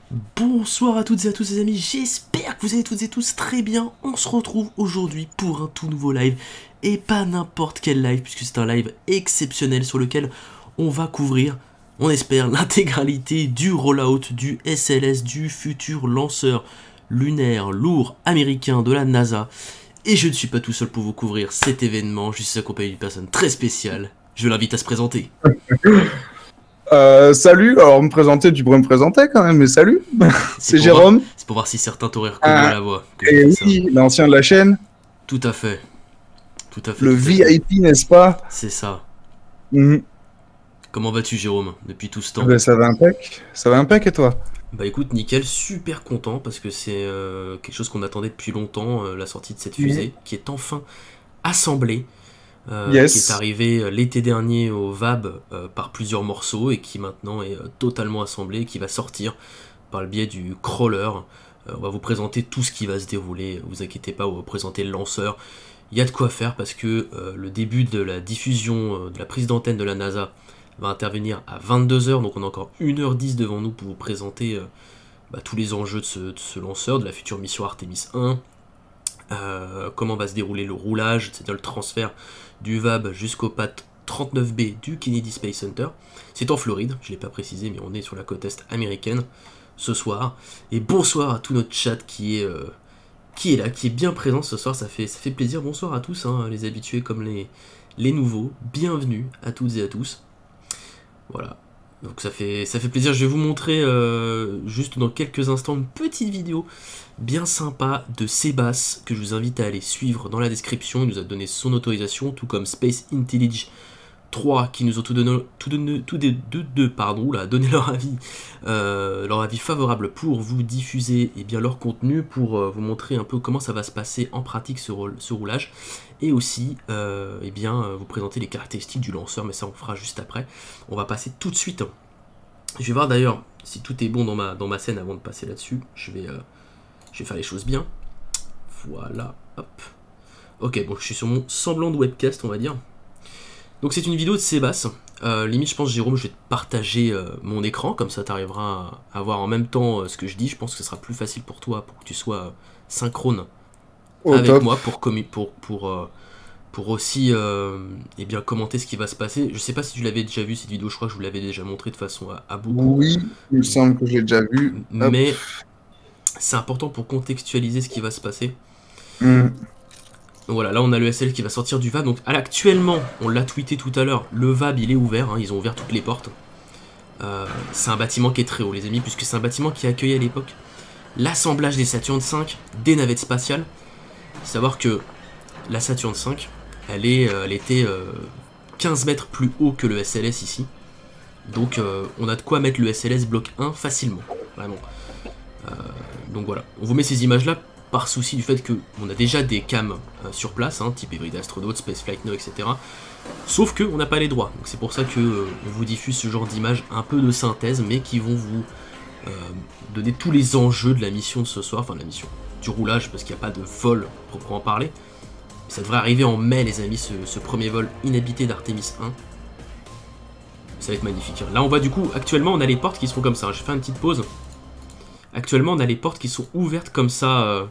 Bonsoir à toutes et à tous les amis, j'espère que vous allez toutes et tous très bien. On se retrouve aujourd'hui pour un tout nouveau live, et pas n'importe quel live, puisque c'est un live exceptionnel sur lequel on va couvrir, on espère, l'intégralité du rollout du SLS, du futur lanceur lunaire lourd américain de la NASA. Et je ne suis pas tout seul pour vous couvrir cet événement, je suis accompagné d'une personne très spéciale. Je l'invite à se présenter. Salut, alors tu pourrais me présenter quand même, mais salut, c'est Jérôme. C'est pour voir si certains t'auraient reconnu à la voix. Et oui, l'ancien de la chaîne. Tout à fait. Tout à fait. Le VIP, n'est-ce pas? C'est ça. Mhm. Comment vas-tu, Jérôme, depuis tout ce temps? Ben, ça va impec. Ça va impec et toi? Bah écoute, nickel, super content parce que c'est quelque chose qu'on attendait depuis longtemps, la sortie de cette fusée, qui est enfin assemblée. Yes. Qui est arrivé l'été dernier au VAB par plusieurs morceaux et qui maintenant est totalement assemblé, qui va sortir par le biais du crawler. On va vous présenter tout ce qui va se dérouler, vous inquiétez pas, on va vous présenter le lanceur. Il y a de quoi faire parce que le début de la diffusion de la prise d'antenne de la NASA va intervenir à 22 h, donc on a encore 1 h 10 devant nous pour vous présenter tous les enjeux de ce lanceur, de la future mission Artemis 1. Comment va se dérouler le roulage, c'est-à-dire le transfert du VAB jusqu'au pad 39B du Kennedy Space Center. C'est en Floride, je ne l'ai pas précisé, mais on est sur la côte est américaine ce soir. Et bonsoir à tout notre chat qui est là, qui est bien présent ce soir, ça fait plaisir. Bonsoir à tous, hein, les habitués comme les nouveaux. Bienvenue à toutes et à tous. Voilà. Donc ça fait plaisir, je vais vous montrer juste dans quelques instants une petite vidéo bien sympa de Sébastien que je vous invite à aller suivre dans la description. Il nous a donné son autorisation, tout comme Space Intellige 3 qui nous ont donné leur avis favorable pour vous diffuser leur contenu, pour vous montrer un peu comment ça va se passer en pratique ce roulage, et aussi vous présenter les caractéristiques du lanceur, mais ça on fera juste après. On va passer tout de suite. Je vais voir d'ailleurs si tout est bon dans ma scène avant de passer là-dessus. Je vais faire les choses bien. Voilà, hop. Ok, bon, je suis sur mon semblant de webcast, on va dire. Donc c'est une vidéo de Sébastien. Limite, je pense, Jérôme, je vais te partager mon écran, comme ça tu arriveras à voir en même temps ce que je dis. Je pense que ce sera plus facile pour toi, pour que tu sois synchrone avec moi, pour aussi commenter ce qui va se passer. Je sais pas si tu l'avais déjà vu cette vidéo, je crois que je vous l'avais déjà montré de façon à beaucoup. Oui, il me semble que je l'ai déjà vu. Mais c'est important pour contextualiser ce qui va se passer. Donc voilà, là on a le SL qui va sortir du VAB. Donc actuellement, on l'a tweeté tout à l'heure, le VAB il est ouvert, hein, ils ont ouvert toutes les portes. C'est un bâtiment qui est très haut les amis, puisque c'est un bâtiment qui a accueilli à l'époque l'assemblage des Saturn V, des navettes spatiales. Il faut savoir que la Saturn V, elle était 15 mètres plus haut que le SLS ici. Donc on a de quoi mettre le SLS bloc 1 facilement, vraiment. Donc voilà, on vous met ces images là par souci du fait qu'on a déjà des cams sur place, hein, type Everyday Astronaut, Spaceflight Now, etc. Sauf qu'on n'a pas les droits, donc c'est pour ça que on vous diffuse ce genre d'images un peu de synthèse, mais qui vont vous donner tous les enjeux de la mission de ce soir, enfin de la mission, du roulage, parce qu'il n'y a pas de vol proprement parler. Ça devrait arriver en mai les amis, ce premier vol inhabité d'Artemis 1. Ça va être magnifique. Là on voit du coup, actuellement on a les portes qui seront comme ça, j'ai fait une petite pause. Actuellement on a les portes qui sont ouvertes comme ça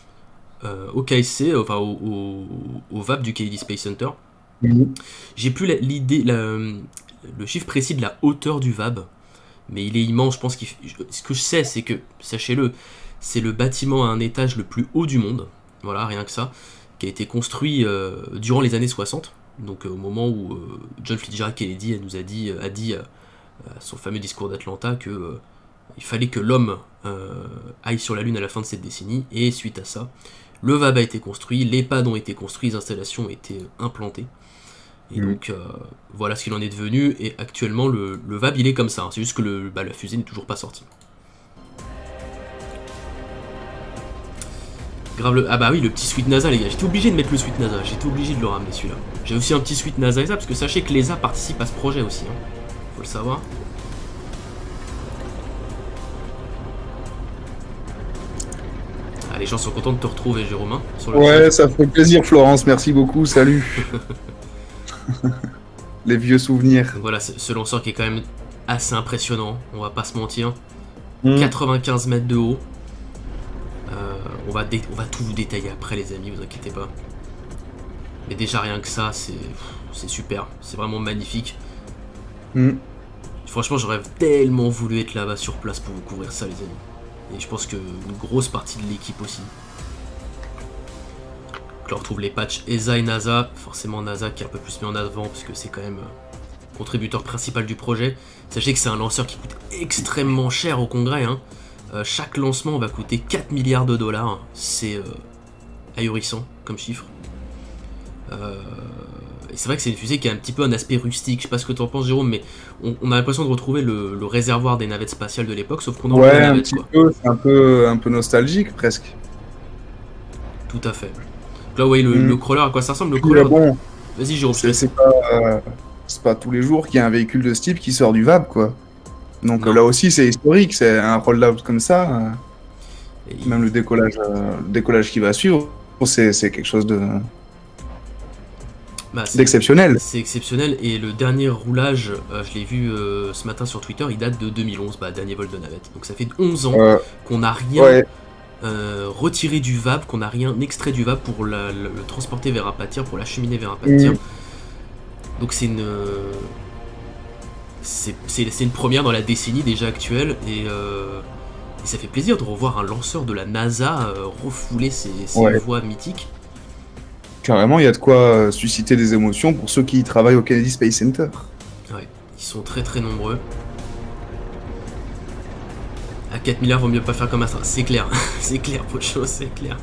au KSC, enfin au VAB du Kennedy Space Center. J'ai plus le chiffre précis de la hauteur du VAB, mais il est immense. Je pense ce que je sais, c'est que, sachez-le, c'est le bâtiment à un étage le plus haut du monde, voilà, rien que ça, qui a été construit durant les années 60, donc au moment où John Fitzgerald Kennedy a dit à son fameux discours d'Atlanta que il fallait que l'homme aille sur la Lune à la fin de cette décennie, et suite à ça, le VAB a été construit, les pads ont été construits, les installations ont été implantées. Et donc voilà ce qu'il en est devenu, et actuellement le VAB il est comme ça, hein. C'est juste que la fusée n'est toujours pas sortie. Grave ah bah oui, le petit suite NASA les gars, j'étais obligé de mettre le suite NASA, j'étais obligé de le ramener celui-là. J'ai aussi un petit suite NASA ESA, parce que sachez que l'ESA participe à ce projet aussi, hein. Faut le savoir. Les gens sont contents de te retrouver, Jérôme. Hein, sur le ouais, ça fait plaisir, Florence. Merci beaucoup. Salut. Les vieux souvenirs. Donc voilà, ce lanceur qui est quand même assez impressionnant. On va pas se mentir. 95 mètres de haut. On va tout vous détailler après, les amis, vous inquiétez pas. Mais déjà rien que ça, c'est super. C'est vraiment magnifique. Franchement, j'aurais tellement voulu être là-bas sur place pour vous couvrir ça, les amis. Et je pense qu'une grosse partie de l'équipe aussi. Donc là, on retrouve les patchs ESA et NASA. Forcément, NASA qui est un peu plus mis en avant parce que c'est quand même contributeur principal du projet. Sachez que c'est un lanceur qui coûte extrêmement cher au Congrès. Hein. Chaque lancement va coûter 4 milliards de dollars. C'est ahurissant comme chiffre. Et c'est vrai que c'est une fusée qui a un petit peu un aspect rustique. Je sais pas ce que tu en penses, Jérôme, mais on a l'impression de retrouver le réservoir des navettes spatiales de l'époque, sauf qu'on a ouais, des un navettes, petit quoi. peu, c'est un peu nostalgique presque. Tout à fait. Donc là, vous voyez le crawler, à quoi ça ressemble le Puis, crawler? bon, Vas-y, Jérôme. c'est pas tous les jours qu'il y a un véhicule de ce type qui sort du VAB, quoi. Donc Non. là aussi, c'est historique, c'est un roll-out comme ça. Et Même le décollage qui va suivre, c'est quelque chose d'exceptionnel. C'est exceptionnel. Et le dernier roulage, je l'ai vu ce matin sur Twitter, il date de 2011, dernier vol de navette. Donc ça fait 11 ans qu'on n'a rien retiré du VAB, qu'on n'a rien extrait du VAB pour le transporter vers un pâtir, pour l'acheminer vers un pâtir. Donc c'est une première dans la décennie déjà actuelle. Et ça fait plaisir de revoir un lanceur de la NASA refouler ses voies mythiques. Carrément, il y a de quoi susciter des émotions pour ceux qui travaillent au Kennedy Space Center. Ouais, ils sont très très nombreux. À 4 milliards, vaut mieux pas faire comme ça, c'est clair. C'est clair, peu de choses, c'est clair.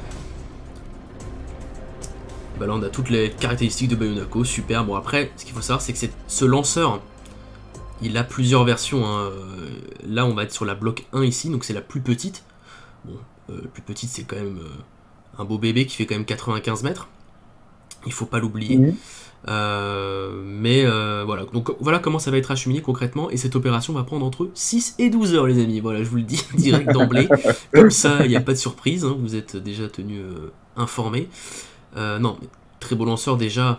Bah là, on a toutes les caractéristiques de Bayonako, super. Bon, après, ce qu'il faut savoir, c'est que ce lanceur, il a plusieurs versions. Hein. Là, on va être sur la bloc 1 ici, donc c'est la plus petite. Bon, la plus petite, c'est quand même un beau bébé qui fait quand même 95 mètres. Il faut pas l'oublier. Mais voilà. Donc voilà comment ça va être acheminé concrètement. Et cette opération va prendre entre 6 et 12 heures, les amis. Voilà, je vous le dis direct d'emblée. Comme ça, il n'y a pas de surprise. Hein. Vous êtes déjà tenus informés. Non, mais très beau lanceur déjà.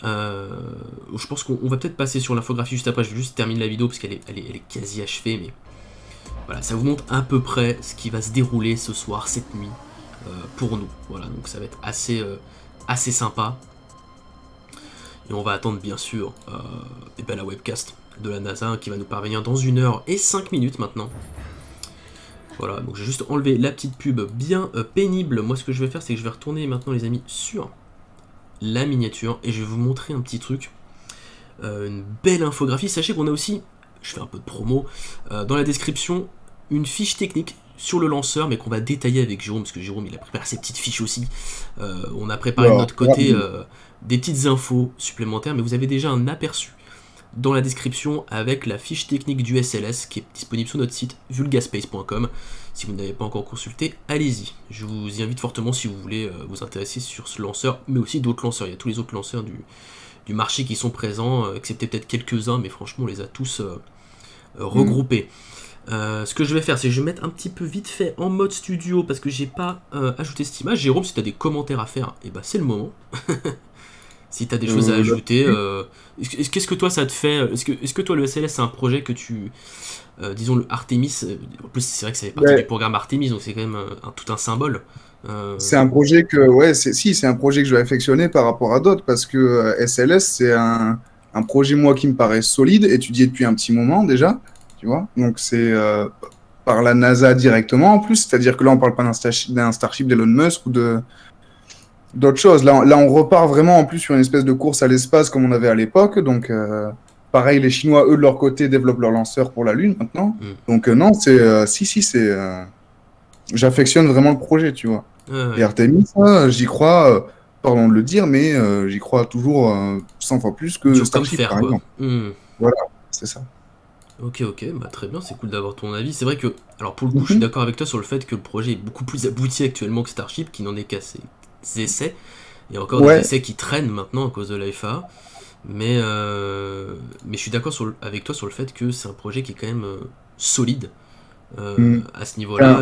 Je pense qu'on va peut-être passer sur l'infographie juste après. Je vais juste terminer la vidéo parce qu'elle est quasi achevée. Mais voilà, ça vous montre à peu près ce qui va se dérouler ce soir, cette nuit, pour nous. Voilà, donc ça va être assez sympa. Et on va attendre bien sûr la webcast de la NASA qui va nous parvenir dans 1 heure et 5 minutes maintenant. Voilà, donc j'ai juste enlevé la petite pub bien pénible. Moi ce que je vais faire, c'est que je vais retourner maintenant, les amis, sur la miniature et je vais vous montrer un petit truc. Une belle infographie. Sachez qu'on a aussi, je fais un peu de promo, dans la description, une fiche technique sur le lanceur, mais qu'on va détailler avec Jérôme, parce que Jérôme il a préparé ses petites fiches aussi. On a préparé de notre côté des petites infos supplémentaires, mais vous avez déjà un aperçu dans la description avec la fiche technique du SLS qui est disponible sur notre site vulgaspace.com. Si vous n'avez pas encore consulté, allez-y. Je vous y invite fortement si vous voulez vous intéresser sur ce lanceur, mais aussi d'autres lanceurs. Il y a tous les autres lanceurs du marché qui sont présents, excepté peut-être quelques-uns, mais franchement on les a tous regroupés. Ce que je vais faire, c'est que je vais mettre un petit peu vite fait en mode studio parce que j'ai pas ajouté cette image. Jérôme, si tu as des commentaires à faire, et bah c'est le moment. Si tu as des choses à ajouter, qu'est-ce que toi ça te fait? Est-ce que toi le SLS c'est un projet que tu, disons le Artemis, en plus c'est vrai que ça fait partie du programme Artemis, donc c'est quand même tout un symbole. C'est un projet que, c'est un projet que je vais affectionner par rapport à d'autres parce que SLS c'est un projet moi qui me paraît solide, étudié depuis un petit moment déjà. Tu vois, donc c'est par la NASA directement en plus, c'est-à-dire que là on parle pas d'un Starship d'Elon Musk ou d'autres choses. Là on repart vraiment en plus sur une espèce de course à l'espace comme on avait à l'époque. Donc pareil, les Chinois eux de leur côté développent leur lanceur pour la Lune maintenant. Donc non, c'est j'affectionne vraiment le projet, tu vois. Et Artemis, j'y crois. Pardon de le dire, mais j'y crois toujours 100 fois plus que Starship par exemple. Voilà, c'est ça. Ok, bah très bien, c'est cool d'avoir ton avis. C'est vrai que, alors pour le coup, je suis d'accord avec toi sur le fait que le projet est beaucoup plus abouti actuellement que Starship, qui n'en est qu'à ses essais. Il y a encore des essais qui traînent maintenant à cause de la FAA. Mais je suis d'accord avec toi sur le fait que c'est un projet qui est quand même solide à ce niveau-là.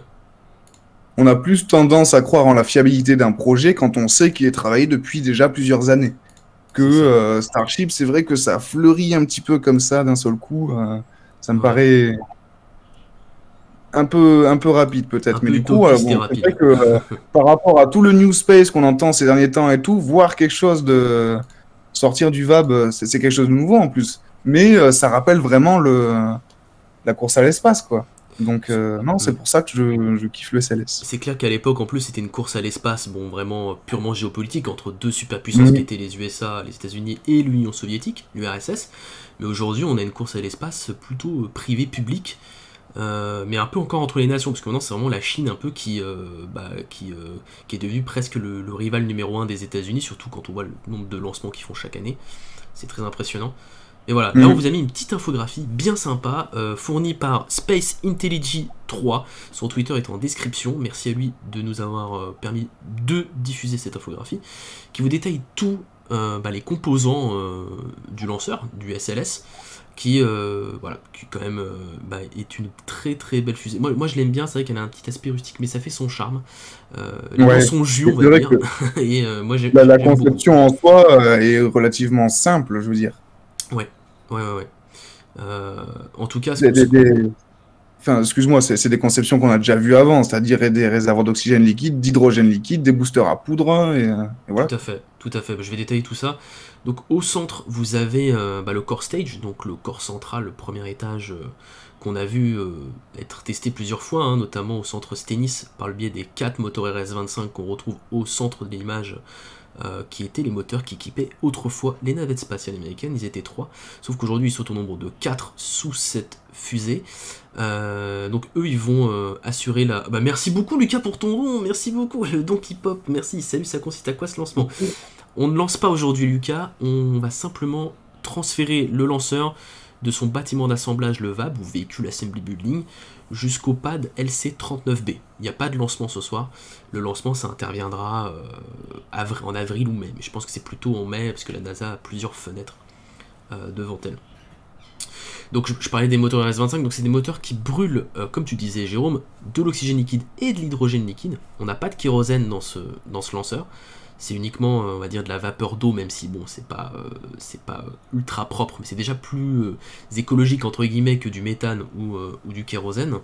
On a plus tendance à croire en la fiabilité d'un projet quand on sait qu'il est travaillé depuis déjà plusieurs années. Que Starship, c'est vrai que ça fleurit un petit peu comme ça d'un seul coup. Ça me paraît un peu rapide peut-être, mais du coup, utopiste et bon, c'est vrai rapide. que par rapport à tout le new space qu'on entend ces derniers temps et tout, voir quelque chose de sortir du VAB, c'est quelque chose de nouveau en plus. Mais ça rappelle vraiment la course à l'espace, quoi. Donc non, c'est pour ça que je kiffe le SLS. C'est clair qu'à l'époque, en plus, c'était une course à l'espace, bon, vraiment purement géopolitique, entre deux superpuissances qui étaient les USA, les États-Unis et l'Union soviétique, l'URSS. Mais aujourd'hui, on a une course à l'espace plutôt privée-publique, mais un peu encore entre les nations, parce que maintenant, c'est vraiment la Chine un peu qui est devenue presque le rival numéro 1 des États-Unis, surtout quand on voit le nombre de lancements qu'ils font chaque année. C'est très impressionnant. Et voilà, là on vous a mis une petite infographie bien sympa, fournie par Space Intelligence 3. Son Twitter est en description. Merci à lui de nous avoir permis de diffuser cette infographie, qui vous détaille tous les composants du lanceur, du SLS, qui quand même est une très très belle fusée. Moi je l'aime bien, c'est vrai qu'elle a un petit aspect rustique, mais ça fait son charme. Dans son jus, on va dire. Et moi la conception en soi est relativement simple, je veux dire. Ouais. En tout cas, enfin, excuse-moi, c'est des conceptions qu'on a déjà vues avant, c'est-à-dire des réservoirs d'oxygène liquide, d'hydrogène liquide, des boosters à poudre, et voilà. Tout à fait. Je vais détailler tout ça. Donc au centre, vous avez le core stage, donc le corps central, le premier étage qu'on a vu être testé plusieurs fois, hein, notamment au centre Stennis, par le biais des 4 moteurs RS-25 qu'on retrouve au centre de l'image, qui étaient les moteurs qui équipaient autrefois les navettes spatiales américaines. Ils étaient 3, sauf qu'aujourd'hui ils sont au nombre de 4 sous cette fusée. Donc eux ils vont assurer la... merci beaucoup Lucas pour ton don, merci beaucoup, le don qui pop, merci. Salut, ça consiste à quoi ce lancement? On ne lance pas aujourd'hui Lucas, on va simplement transférer le lanceur de son bâtiment d'assemblage, le VAB, ou Véhicule Assembly Building, jusqu'au pad LC-39B. Il n'y a pas de lancement ce soir. Le lancement, ça interviendra en avril ou mai. Mais je pense que c'est plutôt en mai, parce que la NASA a plusieurs fenêtres devant elle. Donc je parlais des moteurs RS-25, donc c'est des moteurs qui brûlent, comme tu disais Jérôme, de l'oxygène liquide et de l'hydrogène liquide. On n'a pas de kérosène dans ce lanceur. C'est uniquement, on va dire, de la vapeur d'eau, même si, bon, c'est pas ultra propre, mais c'est déjà plus écologique, entre guillemets, que du méthane ou du kérosène.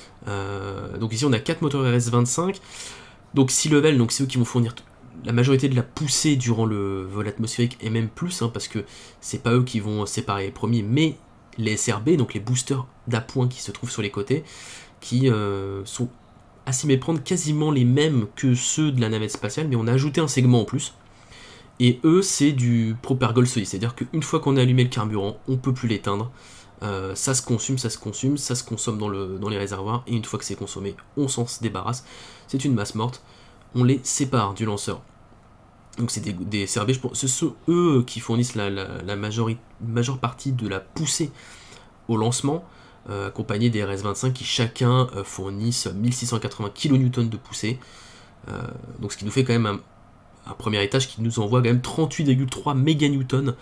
Donc ici, on a 4 moteurs RS-25, donc 6 levels, donc c'est eux qui vont fournir la majorité de la poussée durant le vol atmosphérique, et même plus, hein, parce que c'est pas eux qui vont séparer les premiers, mais les SRB, donc les boosters d'appoint qui se trouvent sur les côtés, qui sont à s'y méprendre quasiment les mêmes que ceux de la navette spatiale, mais on a ajouté un segment en plus. Et eux, c'est du propergol solide, c'est-à-dire qu'une fois qu'on a allumé le carburant, on peut plus l'éteindre. Ça se consomme, ça se consomme dans les réservoirs, et une fois que c'est consommé, on s'en débarrasse. C'est une masse morte, on les sépare du lanceur. Donc c'est des SRB, ce sont eux qui fournissent la majeure partie de la poussée au lancement, accompagné des RS-25 qui chacun fournissent 1680 kN de poussée. Donc ce qui nous fait quand même un premier étage qui nous envoie quand même 38,3 méganewtons.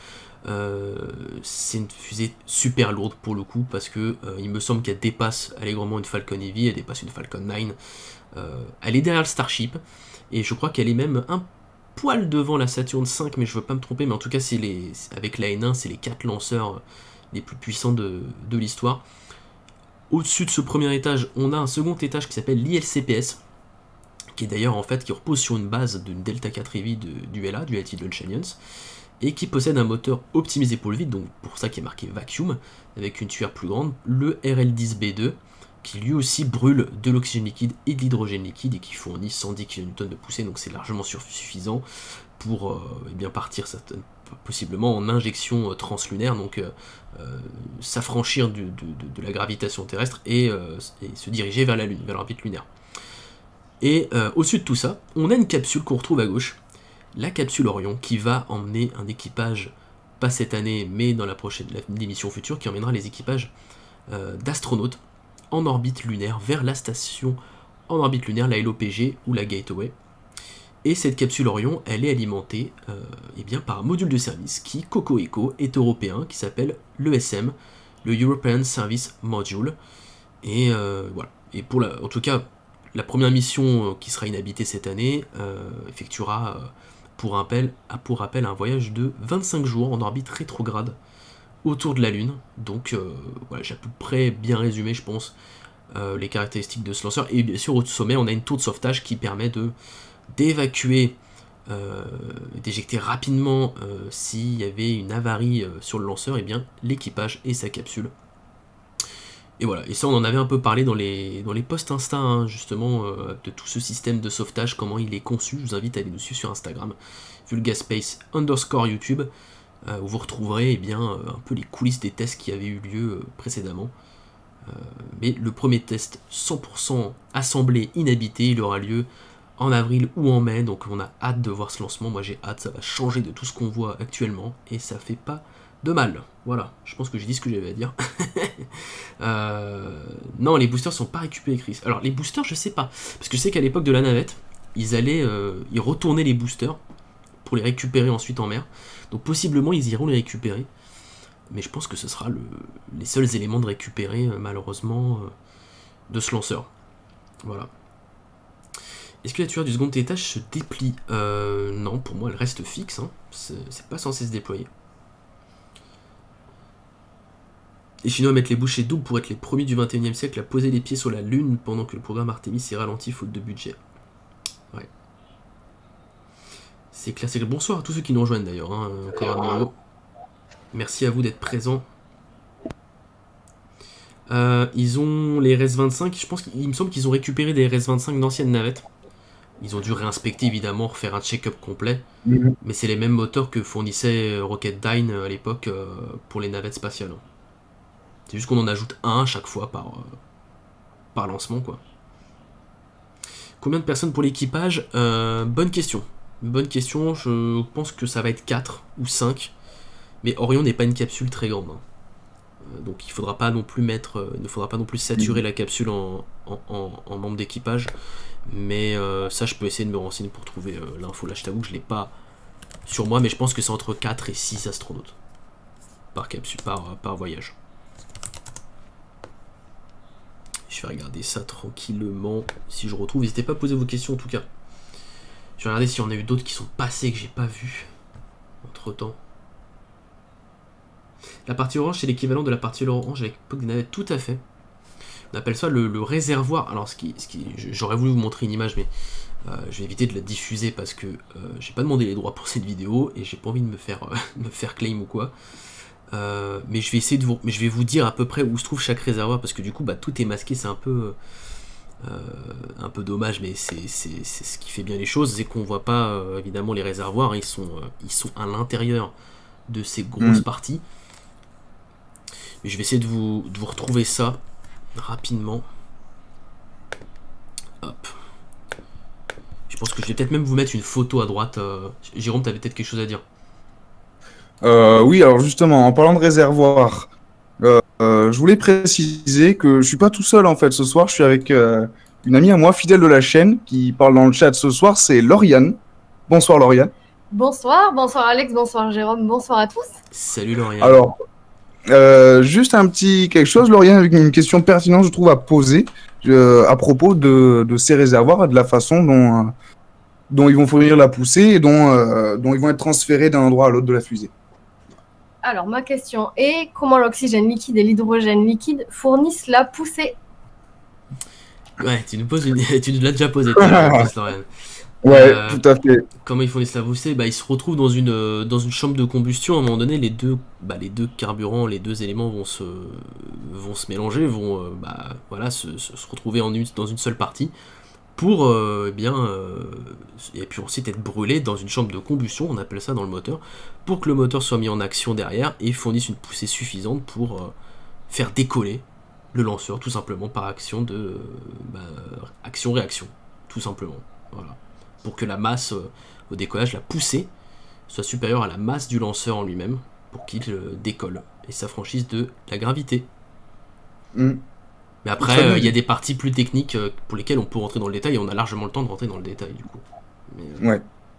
C'est une fusée super lourde pour le coup, parce que il me semble qu'elle dépasse allègrement une Falcon Heavy, elle dépasse une Falcon 9. Elle est derrière le Starship, et je crois qu'elle est même un poil devant la Saturn V, mais je veux pas me tromper, mais en tout cas avec la N1, c'est les 4 lanceurs les plus puissants de l'histoire. Au-dessus de ce premier étage, on a un second étage qui s'appelle l'ILCPS, qui est d'ailleurs en fait qui repose sur une base d'une Delta 4 Heavy du LA, du Light Launch Alliance, et qui possède un moteur optimisé pour le vide, donc pour ça qui est marqué vacuum, avec une tuyère plus grande, le RL10B2, qui lui aussi brûle de l'oxygène liquide et de l'hydrogène liquide, et qui fournit 110 kN de poussée, donc c'est largement suffisant pour bien partir possiblement en injection translunaire, donc s'affranchir de la gravitation terrestre et se diriger vers la Lune, vers l'orbite lunaire. Et au-dessus de tout ça, on a une capsule qu'on retrouve à gauche, la capsule Orion, qui va emmener un équipage, pas cette année, mais dans l'émission future, qui emmènera les équipages d'astronautes en orbite lunaire vers la station en orbite lunaire, la LOPG ou la Gateway. Et cette capsule Orion, elle est alimentée par un module de service qui, Coco est européen, qui s'appelle l'ESM, le European Service Module. Et voilà. Et en tout cas, la première mission qui sera inhabitée cette année effectuera, pour rappel, un voyage de 25 jours en orbite rétrograde autour de la Lune. Donc voilà, j'ai à peu près bien résumé, je pense, les caractéristiques de ce lanceur. Et bien sûr, au sommet, on a une tour de sauvetage qui permet d'évacuer, d'éjecter rapidement s'il y avait une avarie sur le lanceur, et bien l'équipage et sa capsule. Et voilà, et ça on en avait un peu parlé dans les posts Insta, hein, justement, de tout ce système de sauvetage, comment il est conçu. Je vous invite à aller nous suivre sur Instagram, vulgaspace_YouTube, où vous retrouverez un peu les coulisses des tests qui avaient eu lieu précédemment. Mais le premier test 100% assemblé, inhabité, il aura lieu en avril ou en mai, donc on a hâte de voir ce lancement. Moi j'ai hâte, ça va changer de tout ce qu'on voit actuellement, et ça fait pas de mal. Voilà, je pense que j'ai dit ce que j'avais à dire. Non, les boosters sont pas récupérés, Chris. Alors les boosters, je sais pas, parce que je sais qu'à l'époque de la navette, ils retournaient les boosters pour les récupérer ensuite en mer. Donc possiblement ils iront les récupérer, mais je pense que ce sera les seuls éléments de récupérer, malheureusement, de ce lanceur. Voilà. Est-ce que la tueur du second étage se déplie? Non, pour moi elle reste fixe, hein. C'est pas censé se déployer. Les Chinois mettent les bouchées doubles pour être les premiers du 21e siècle à poser les pieds sur la Lune pendant que le programme Artemis est ralenti faute de budget. Ouais. C'est classique. Bonsoir à tous ceux qui nous rejoignent d'ailleurs, hein, encore à nouveau. Merci à vous d'être présents. Ils ont les RS-25, je pense qu'il me semble qu'ils ont récupéré des RS-25 d'anciennes navettes. Ils ont dû réinspecter évidemment, refaire un check-up complet. Mais c'est les mêmes moteurs que fournissait Rocketdyne à l'époque pour les navettes spatiales. C'est juste qu'on en ajoute un à chaque fois par lancement, quoi. Combien de personnes pour l'équipage? Bonne question. Bonne question, je pense que ça va être 4 ou 5. Mais Orion n'est pas une capsule très grande. Hein. Donc il ne faudra pas non plus saturer la capsule en membre d'équipage. Mais ça, je peux essayer de me renseigner pour trouver l'info. Là, je t'avoue que je ne l'ai pas sur moi, mais je pense que c'est entre 4 et 6 astronautes par capsule, par voyage. Je vais regarder ça tranquillement. Si je retrouve, n'hésitez pas à poser vos questions en tout cas. Je vais regarder s'il y en a eu d'autres qui sont passés que j'ai pas vu entre temps. La partie orange, c'est l'équivalent de la partie orange avec l'époque des navettes, tout à fait. On appelle ça le réservoir. Alors, j'aurais voulu vous montrer une image, mais je vais éviter de la diffuser parce que j'ai pas demandé les droits pour cette vidéo et j'ai pas envie de me faire claim ou quoi. Mais je vais essayer je vais vous dire à peu près où se trouve chaque réservoir parce que du coup, tout est masqué, c'est un peu dommage, mais c'est ce qui fait bien les choses, c'est qu'on voit pas évidemment les réservoirs, ils sont à l'intérieur de ces grosses parties. Mais je vais essayer de vous retrouver ça rapidement. Hop. Je pense que je vais peut-être même vous mettre une photo à droite. Jérôme, t'avais peut-être quelque chose à dire? Oui, alors justement, en parlant de réservoir, je voulais préciser que je suis pas tout seul en fait ce soir. Je suis avec une amie à moi, fidèle de la chaîne, qui parle dans le chat ce soir. C'est Lauriane. Bonsoir Lauriane. Bonsoir Alex, bonsoir Jérôme, bonsoir à tous. Salut Lauriane. Alors, juste un petit quelque chose, Lauriane, avec une question pertinente, je trouve, à poser à propos de ces réservoirs et de la façon dont ils vont fournir la poussée et dont ils vont être transférés d'un endroit à l'autre de la fusée. Alors, ma question est comment l'oxygène liquide et l'hydrogène liquide fournissent la poussée? Ouais, tu nous l'as déjà posé, Lauriane. Ouais, tout à fait. Comment ils fournissent la poussée? Ils se retrouvent dans une chambre de combustion. À un moment donné, les deux carburants, les deux éléments vont se mélanger, vont se retrouver dans une seule partie pour et puis ensuite être brûlés dans une chambre de combustion, on appelle ça dans le moteur, pour que le moteur soit mis en action derrière et fournisse une poussée suffisante pour faire décoller le lanceur, tout simplement par action de action-réaction, tout simplement. Voilà. Pour que la masse au décollage, la poussée, soit supérieure à la masse du lanceur en lui-même, pour qu'il décolle et s'affranchisse de la gravité. Mais après, il y a des parties plus techniques pour lesquelles on peut rentrer dans le détail, et on a largement le temps de rentrer dans le détail, du coup. Ouais.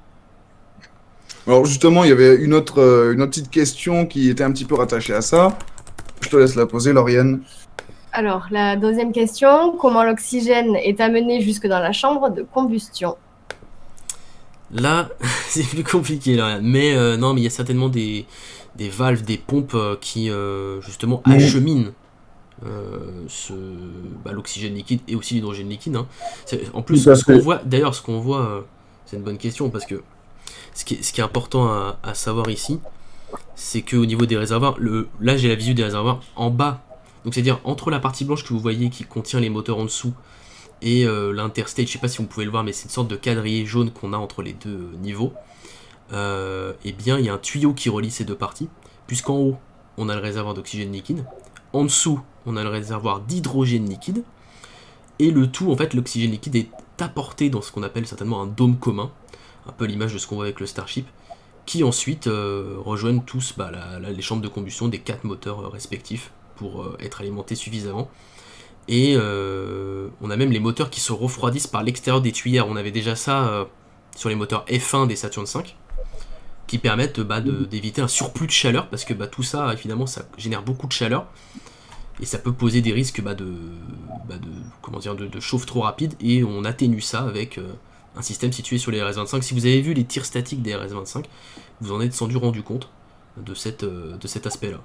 Alors justement, il y avait une autre petite question qui était un petit peu rattachée à ça. Je te laisse la poser, Lauriane. Alors, la deuxième question, comment l'oxygène est amené jusque dans la chambre de combustion? Là, c'est plus compliqué, là. Mais non, mais il y a certainement des valves, des pompes qui, justement, acheminent l'oxygène liquide et aussi l'hydrogène liquide. Hein. En plus, ce qu'on voit, d'ailleurs, c'est une bonne question parce que ce qui est important à savoir ici, c'est qu'au niveau des réservoirs, là j'ai la visu des réservoirs en bas, donc c'est-à-dire entre la partie blanche que vous voyez qui contient les moteurs en dessous et l'interstate, je sais pas si vous pouvez le voir, mais c'est une sorte de quadrillé jaune qu'on a entre les deux niveaux. Et bien il y a un tuyau qui relie ces deux parties, puisqu'en haut on a le réservoir d'oxygène liquide, en dessous on a le réservoir d'hydrogène liquide, et le tout, en fait, l'oxygène liquide est apporté dans ce qu'on appelle certainement un dôme commun, un peu l'image de ce qu'on voit avec le Starship, qui ensuite rejoignent tous les chambres de combustion des 4 moteurs respectifs pour être alimentés suffisamment. Et on a même les moteurs qui se refroidissent par l'extérieur des tuyères. On avait déjà ça sur les moteurs F1 des Saturn V, qui permettent d'éviter un surplus de chaleur, parce que tout ça, évidemment, ça génère beaucoup de chaleur, et ça peut poser des risques de chauffe trop rapide, et on atténue ça avec un système situé sur les RS-25. Si vous avez vu les tirs statiques des RS-25, vous en êtes sans doute rendu compte de cet aspect-là.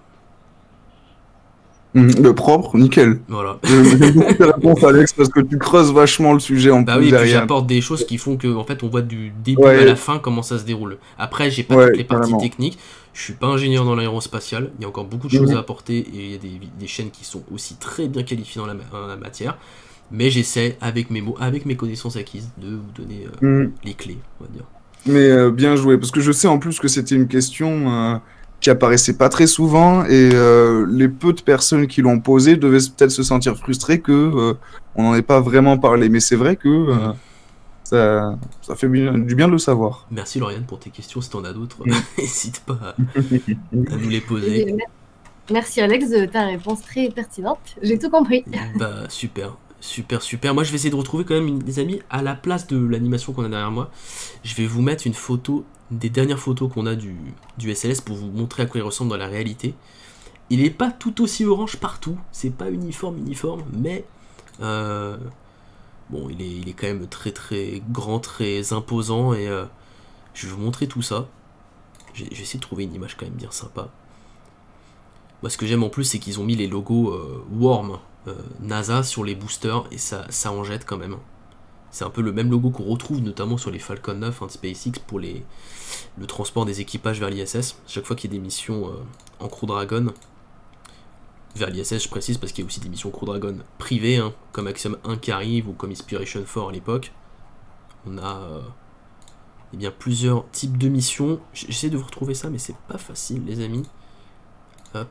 Le propre, nickel. Voilà. J'aime beaucoup tes réponses, Alex, parce que tu creuses vachement le sujet en plus oui, derrière. Puis j'apporte des choses qui font que, en fait, on voit du début à la fin comment ça se déroule. Après, j'ai pas toutes les parties techniques. Je suis pas ingénieur dans l'aérospatial. Il y a encore beaucoup de choses à apporter, et il y a des chaînes qui sont aussi très bien qualifiées dans la matière. Mais j'essaie, avec mes mots, avec mes connaissances acquises, de vous donner les clés, on va dire. Mais bien joué, parce que je sais en plus que c'était une question qui apparaissait pas très souvent, et les peu de personnes qui l'ont posée devaient peut-être se sentir frustrées que on n'en ait pas vraiment parlé. Mais c'est vrai que ça fait du bien de le savoir. Merci Lauriane pour tes questions. Si t'en as d'autres, n'hésite pas à nous les poser. Merci Alex de ta réponse très pertinente. J'ai tout compris. Super. Super. Moi, je vais essayer de retrouver quand même, les amis, à la place de l'animation qu'on a derrière moi. Je vais vous mettre une photo, des dernières photos qu'on a du SLS pour vous montrer à quoi il ressemble dans la réalité. Il n'est pas tout aussi orange partout. C'est pas uniforme, mais bon, il est quand même très très grand, très imposant, et je vais vous montrer tout ça. J'ai essayé de trouver une image quand même bien sympa. Moi, ce que j'aime en plus, c'est qu'ils ont mis les logos Worm NASA sur les boosters, et ça en jette quand même. C'est un peu le même logo qu'on retrouve notamment sur les Falcon 9 de SpaceX pour le transport des équipages vers l'ISS. Chaque fois qu'il y a des missions en Crew Dragon vers l'ISS, je précise, parce qu'il y a aussi des missions Crew Dragon privées, comme Axiom 1 qui arrive, ou comme Inspiration 4 à l'époque. On a plusieurs types de missions. J'essaie de vous retrouver ça, mais c'est pas facile, les amis. Hop.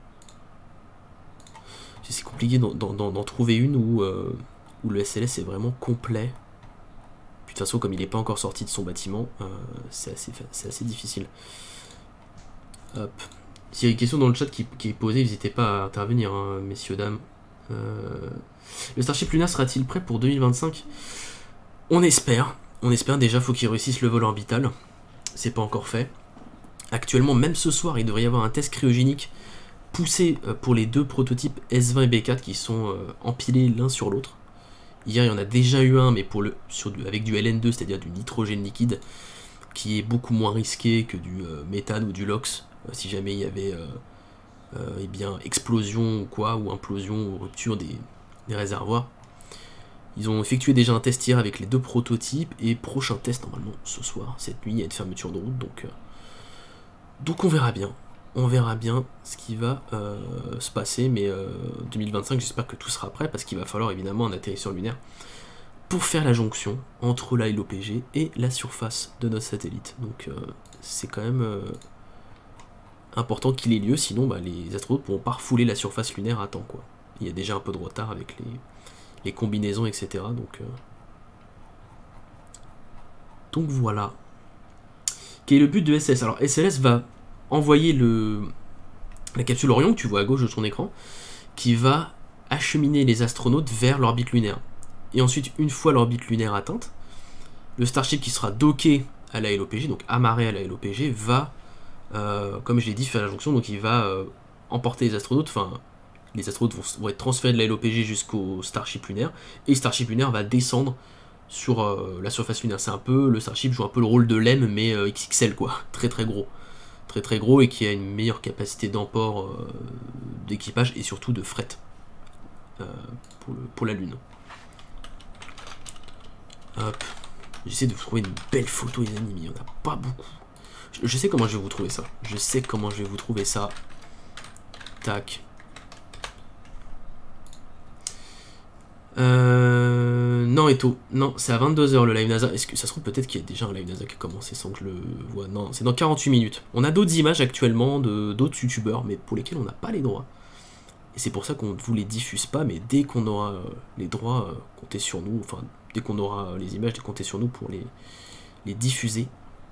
C'est compliqué d'en trouver une où le SLS est vraiment complet. Puis de toute façon, comme il n'est pas encore sorti de son bâtiment, c'est assez difficile. Hop. S'il y a une question dans le chat qui est posée, n'hésitez pas à intervenir, messieurs, dames. Le Starship Luna sera-t-il prêt pour 2025? On espère. Déjà, faut qu'il réussisse le vol orbital. C'est pas encore fait. Actuellement, même ce soir, il devrait y avoir un test cryogénique poussé pour les deux prototypes S20 et B4 qui sont empilés l'un sur l'autre. Hier, il y en a déjà eu un, mais avec du LN2, c'est-à-dire du nitrogène liquide, qui est beaucoup moins risqué que du méthane ou du LOX, si jamais il y avait explosion ou quoi, ou implosion ou rupture des réservoirs. Ils ont effectué déjà un test hier avec les deux prototypes, et prochain test normalement ce soir, cette nuit, il y a une fermeture de route, donc on verra bien. On verra bien ce qui va se passer, mais 2025, j'espère que tout sera prêt, parce qu'il va falloir évidemment un atterrisseur lunaire pour faire la jonction entre la LOPG et la surface de notre satellite. Donc c'est quand même important qu'il ait lieu, sinon les astronautes ne pourront pas refouler la surface lunaire à temps, quoi. Il y a déjà un peu de retard avec les combinaisons, etc. Donc voilà. Quel est le but de SLS? Alors SLS va envoyer la capsule Orion, que tu vois à gauche de ton écran, qui va acheminer les astronautes vers l'orbite lunaire. Et ensuite, une fois l'orbite lunaire atteinte, le Starship qui sera docké à la LOPG, donc amarré à la LOPG, va, comme je l'ai dit, faire la jonction, donc il va emporter les astronautes, enfin, les astronautes vont être transférés de la LOPG jusqu'au Starship lunaire, et le Starship lunaire va descendre sur la surface lunaire. C'est un peu, le Starship joue un peu le rôle de LEM, mais XXL, quoi, très gros. Très gros, et qui a une meilleure capacité d'emport d'équipage et surtout de fret. pour la Lune. Hop. J'essaie de vous trouver une belle photo, les amis, mais il n'y en a pas beaucoup. Je sais comment je vais vous trouver ça. Je sais comment je vais vous trouver ça. Tac. Non, Eto. Non, c'est à 22 h le live NASA. Est-ce que ça se trouve peut-être qu'il y a déjà un live NASA qui a commencé sans que je le vois? Non, c'est dans 48 minutes. On a d'autres images actuellement d'autres youtubeurs, mais pour lesquels on n'a pas les droits. Et c'est pour ça qu'on ne vous les diffuse pas, mais dès qu'on aura les droits, comptez sur nous. Enfin, dès qu'on aura les images, comptez sur nous pour les diffuser.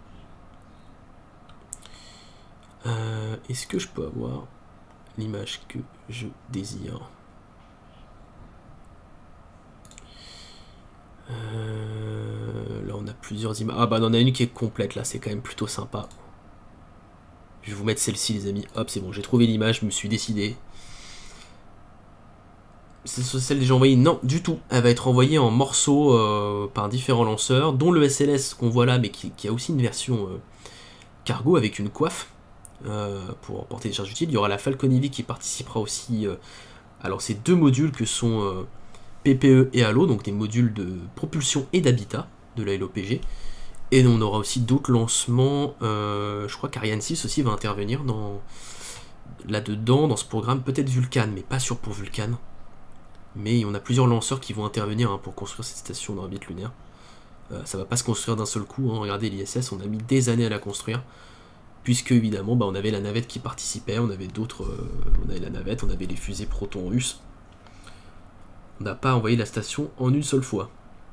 Est-ce que je peux avoir l'image que je désire? Là on a plusieurs images. Ah bah on en a une qui est complète là, c'est quand même plutôt sympa. Je vais vous mettre celle-ci les amis. Hop, c'est bon, j'ai trouvé l'image, je me suis décidé. C'est celle déjà envoyée? Non, du tout. Elle va être envoyée en morceaux par différents lanceurs, dont le SLS qu'on voit là, mais qui a aussi une version cargo avec une coiffe pour porter des charges utiles. Il y aura la Falcon Heavy qui participera aussi. Alors c'est deux modules que sont PPE et Halo, donc des modules de propulsion et d'habitat de la LOPG. Et on aura aussi d'autres lancements. Je crois qu'Ariane 6 aussi va intervenir là-dedans, dans ce programme. Peut-être Vulcan, mais pas sûr pour Vulcan. Mais on a plusieurs lanceurs qui vont intervenir pour construire cette station d'orbite lunaire. Ça va pas se construire d'un seul coup. Regardez l'ISS, on a mis des années à la construire. Puisque évidemment, on avait la navette qui participait, on avait d'autres. On avait la navette, on avait les fusées Proton russes. On n'a pas envoyé la station en une seule fois.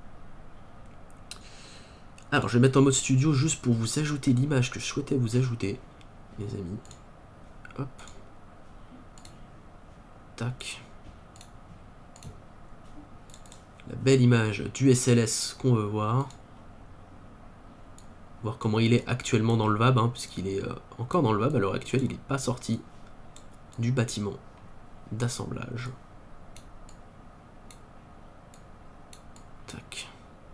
Alors, je vais mettre en mode studio juste pour vous ajouter l'image que je souhaitais vous ajouter, les amis. Hop. Tac. La belle image du SLS qu'on veut voir. Voir comment il est actuellement dans le VAB, puisqu'il est encore dans le VAB à l'heure actuelle, il n'est pas sorti du bâtiment d'assemblage. Tac.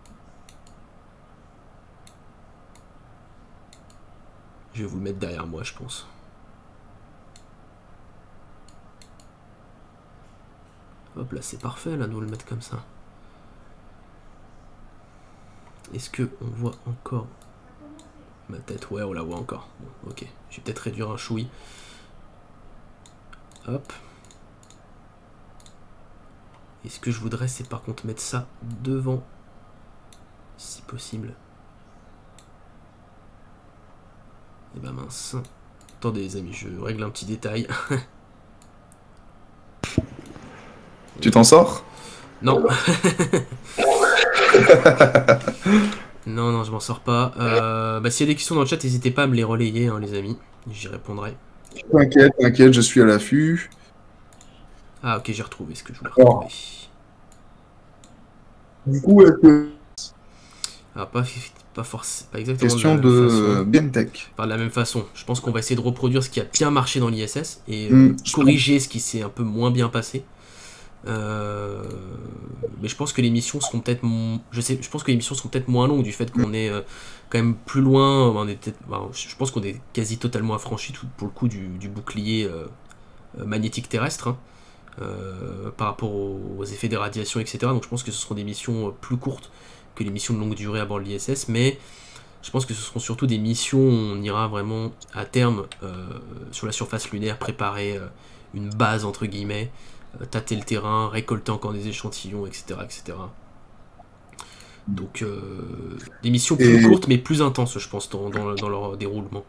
Je vais vous le mettre derrière moi, je pense. Hop là, c'est parfait, là, de nous le mettre comme ça. Est-ce que on voit encore ma tête? Ouais, on la voit encore. Bon, ok, je vais peut-être réduire un chouï. Hop. Et ce que je voudrais, c'est par contre mettre ça devant, si possible. Et bah mince. Attendez les amis, je règle un petit détail. Tu t'en sors? Non. Non, je m'en sors pas. S'il y a des questions dans le chat, n'hésitez pas à me les relayer, les amis. J'y répondrai. T'inquiète, je suis à l'affût. Ah ok, j'ai retrouvé ce que je voulais retrouver. Du coup, est-ce que... Ah, pas exactement question de Bientech. Pas de la même façon. Je pense qu'on va essayer de reproduire ce qui a bien marché dans l'ISS et corriger ce qui s'est un peu moins bien passé. Mais je pense que les missions seront peut-être je pense que les missions seront peut-être moins longues du fait qu'on est quand même plus loin. Je pense qu'on est quasi totalement affranchi pour le coup du bouclier magnétique terrestre par rapport aux effets des radiations, etc. Donc je pense que ce seront des missions plus courtes que les missions de longue durée à bord de l'ISS, mais je pense que ce seront surtout des missions où on ira vraiment à terme sur la surface lunaire, préparer une base entre guillemets, tâter le terrain, récolter encore des échantillons, etc. etc. Donc des missions plus courtes mais plus intenses, je pense, dans leur déroulement.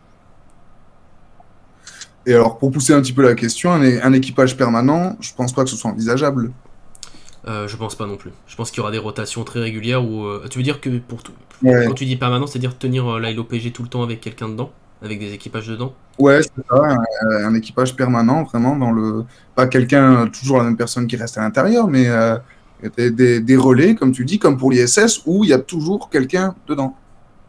Et alors, pour pousser un petit peu la question, un équipage permanent, je pense pas que ce soit envisageable. Je pense pas non plus. Je pense qu'il y aura des rotations très régulières où... tu veux dire que pour tout... Ouais. Quand tu dis permanent, c'est-à-dire tenir la LOPG tout le temps avec quelqu'un dedans? Avec des équipages dedans? Ouais, c'est ça, un équipage permanent, vraiment, dans le... Pas quelqu'un, toujours la même personne qui reste à l'intérieur, mais des relais, comme tu dis, comme pour l'ISS, où il y a toujours quelqu'un dedans.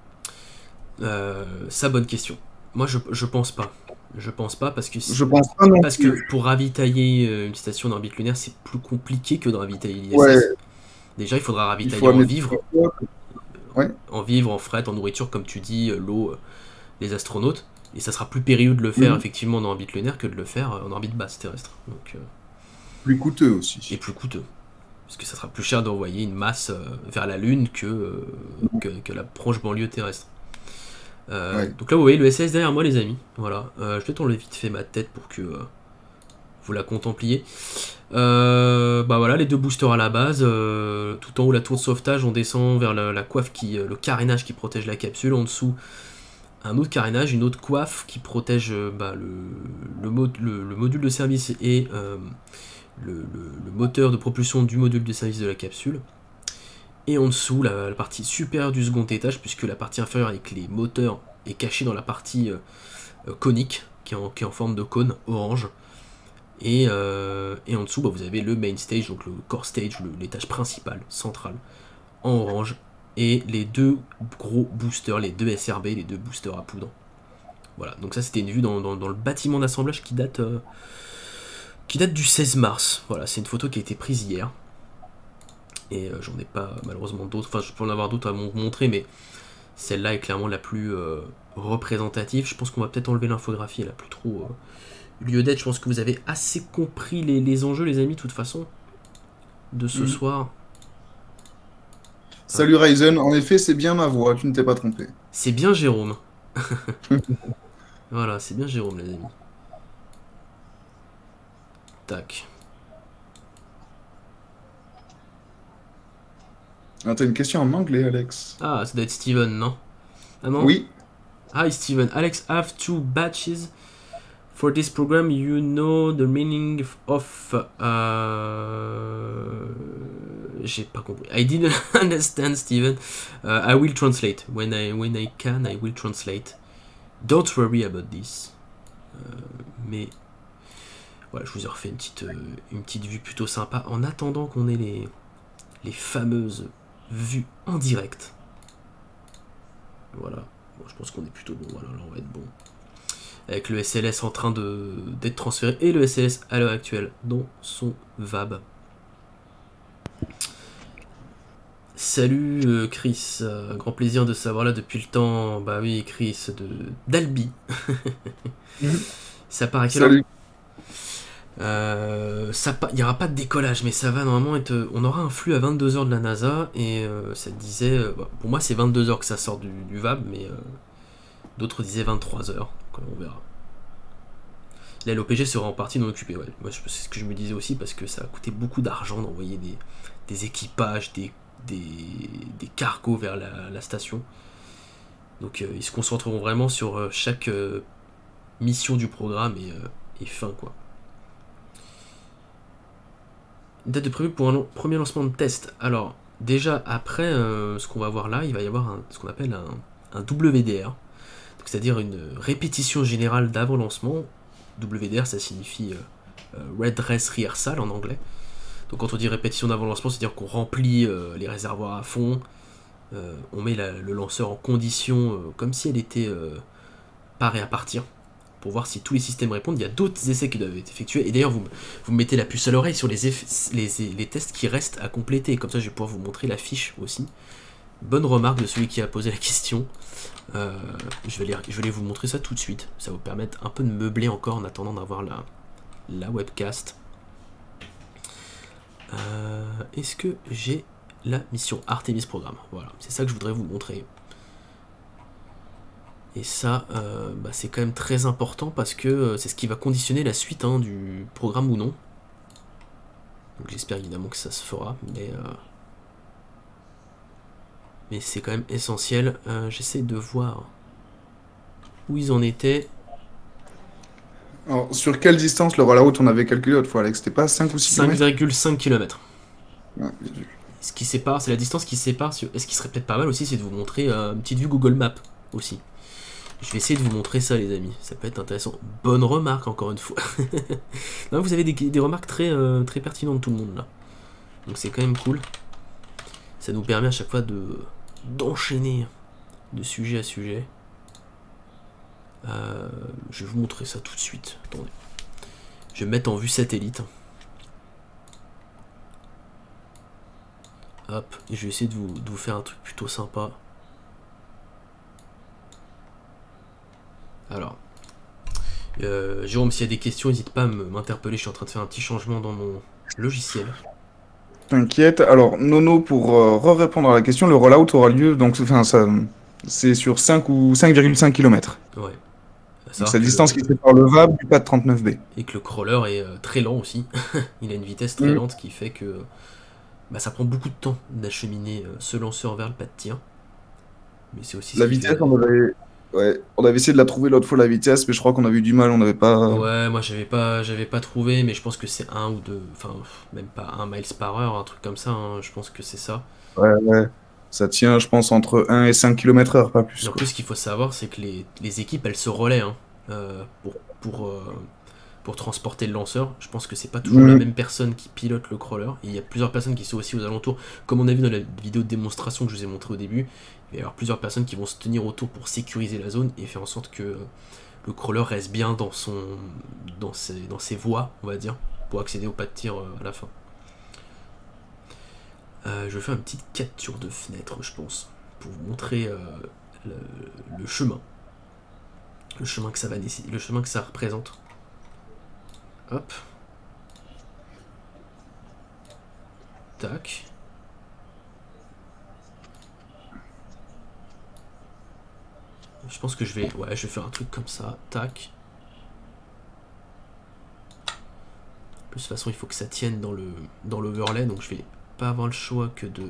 Ça, bonne question. Moi, je pense pas. Je pense pas parce que je pense pas non parce que pour ravitailler une station d'orbite lunaire, c'est plus compliqué que de ravitailler l'ISS. Ouais. Déjà, il faudra ravitailler en vivre, en vivre, en fret, en nourriture, comme tu dis, l'eau, les astronautes. Et ça sera plus périlleux de le faire effectivement en orbite lunaire que de le faire en orbite basse terrestre. Donc, Plus coûteux aussi. Et plus coûteux. Parce que ça sera plus cher d'envoyer une masse vers la Lune que la proche banlieue terrestre. Ouais. Donc là, vous voyez le SLS derrière moi, les amis. Voilà. Je vais peut-être enlever vite fait ma tête pour que vous la contempliez. Bah voilà, les deux boosters à la base. Tout en haut, la tour de sauvetage, on descend vers la coiffe le carénage qui protège la capsule. En dessous, un autre carénage, une autre coiffe qui protège le module de service et le moteur de propulsion du module de service de la capsule. Et en dessous, la partie supérieure du second étage, puisque la partie inférieure avec les moteurs est cachée dans la partie conique, qui est en forme de cône orange. Et en dessous, bah, vous avez le main stage, donc le core stage, l'étage principal, central, en orange. Et les deux gros boosters, les deux SRB, les deux boosters à poudre. Voilà, donc ça c'était une vue dans le bâtiment d'assemblage qui date du 16 mars. Voilà, c'est une photo qui a été prise hier. Et j'en ai pas malheureusement d'autres. Enfin, je peux en avoir d'autres à vous montrer, mais celle-là est clairement la plus représentative. Je pense qu'on va peut-être enlever l'infographie, elle a plus trop lieu d'être. Je pense que vous avez assez compris les enjeux, les amis, de toute façon, de ce soir. Salut Ryzen, en effet, c'est bien ma voix, tu ne t'es pas trompé. C'est bien Jérôme. Voilà, c'est bien Jérôme, les amis. Tac. Ah, t'as une question en anglais, Alex? Ah, ça doit être Steven, non? Ah non? Oui. Hi Steven, Alex have two batches for this program. You know the meaning of j'ai pas compris. I didn't understand, Steven. I will translate when I can. I will translate. Don't worry about this. Mais voilà, je vous ai refait une petite vue plutôt sympa en attendant qu'on ait les fameuses vues en direct. Voilà. Bon, je pense qu'on est plutôt bon, voilà, là on va être bon. Avec le SLS en train d'être transféré et le SLS à l'heure actuelle dans son VAB. Salut Chris, grand plaisir de savoir là depuis le temps. Bah oui, Chris, d'Albi. Ça part à quelle heure? Il n'y aura pas de décollage, mais ça va normalement être. On aura un flux à 22h de la NASA et ça disait. Pour moi, c'est 22h que ça sort du VAB, mais d'autres disaient 23h. On verra. Là, l'OPG sera en partie non occupé. Ouais. Moi, c'est ce que je me disais aussi parce que ça a coûté beaucoup d'argent d'envoyer des équipages, des cargos vers la station. Donc, ils se concentreront vraiment sur chaque mission du programme et fin quoi. Date de prévu pour un premier lancement de test. Alors, déjà, après ce qu'on va voir là, il va y avoir ce qu'on appelle un WDR. C'est-à-dire une répétition générale d'avant-lancement. WDR, ça signifie Red Dress Rehearsal en anglais. Donc quand on dit répétition d'avant-lancement, c'est-à-dire qu'on remplit les réservoirs à fond, on met le lanceur en condition comme si elle était parée à partir, pour voir si tous les systèmes répondent. Il y a d'autres essais qui doivent être effectués, et d'ailleurs vous me mettez la puce à l'oreille sur les tests qui restent à compléter, comme ça je vais pouvoir vous montrer la fiche aussi. Bonne remarque de celui qui a posé la question. Je vais vous montrer ça tout de suite, ça va vous permettre un peu de meubler encore en attendant d'avoir la webcast. Est-ce que j'ai la mission Artemis Programme? Voilà, c'est ça que je voudrais vous montrer. Et ça, c'est quand même très important parce que c'est ce qui va conditionner la suite du programme ou non. Donc j'espère évidemment que ça se fera, mais c'est quand même essentiel. J'essaie de voir où ils en étaient. Alors, sur quelle distance le rollout on avait calculé l'autre fois, Alex? C'était pas 5 ou 6 km? 5,5 km. Ouais, bien vu. Ce qui sépare, c'est la distance qui sépare. Et ce qui serait peut-être pas mal aussi, c'est de vous montrer une petite vue Google Maps aussi. Je vais essayer de vous montrer ça, les amis. Ça peut être intéressant. Bonne remarque, encore une fois. Non, vous avez des remarques très, très pertinentes, tout le monde, là. Donc c'est quand même cool. Ça nous permet à chaque fois d'enchaîner de sujet à sujet. Je vais vous montrer ça tout de suite. Attendez. Je vais me mettre en vue satellite. Hop, et je vais essayer de vous faire un truc plutôt sympa. Alors, Jérôme, s'il y a des questions, n'hésite pas à m'interpeller, je suis en train de faire un petit changement dans mon logiciel. T'inquiète. Alors, Nono, pour répondre à la question, le rollout aura lieu, donc, enfin, c'est sur 5 ou 5,5 km. Ouais. C'est la distance qui sépare le VAB du pad 39B. Et que le crawler est très lent aussi. Il a une vitesse très lente qui fait que ça prend beaucoup de temps d'acheminer ce lanceur vers le pas de tir. Mais c'est aussi la vitesse, on avait essayé de la trouver l'autre fois, la vitesse, mais je crois qu'on avait eu du mal, on n'avait pas... Ouais, moi j'avais pas trouvé, mais je pense que c'est 1 ou 2, enfin même pas 1 miles par heure, un truc comme ça, hein, je pense que c'est ça. Ouais. Ça tient, je pense, entre 1 et 5 km/h, pas plus. Et en plus, ce qu'il faut savoir, c'est que les équipes, elles se relaient hein, pour transporter le lanceur. Je pense que c'est pas toujours la même personne qui pilote le crawler. Et il y a plusieurs personnes qui sont aussi aux alentours. Comme on a vu dans la vidéo de démonstration que je vous ai montré au début, il va y avoir plusieurs personnes qui vont se tenir autour pour sécuriser la zone et faire en sorte que le crawler reste bien dans ses voies, on va dire, pour accéder au pas de tir à la fin. Je vais faire une petite capture de fenêtre, je pense, pour vous montrer le chemin. Le chemin que ça va le chemin que ça représente. Hop. Tac. Je pense que je vais faire un truc comme ça. Tac. De toute façon, il faut que ça tienne dans l'overlay, donc je vais pas avoir le choix que de...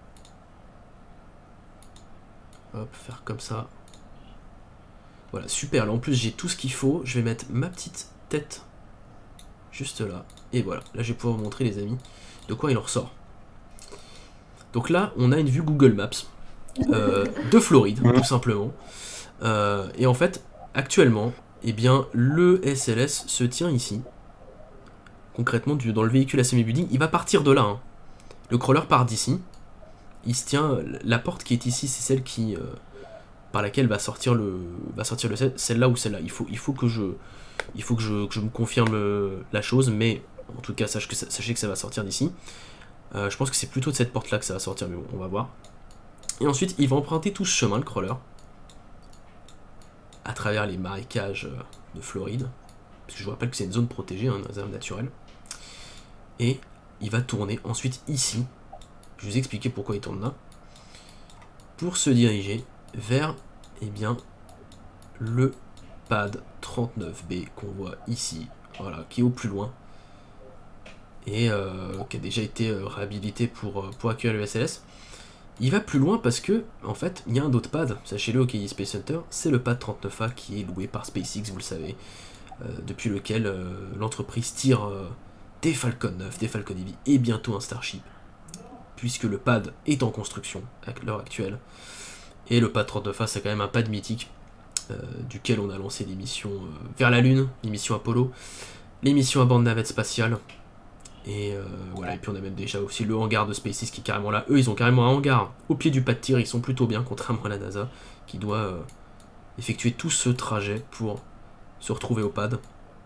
Hop, faire comme ça. Voilà, super. Là, en plus, j'ai tout ce qu'il faut. Je vais mettre ma petite tête juste là. Et voilà, là, je vais pouvoir vous montrer, les amis, de quoi il en ressort. Donc là, on a une vue Google Maps de Floride, tout simplement. Et en fait, actuellement, eh bien, le SLS se tient ici. Concrètement, dans le véhicule assembly building, il va partir de là. Hein. Le crawler part d'ici. Il se tient. La porte qui est ici, c'est celle qui par laquelle va sortir celle-là ou celle-là. Il faut que je me confirme la chose, mais en tout cas, sachez que ça va sortir d'ici. Je pense que c'est plutôt de cette porte-là que ça va sortir, mais bon, on va voir. Et ensuite, il va emprunter tout ce chemin, le crawler, à travers les marécages de Floride, parce que je vous rappelle que c'est une zone protégée, une réserve naturelle. Et il va tourner ensuite ici. Je vais vous expliquer pourquoi il tourne là. Pour se diriger vers, eh bien, le pad 39B qu'on voit ici, voilà, qui est au plus loin. Et qui a déjà été réhabilité pour accueillir le SLS. Il va plus loin parce que, en fait, il y a un autre pad, sachez-le, au Kennedy Space Center, c'est le pad 39A qui est loué par SpaceX, vous le savez, depuis lequel l'entreprise tire des Falcon 9, des Falcon Heavy et bientôt un Starship, puisque le pad est en construction à l'heure actuelle. Et le pad 39A, c'est quand même un pad mythique, duquel on a lancé des missions vers la Lune, les missions Apollo, les missions à bord de navette spatiale. Et voilà, et puis on a même déjà aussi le hangar de SpaceX qui est carrément là. Eux, ils ont carrément un hangar au pied du pas de tir, ils sont plutôt bien, contrairement à la NASA, qui doit effectuer tout ce trajet pour se retrouver au pad.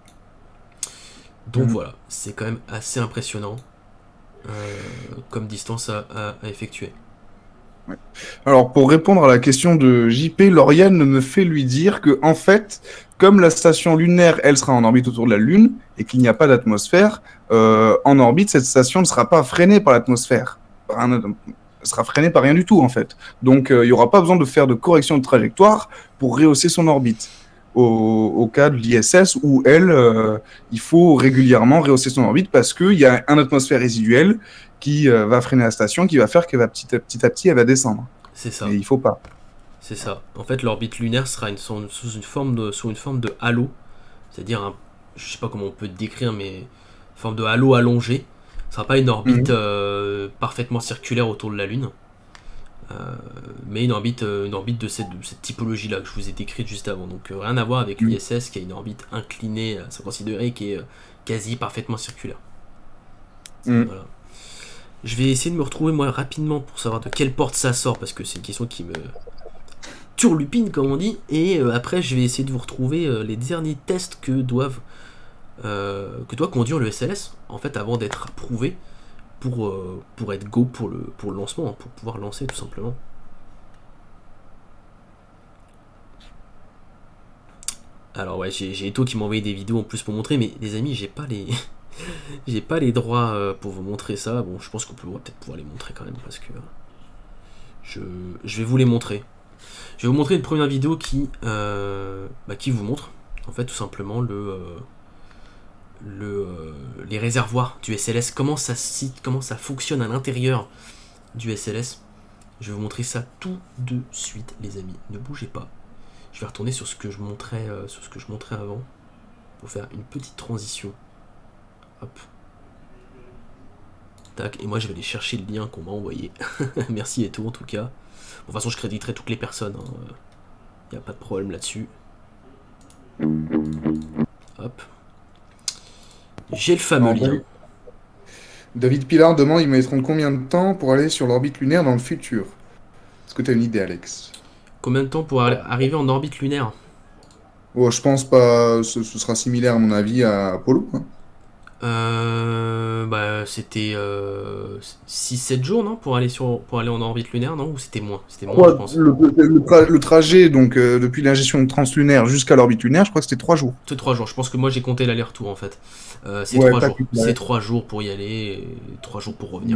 Donc voilà, c'est quand même assez impressionnant comme distance à effectuer. Ouais. Alors, pour répondre à la question de JP, Lauriane me fait lui dire que, en fait, comme la station lunaire, elle sera en orbite autour de la Lune et qu'il n'y a pas d'atmosphère, en orbite, cette station ne sera pas freinée par l'atmosphère. Elle sera freinée par rien du tout, en fait. Donc, il n'y aura pas besoin de faire de correction de trajectoire pour rehausser son orbite. Au cas de l'ISS, où elle, il faut régulièrement rehausser son orbite parce qu'il y a une atmosphère résiduelle qui va freiner la station, qui va faire qu'elle va petit à petit, elle va descendre. C'est ça. Et il faut pas. C'est ça. En fait, l'orbite lunaire sera sous une forme de halo, c'est-à-dire je sais pas comment on peut décrire, mais une forme de halo allongé. Ce sera pas une orbite parfaitement circulaire autour de la Lune, mais une orbite de cette typologie-là que je vous ai décrite juste avant. Donc rien à voir avec l'ISS qui a une orbite inclinée à 56 degrés qui est quasi parfaitement circulaire. Voilà. Je vais essayer de me retrouver moi rapidement pour savoir de quelle porte ça sort, parce que c'est une question qui me turlupine comme on dit, et après je vais essayer de vous retrouver les derniers tests que doit conduire le SLS en fait avant d'être approuvé pour être go pour le lancement, hein, pour pouvoir lancer tout simplement. Alors ouais, j'ai Eto qui m'a envoyé des vidéos en plus pour montrer, mais les amis, j'ai pas les... j'ai pas les droits pour vous montrer ça. Bon, je pense qu'on va peut-être pouvoir les montrer quand même, parce que je vais vous les montrer. Je vais vous montrer une première vidéo qui vous montre, en fait, tout simplement, les réservoirs du SLS, comment ça fonctionne à l'intérieur du SLS. Je vais vous montrer ça tout de suite, les amis. Ne bougez pas. Je vais retourner sur ce que je montrais, avant, pour faire une petite transition. Hop. Tac. Et moi, je vais aller chercher le lien qu'on m'a envoyé. Merci Eto, en tout cas. Bon, de toute façon, je créditerai toutes les personnes. Il n'y a pas de problème là-dessus. Hop. J'ai le fameux lien. David Pilar demande, ils mettront combien de temps pour aller sur l'orbite lunaire dans le futur? Est-ce que tu as une idée, Alex? Combien de temps pour arriver en orbite lunaire? Oh, je pense pas, ce sera similaire à mon avis à Apollo, hein. C'était 6-7 jours, non, pour aller en orbite lunaire, non? Ou c'était moins? C'était moins, je pense. Le trajet, donc, depuis l'injection translunaire jusqu'à l'orbite lunaire, je crois que c'était 3 jours. C'est 3 jours. Je pense que moi, j'ai compté l'aller-retour, en fait. C'est Ouais, 3 jours. ouais. C'est 3 jours pour y aller, et 3 jours pour revenir.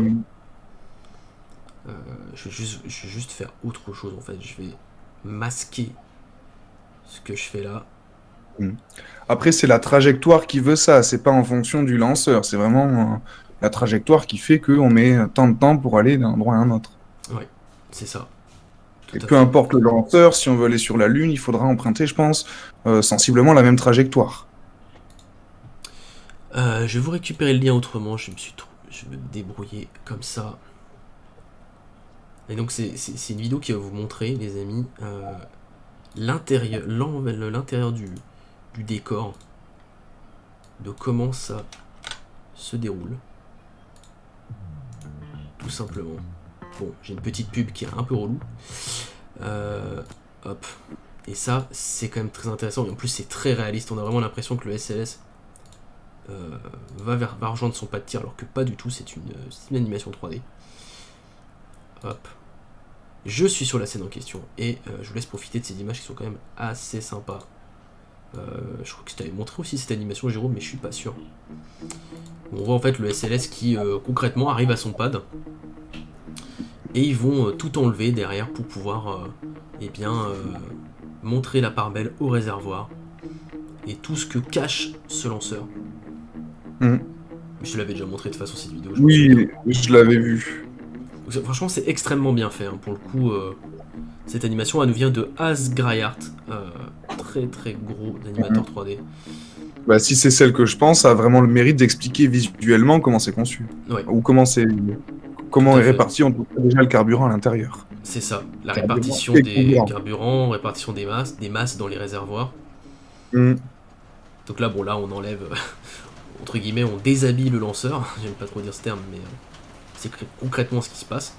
Je vais juste faire autre chose, en fait. Je vais masquer ce que je fais là. Après, c'est la trajectoire qui veut ça, c'est pas en fonction du lanceur, c'est vraiment la trajectoire qui fait qu'on met tant de temps pour aller d'un endroit à un autre. Ouais, c'est ça. Et peu importe le lanceur, si on veut aller sur la Lune, il faudra emprunter, je pense, sensiblement la même trajectoire. Je vais vous récupérer le lien autrement, je vais me débrouiller comme ça. Et donc c'est une vidéo qui va vous montrer, les amis, l'intérieur du décor, de comment ça se déroule, tout simplement. Bon, j'ai une petite pub qui est un peu relou. Hop. Et ça, c'est quand même très intéressant. Et en plus, c'est très réaliste. On a vraiment l'impression que le SLS va rejoindre son pas de tir, alors que pas du tout. C'est une animation 3D. Hop. Je suis sur la scène en question. Et je vous laisse profiter de ces images qui sont quand même assez sympas. Je crois que je t'avais montré aussi cette animation, Jérôme, mais je suis pas sûr. On voit en fait le SLS qui concrètement arrive à son pad. Et ils vont tout enlever derrière pour pouvoir montrer la part belle au réservoir. Et tout ce que cache ce lanceur. Je te l'avais déjà montré de toute façon cette vidéo. Oui, je l'avais vu. Franchement, c'est extrêmement bien fait. Hein. Pour le coup, cette animation, elle nous vient de Asgrayart. Très très gros animateur 3D. Bah, si c'est celle que je pense, ça a vraiment le mérite d'expliquer visuellement comment c'est conçu. Ouais. Ou comment est réparti en tout cas déjà le carburant à l'intérieur. C'est ça, la répartition des carburants, répartition des masses dans les réservoirs. Donc là, bon, là on enlève, entre guillemets, on déshabille le lanceur. J'aime pas trop dire ce terme, mais c'est concrètement ce qui se passe.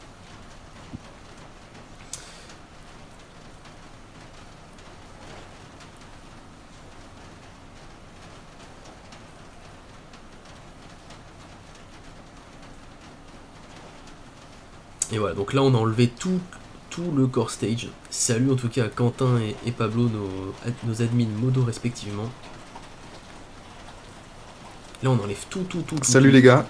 Et voilà, donc là on a enlevé tout le core stage. Salut en tout cas à Quentin et Pablo, nos admins modo respectivement. Là on enlève tout. Salut les gars.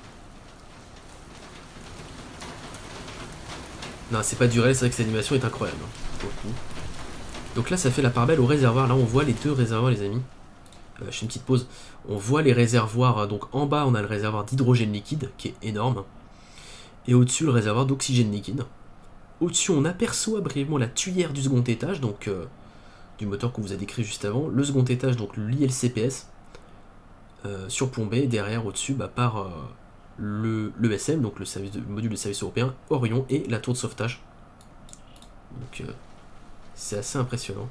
Non, c'est pas du réel, c'est vrai que cette animation est incroyable. Pour le coup. Donc là ça fait la part belle au réservoir. Là on voit les deux réservoirs, les amis. Je fais une petite pause. On voit les réservoirs. Donc en bas on a le réservoir d'hydrogène liquide qui est énorme. Et au-dessus le réservoir d'oxygène liquide. Au-dessus on aperçoit brièvement la tuyère du second étage, donc du moteur qu'on vous a décrit juste avant. Le second étage, donc l'ILCPS, surplombé derrière au-dessus par l'ESM, donc le module de service européen, Orion et la tour de sauvetage. Donc c'est assez impressionnant.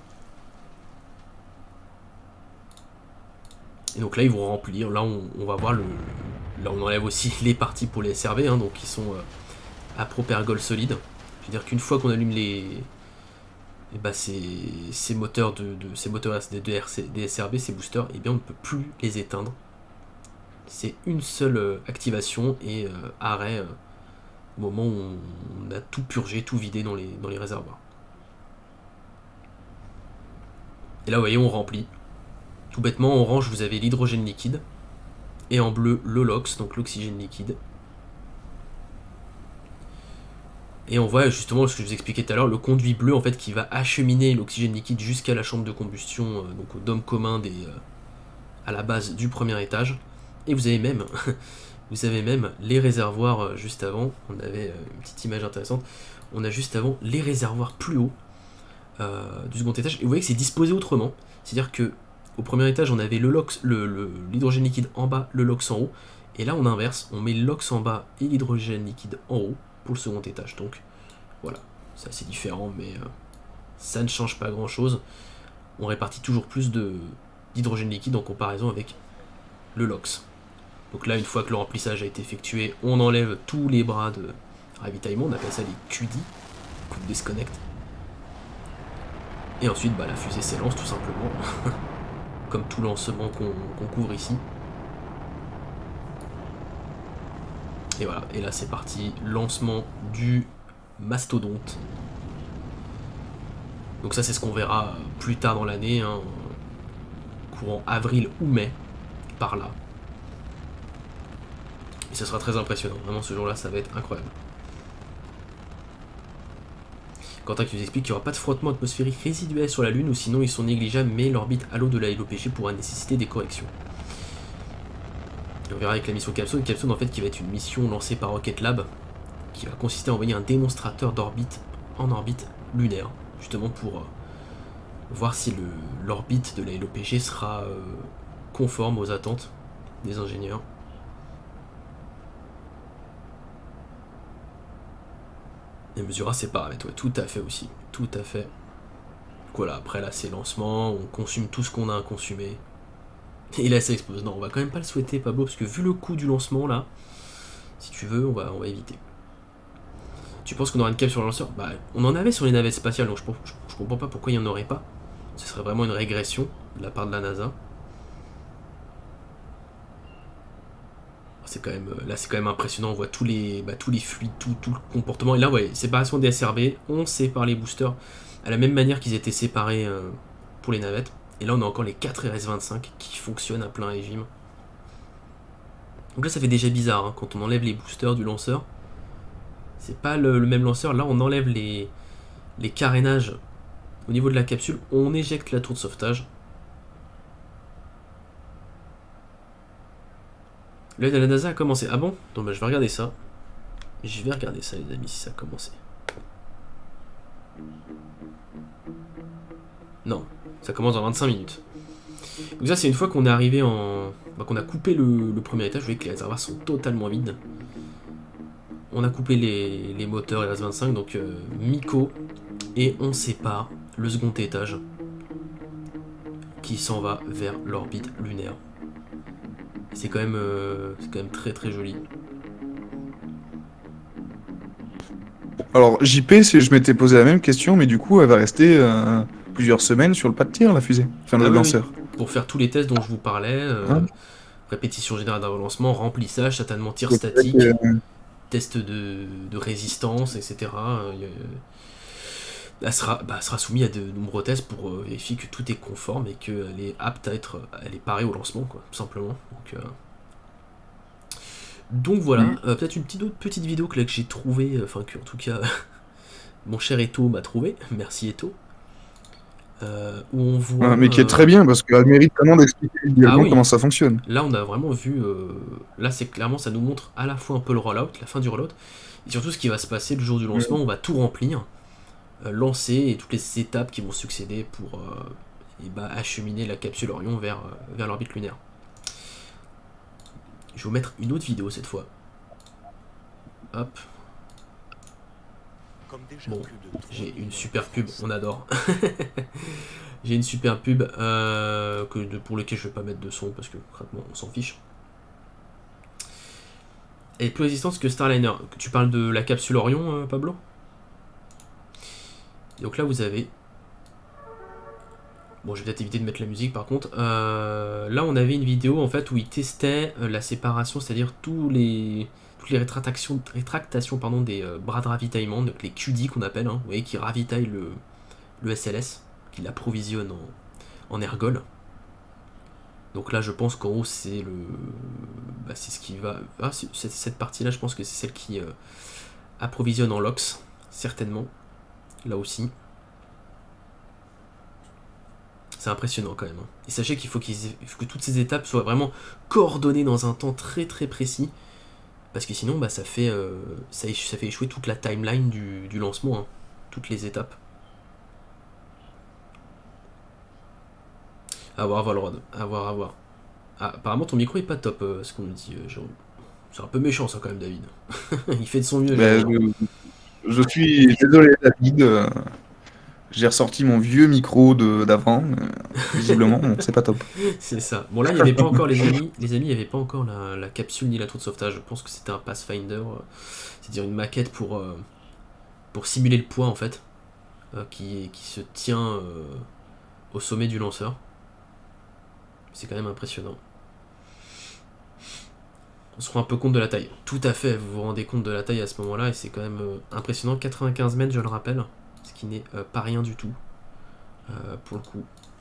Et donc là ils vont remplir, là on va voir là on enlève aussi les parties pour les SRB, hein, donc qui sont à propergol solide. C'est-à-dire qu'une fois qu'on allume ces moteurs des SRB, ces boosters, et bien on ne peut plus les éteindre. C'est une seule activation et arrêt au moment où on a tout purgé, tout vidé dans les réservoirs. Et là, vous voyez, on remplit. Tout bêtement, en orange, vous avez l'hydrogène liquide. Et en bleu, le LOX, donc l'oxygène liquide. Et on voit justement ce que je vous expliquais tout à l'heure, le conduit bleu en fait qui va acheminer l'oxygène liquide jusqu'à la chambre de combustion, donc au dôme commun à la base du premier étage. Et vous avez même, les réservoirs juste avant. On avait une petite image intéressante. On a juste avant les réservoirs plus hauts du second étage. Et vous voyez que c'est disposé autrement. C'est-à-dire que au premier étage, on avait l'hydrogène liquide en bas, le LOX en haut. Et là, on inverse, on met le LOX en bas et l'hydrogène liquide en haut pour le second étage. Donc voilà, c'est assez différent, mais ça ne change pas grand-chose. On répartit toujours plus d'hydrogène liquide en comparaison avec le LOX. Donc là, une fois que le remplissage a été effectué, on enlève tous les bras de ravitaillement. On appelle ça les QD, Quick Disconnect. Et ensuite, bah, la fusée s'élance tout simplement. Comme tout lancement qu'on couvre ici. Et voilà, et là c'est parti, lancement du mastodonte. Donc ça c'est ce qu'on verra plus tard dans l'année, hein, courant avril ou mai, par là. Et ça sera très impressionnant, vraiment ce jour-là ça va être incroyable. Quentin qui nous explique qu'il n'y aura pas de frottement atmosphérique résiduel sur la Lune, ou sinon ils sont négligeables, mais l'orbite halo de la LOPG pourra nécessiter des corrections. Et on verra avec la mission Capsule, en fait qui va être une mission lancée par Rocket Lab, qui va consister à envoyer un démonstrateur d'orbite en orbite lunaire, justement pour voir si l'orbite de la LOPG sera conforme aux attentes des ingénieurs. Et mesurera ses paramètres, ouais, tout à fait aussi, tout à fait. Voilà, après là c'est lancement, on consomme tout ce qu'on a à consumer. Et là ça explose. Non, on va quand même pas le souhaiter, Pablo, parce que vu le coût du lancement là, si tu veux, on va éviter. Tu penses qu'on aura une capsule sur le lanceur? Bah, on en avait sur les navettes spatiales, donc je comprends pas pourquoi il n'y en aurait pas. Ce serait vraiment une régression de la part de la NASA. C'est quand même, là c'est quand même impressionnant, on voit tous les fluides, tout le comportement. Et là, ouais, séparation des SRB, on sépare les boosters à la même manière qu'ils étaient séparés pour les navettes. Et là on a encore les 4 RS-25 qui fonctionnent à plein régime. Donc là ça fait déjà bizarre, hein, quand on enlève les boosters du lanceur. C'est pas le même lanceur, là on enlève les carénages au niveau de la capsule, on éjecte la tour de sauvetage. L'œil de la NASA a commencé. Ah bon? Donc bah, je vais regarder ça. Je vais regarder ça les amis si ça a commencé. Non, ça commence dans 25 minutes. Donc ça c'est une fois qu'on est arrivé en... Bah, qu'on a coupé le premier étage, vous voyez que les réservoirs sont totalement vides. On a coupé les moteurs et RS-25, donc Miko, et on sépare le second étage qui s'en va vers l'orbite lunaire. C'est quand même très très joli. Alors JP, je m'étais posé la même question, mais du coup elle va rester plusieurs semaines sur le pas de tir, la fusée, enfin le lanceur. Oui. Pour faire tous les tests dont je vous parlais, répétition générale d'un relancement, remplissage, certainement tir statique, test de résistance, etc. Elle sera soumise à de nombreux tests pour vérifier que tout est conforme et qu'elle est apte à être, elle est parée au lancement, quoi, tout simplement. Donc voilà, peut-être une autre petite vidéo que j'ai trouvée, enfin que en tout cas mon cher Eto m'a trouvé, merci Eto, où on voit... mais qui est très bien parce qu'elle mérite vraiment d'expliquer comment ça fonctionne. Là on a vraiment vu, là c'est clairement ça nous montre à la fois un peu le rollout, la fin du rollout, et surtout ce qui va se passer le jour du lancement, on va tout remplir. Lancer et toutes les étapes qui vont succéder pour acheminer la capsule Orion vers l'orbite lunaire. Je vais vous mettre une autre vidéo cette fois. Hop. Bon, j'ai une super pub, on adore. J'ai une super pub pour laquelle je vais pas mettre de son parce que concrètement on s'en fiche. Elle est plus résistante que Starliner. Tu parles de la capsule Orion, Pablo? Donc là vous avez... Bon, je vais peut-être éviter de mettre la musique par contre. Là on avait une vidéo en fait où il testait la séparation, c'est-à-dire toutes les rétractations des bras de ravitaillement, donc les QD qu'on appelle, hein, vous voyez, qui ravitaillent le SLS, qui l'approvisionne en ergol. Donc là, je pense qu'en haut, c'est le... Bah, c'est ce qui va... Ah, cette partie-là, je pense que c'est celle qui approvisionne en LOX, certainement. Là aussi. C'est impressionnant quand même. Hein. Et sachez qu'il faut que toutes ces étapes soient vraiment coordonnées dans un temps très très précis. Parce que sinon, bah, ça fait échouer toute la timeline du lancement. Hein. Toutes les étapes. À voir, Valrod. À voir. Ah, apparemment, ton micro est pas top, ce qu'on nous dit, Jérôme. C'est un peu méchant, ça, quand même, David. Il fait de son mieux, Jérôme. Je suis désolé, David. J'ai ressorti mon vieux micro d'avant. Visiblement, c'est pas top. C'est ça. Bon, là, il n'y avait pas encore, les amis, il n'y avait pas encore la capsule ni la tour de sauvetage. Je pense que c'était un Pathfinder, c'est-à-dire une maquette pour simuler le poids, en fait, qui se tient au sommet du lanceur. C'est quand même impressionnant. On se rend un peu compte de la taille. Tout à fait, vous vous rendez compte de la taille à ce moment-là, et c'est quand même impressionnant. 95 mètres, je le rappelle, ce qui n'est pas rien du tout, pour le coup.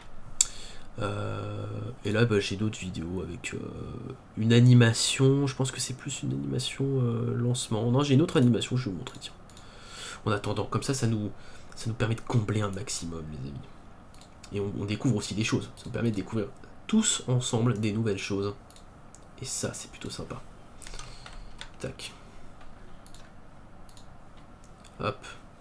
Et là, bah, j'ai d'autres vidéos avec une animation. Je pense que c'est plus une animation lancement. Non, j'ai une autre animation, je vais vous montrer, tiens. En attendant, comme ça nous permet de combler un maximum, les amis. Et on découvre aussi des choses. Ça nous permet de découvrir tous ensemble des nouvelles choses. Et ça, c'est plutôt sympa. Tac. Hop.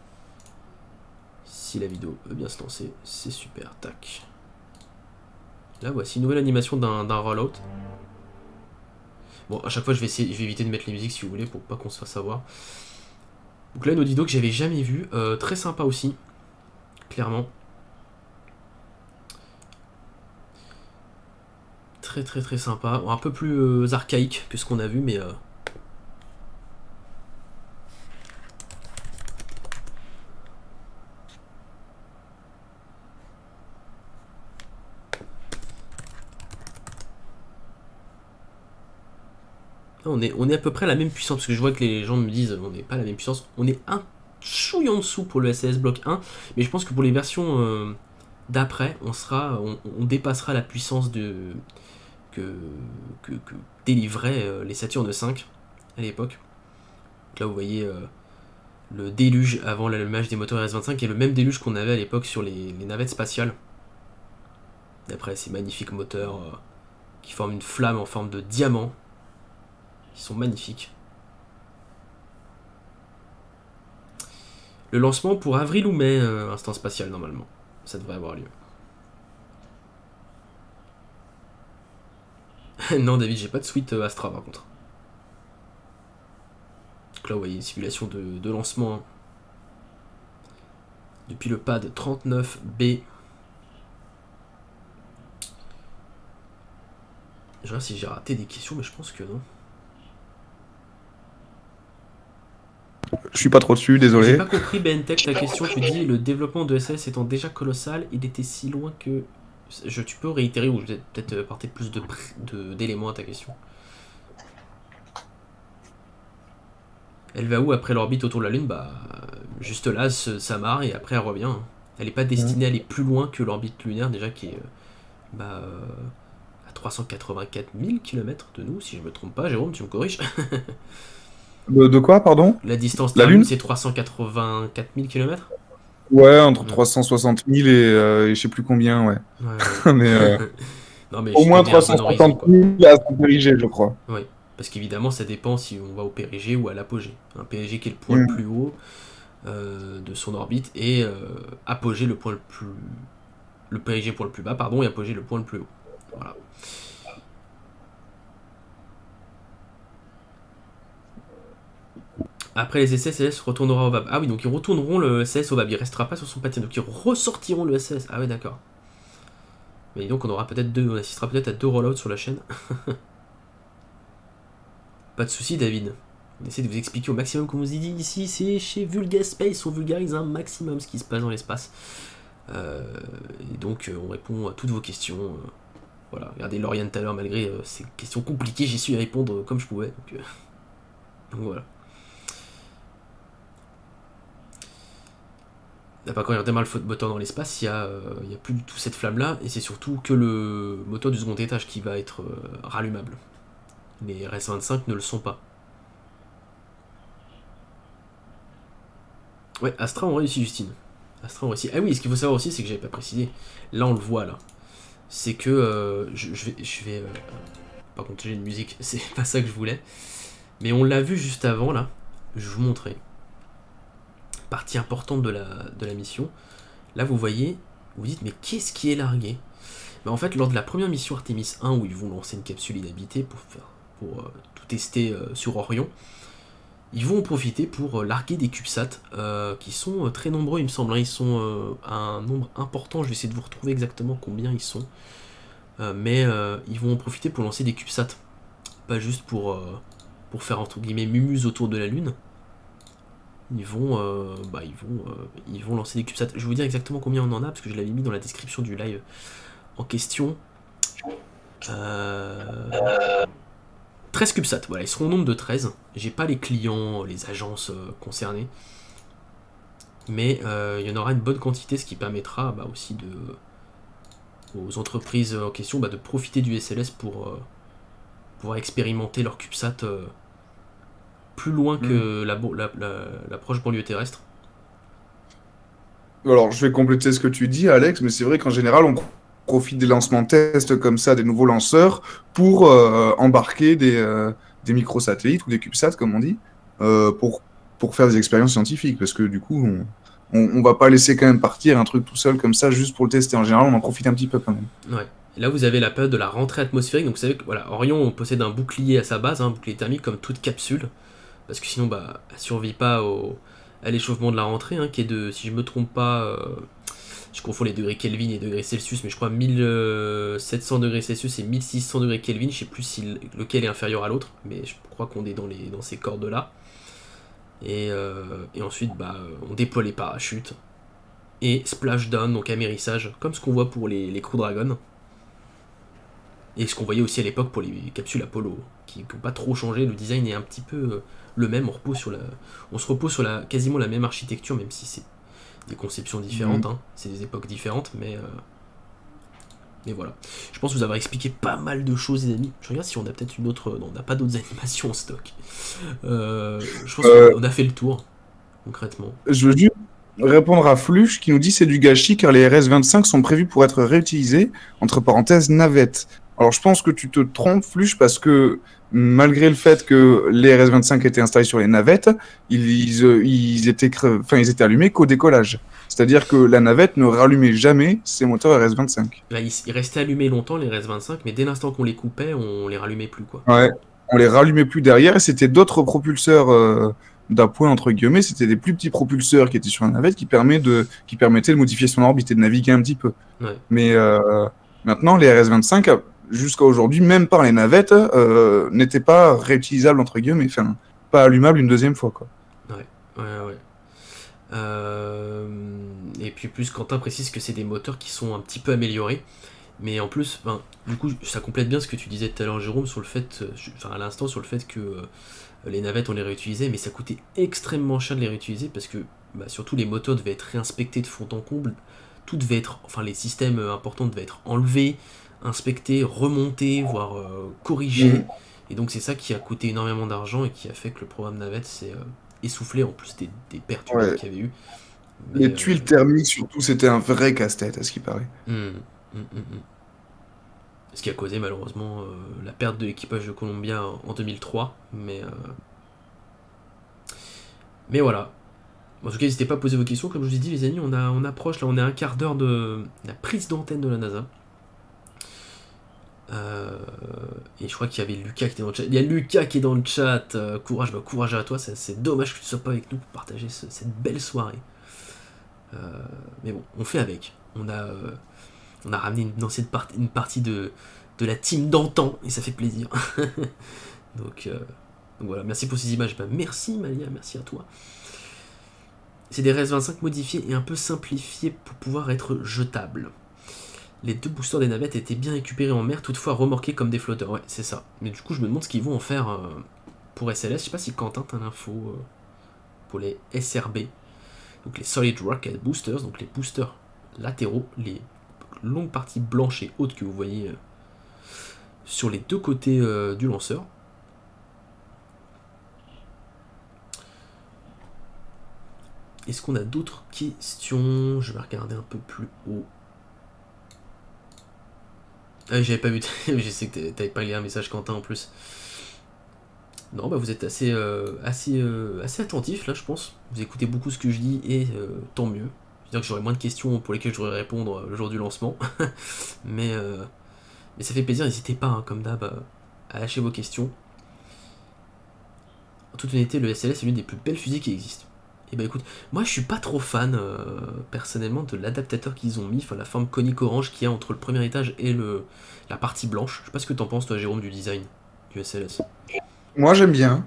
Si la vidéo veut bien se lancer, c'est super. Tac. Là, voici une nouvelle animation d'un rollout. Bon, à chaque fois, je vais éviter de mettre les musiques si vous voulez, pour pas qu'on se fasse avoir. Donc là, une Audido que j'avais jamais vu. Très sympa aussi. Clairement. Très sympa. Un peu plus archaïque que ce qu'on a vu, mais... On est à peu près à la même puissance, parce que je vois que les gens me disent on n'est pas à la même puissance. On est un chouille en dessous pour le SAS Block 1, mais je pense que pour les versions d'après, on dépassera la puissance que délivraient les Saturn V à l'époque. Là vous voyez le déluge avant l'allumage des moteurs RS-25 qui est le même déluge qu'on avait à l'époque sur les navettes spatiales. D'après ces magnifiques moteurs qui forment une flamme en forme de diamant. Ils sont magnifiques. Le lancement pour avril ou mai, instant spatial normalement. Ça devrait avoir lieu. Non David, j'ai pas de suite Astra par contre. Donc là vous voyez une simulation de lancement. Depuis le pad 39B. Je regarde si j'ai raté des questions, mais je pense que non. Je suis pas trop dessus, désolé. J'ai pas compris BNTech ta question, tu dis le développement de SS étant déjà colossal, il était si loin que... Tu peux réitérer ou peut-être apporter plus d'éléments à ta question. Elle va où après l'orbite autour de la Lune? Bah juste là, ça marre et après elle revient. Elle n'est pas destinée à aller plus loin que l'orbite lunaire déjà qui est à 384 000 km de nous, si je me trompe pas. Jérôme, tu me corriges? De quoi, pardon? La distance la Lune, c'est 384 000 km? Ouais, entre 360 000 et je sais plus combien, ouais. Mais, non, mais au moins 360 000 à son périgée, je crois. Oui, parce qu'évidemment, ça dépend si on va au périgée ou à l'apogée. Un périgée qui est le point le plus haut de son orbite et apogée le point le plus... Le périgée point le plus bas, pardon, et apogée le point le plus haut. Voilà. Après les essais, CS retournera au VAB. Ah oui, donc ils retourneront le SS au VAB. Il restera pas sur son patine. Donc ils ressortiront le SS. Ah ouais, d'accord. Mais donc on aura peut-être on assistera peut-être à 2 rollouts sur la chaîne. Pas de soucis, David. On essaie de vous expliquer au maximum, comme on vous dit ici, c'est chez Vulgaspace. On vulgarise un maximum ce qui se passe dans l'espace. Et donc on répond à toutes vos questions. Voilà, regardez Lauriane tout à l'heure, malgré ces questions compliquées, j'ai su y répondre comme je pouvais. Donc voilà. Quand il redémarre le moteur dans l'espace, il y a plus du tout cette flamme-là, et c'est surtout que le moteur du second étage qui va être rallumable. Les RS-25 ne le sont pas. Ouais, Astra ont réussi, Justine. Astra ont réussi. Ah oui, ce qu'il faut savoir aussi, c'est que j'avais pas précisé. Là, on le voit, là. C'est que... je vais par contre, j'ai une musique, c'est pas ça que je voulais. Mais on l'a vu juste avant, là. Je vous montrer. Partie importante de la mission. Là, vous voyez, vous dites, mais qu'est-ce qui est largué? Ben, en fait, lors de la première mission Artemis 1, où ils vont lancer une capsule inhabitée pour tout tester sur Orion, ils vont en profiter pour larguer des CubeSats qui sont très nombreux, il me semble. Hein. Ils sont un nombre important, je vais essayer de vous retrouver exactement combien ils sont. Mais ils vont en profiter pour lancer des CubeSats. Pas juste pour faire, entre guillemets, mumuse autour de la Lune. Ils vont lancer des CubeSats. Je vais vous dire exactement combien on en a, parce que je l'avais mis dans la description du live en question. 13 CubeSats, voilà, ils seront au nombre de 13. J'ai pas les clients, les agences concernées. Mais il y en aura une bonne quantité, ce qui permettra aussi aux entreprises en question de profiter du SLS pour pouvoir expérimenter leur CubeSat plus loin que la proche banlieue terrestre. Alors, je vais compléter ce que tu dis, Alex, mais c'est vrai qu'en général, on profite des lancements tests comme ça, des nouveaux lanceurs, pour embarquer des microsatellites ou des CubeSats, comme on dit, pour faire des expériences scientifiques, parce que du coup, on va pas laisser quand même partir un truc tout seul comme ça, juste pour le tester. En général, on en profite un petit peu quand même. Ouais. Et là, vous avez la période de la rentrée atmosphérique, donc vous savez que voilà, Orion possède un bouclier à sa base, un bouclier thermique comme toute capsule, parce que sinon, elle survit pas à l'échauffement de la rentrée, qui est de, si je me trompe pas, je confonds les degrés Kelvin et degrés Celsius, mais je crois 1700 degrés Celsius et 1600 degrés Kelvin, je sais plus lequel est inférieur à l'autre, mais je crois qu'on est dans ces cordes-là. Et ensuite, on déploie les parachutes, et splashdown, donc amérissage, comme ce qu'on voit pour les Crew Dragon, et ce qu'on voyait aussi à l'époque pour les capsules Apollo, qui n'ont pas trop changé, le design est un petit peu le même, on se repose sur quasiment la même architecture, même si c'est des conceptions différentes, c'est des époques différentes, mais voilà. Je pense vous avoir expliqué pas mal de choses, les amis. Je regarde si on a peut-être une autre... Non, on n'a pas d'autres animations en stock. Je pense qu'on a fait le tour, concrètement. Je veux juste répondre à Fluche, qui nous dit c'est du gâchis, car les RS-25 sont prévus pour être réutilisés, entre parenthèses, navettes. Alors je pense que tu te trompes, Fluche, parce que malgré le fait que les RS-25 étaient installés sur les navettes, ils étaient allumés qu'au décollage. C'est-à-dire que la navette ne rallumait jamais ses moteurs RS-25. Là, ils restaient allumés longtemps, les RS-25, mais dès l'instant qu'on les coupait, on les rallumait plus, quoi. Ouais, on les rallumait plus derrière, et c'était d'autres propulseurs d'appoint, entre guillemets, c'était des plus petits propulseurs qui étaient sur la navette qui permettaient de modifier son orbite et de naviguer un petit peu. Ouais. Mais maintenant, les RS-25, jusqu'à aujourd'hui, même par les navettes, n'étaient pas réutilisables, entre guillemets, enfin, pas allumables une deuxième fois, quoi. Ouais. Et puis plus Quentin précise que c'est des moteurs qui sont un petit peu améliorés, mais en plus, du coup, ça complète bien ce que tu disais tout à l'heure, Jérôme, sur le fait, à l'instant, sur le fait que les navettes on les réutilisait, mais ça coûtait extrêmement cher de les réutiliser parce que surtout les moteurs devaient être réinspectés de fond en comble, tout devait être, les systèmes importants devaient être enlevés, inspectés, remontés, voire corrigés, et donc c'est ça qui a coûté énormément d'argent et qui a fait que le programme navette s'est essoufflé, en plus des pertes qu'il y avait eu. Mais les tuiles thermiques, surtout, c'était un vrai casse-tête, à ce qui paraît. Ce qui a causé malheureusement la perte de l'équipage de Columbia en 2003, mais voilà. En tout cas, n'hésitez pas à poser vos questions. Comme je vous ai dit, les amis, on approche, là, on est à un quart d'heure de la prise d'antenne de la NASA. Et je crois qu'il y avait Lucas qui était dans le chat. Il y a Lucas qui est dans le chat. Courage à toi. C'est dommage que tu ne sois pas avec nous pour partager cette belle soirée. Mais bon, on fait avec. On a ramené une partie de la team d'antan et ça fait plaisir. donc voilà, merci pour ces images. Merci Malia, merci à toi. C'est des RS-25 modifiés et un peu simplifiés pour pouvoir être jetables. Les 2 boosters des navettes étaient bien récupérés en mer, toutefois remorqués comme des flotteurs. Ouais, c'est ça. Mais du coup, je me demande ce qu'ils vont en faire pour SLS. Je sais pas si Quentin t'as l'info pour les SRB. Donc les Solid Rocket Boosters, donc les boosters latéraux, les longues parties blanches et hautes que vous voyez sur les deux côtés du lanceur. Est-ce qu'on a d'autres questions? Je vais regarder un peu plus haut. Ah, j'avais pas vu. Je sais que t'avais pas lu un message, Quentin, en plus. Non, bah vous êtes assez attentif là, je pense. Vous écoutez beaucoup ce que je dis et tant mieux. C'est-à-dire que j'aurai moins de questions pour lesquelles je devrais répondre le jour du lancement. mais ça fait plaisir, n'hésitez pas, hein, comme d'hab, à lâcher vos questions. En toute honnêteté, le SLS est l'une des plus belles fusées qui existent. Et bah écoute, moi je suis pas trop fan personnellement de l'adaptateur qu'ils ont mis, enfin la forme conique orange qu'il y a entre le premier étage et la partie blanche. Je sais pas ce que t'en penses toi, Jérôme, du design du SLS. Moi, j'aime bien.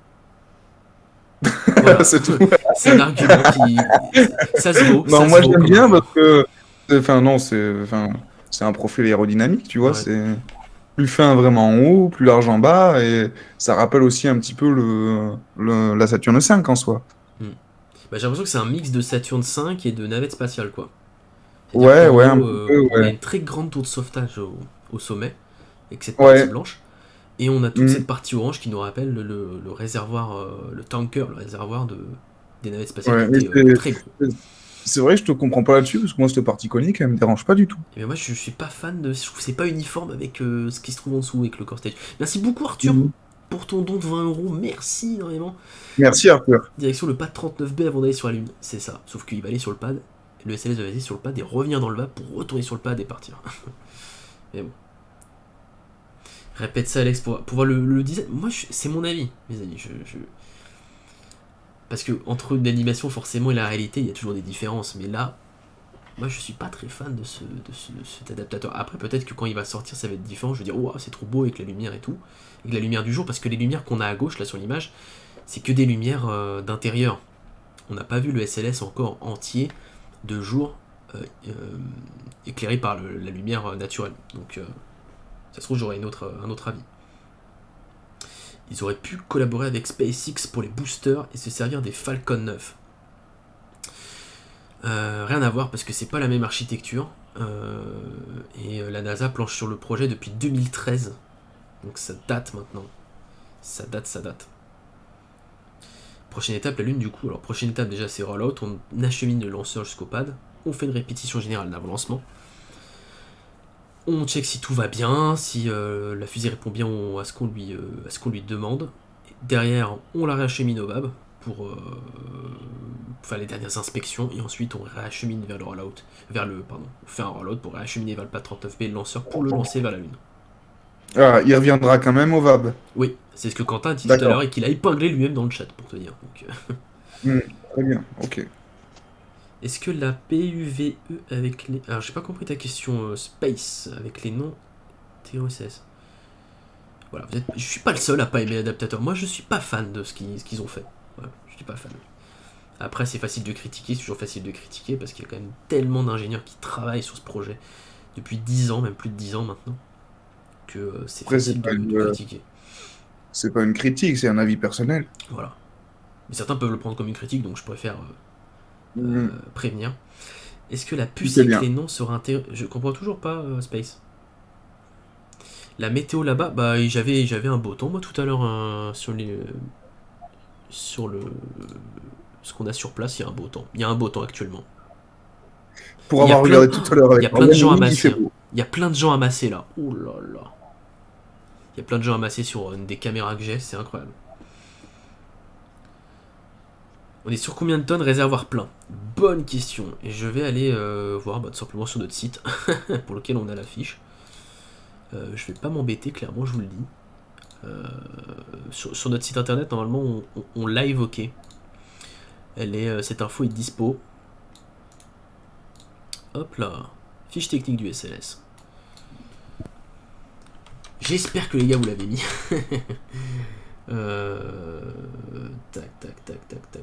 Voilà. C'est tout. C'est un argument qui... Ça se vaut. Non, ça moi, se vaut, j'aime comme bien argument. parce que... Enfin, non, c'est un profil aérodynamique, tu vois. Ouais. C'est plus fin vraiment en haut, plus large en bas. Et ça rappelle aussi un petit peu la Saturne V en soi. Bah, j'ai l'impression que c'est un mix de Saturn V et de navette spatiale, quoi. Ouais, qu'en ouais, haut, un petit peu, on a ouais. une très grande tour de sauvetage au sommet, avec cette partie Ouais. blanche. Et on a toute Mm. cette partie orange qui nous rappelle le réservoir, le tanker, le réservoir des navettes spatiales Ouais, qui mais était très gros. c'est vrai, je te comprends pas là-dessus parce que moi, cette partie conique, elle me dérange pas du tout. Et moi je suis pas fan de. Je trouve que c'est pas uniforme avec ce qui se trouve en dessous, avec le core stage. Merci beaucoup Arthur Mhm. pour ton don de 20 euros, merci énormément. Merci, Arthur. Direction le pad 39B avant d'aller sur la Lune, c'est ça. Sauf qu'il va aller sur le pad, le SLS va aller sur le pad et revenir dans le VAB pour retourner sur le pad et partir. Mais bon. Répète ça Alex pour voir le design. Moi c'est mon avis, mes amis. Parce que entre l'animation forcément et la réalité, il y a toujours des différences. Mais là, moi je suis pas très fan de cet adaptateur. Après peut-être que quand il va sortir ça va être différent. Je vais dire, oh c'est trop beau avec la lumière et tout. Avec la lumière du jour, parce que les lumières qu'on a à gauche là sur l'image, c'est que des lumières d'intérieur. On n'a pas vu le SLS encore entier de jour éclairé par la lumière naturelle. Donc ça se trouve j'aurais un autre avis. Ils auraient pu collaborer avec SpaceX pour les boosters et se servir des Falcon 9. Rien à voir parce que c'est pas la même architecture. Et la NASA planche sur le projet depuis 2013. Donc ça date maintenant. Ça date. Prochaine étape, la Lune du coup. Alors prochaine étape déjà c'est rollout. On achemine le lanceur jusqu'au pad. On fait une répétition générale d'avant lancement. On check si tout va bien, si la fusée répond bien à ce qu'on lui demande. Derrière, on la réachemine au VAB pour faire les dernières inspections et ensuite on réachemine vers le rollout. On fait un rollout pour réacheminer vers le pad 39B le lanceur pour le lancer vers la Lune. Ah, il reviendra quand même au VAB. Oui, c'est ce que Quentin a dit tout à l'heure et qu'il a épinglé lui-même dans le chat pour te dire. Donc, Très bien, ok. est-ce que la PUVE avec les... Alors j'ai pas compris ta question Space avec les noms TOSS. Voilà, je suis pas le seul à pas aimer l'adaptateur. Moi je suis pas fan de ce qu'ils ont fait. Voilà, je suis pas fan. Après c'est facile de critiquer, c'est toujours facile de critiquer parce qu'il y a quand même tellement d'ingénieurs qui travaillent sur ce projet depuis 10 ans, même plus de 10 ans maintenant, que c'est Après, facile de critiquer. C'est pas une critique, c'est un avis personnel. Voilà. Mais certains peuvent le prendre comme une critique, donc je préfère prévenir. Est-ce que la puce avec les noms sera intégrée? Je comprends toujours pas Space. La météo là-bas, bah j'avais un beau temps moi tout à l'heure sur ce qu'on a sur place, il y a un beau temps. Il y a un beau temps actuellement. Pour avoir regardé tout à l'heure avec il y a plein de gens amassés. Il y a plein de gens amassés là. Ouh là là. Il y a plein de gens amassés sur une des caméras que j'ai, c'est incroyable. On est sur combien de tonnes réservoir plein? Bonne question. Et je vais aller voir tout simplement sur notre site pour lequel on a la fiche. Je vais pas m'embêter, clairement, je vous le dis. Sur notre site internet, normalement, on l'a évoqué. Cette info est dispo. Hop là. Fiche technique du SLS. J'espère que les gars vous l'avez mis. Tac.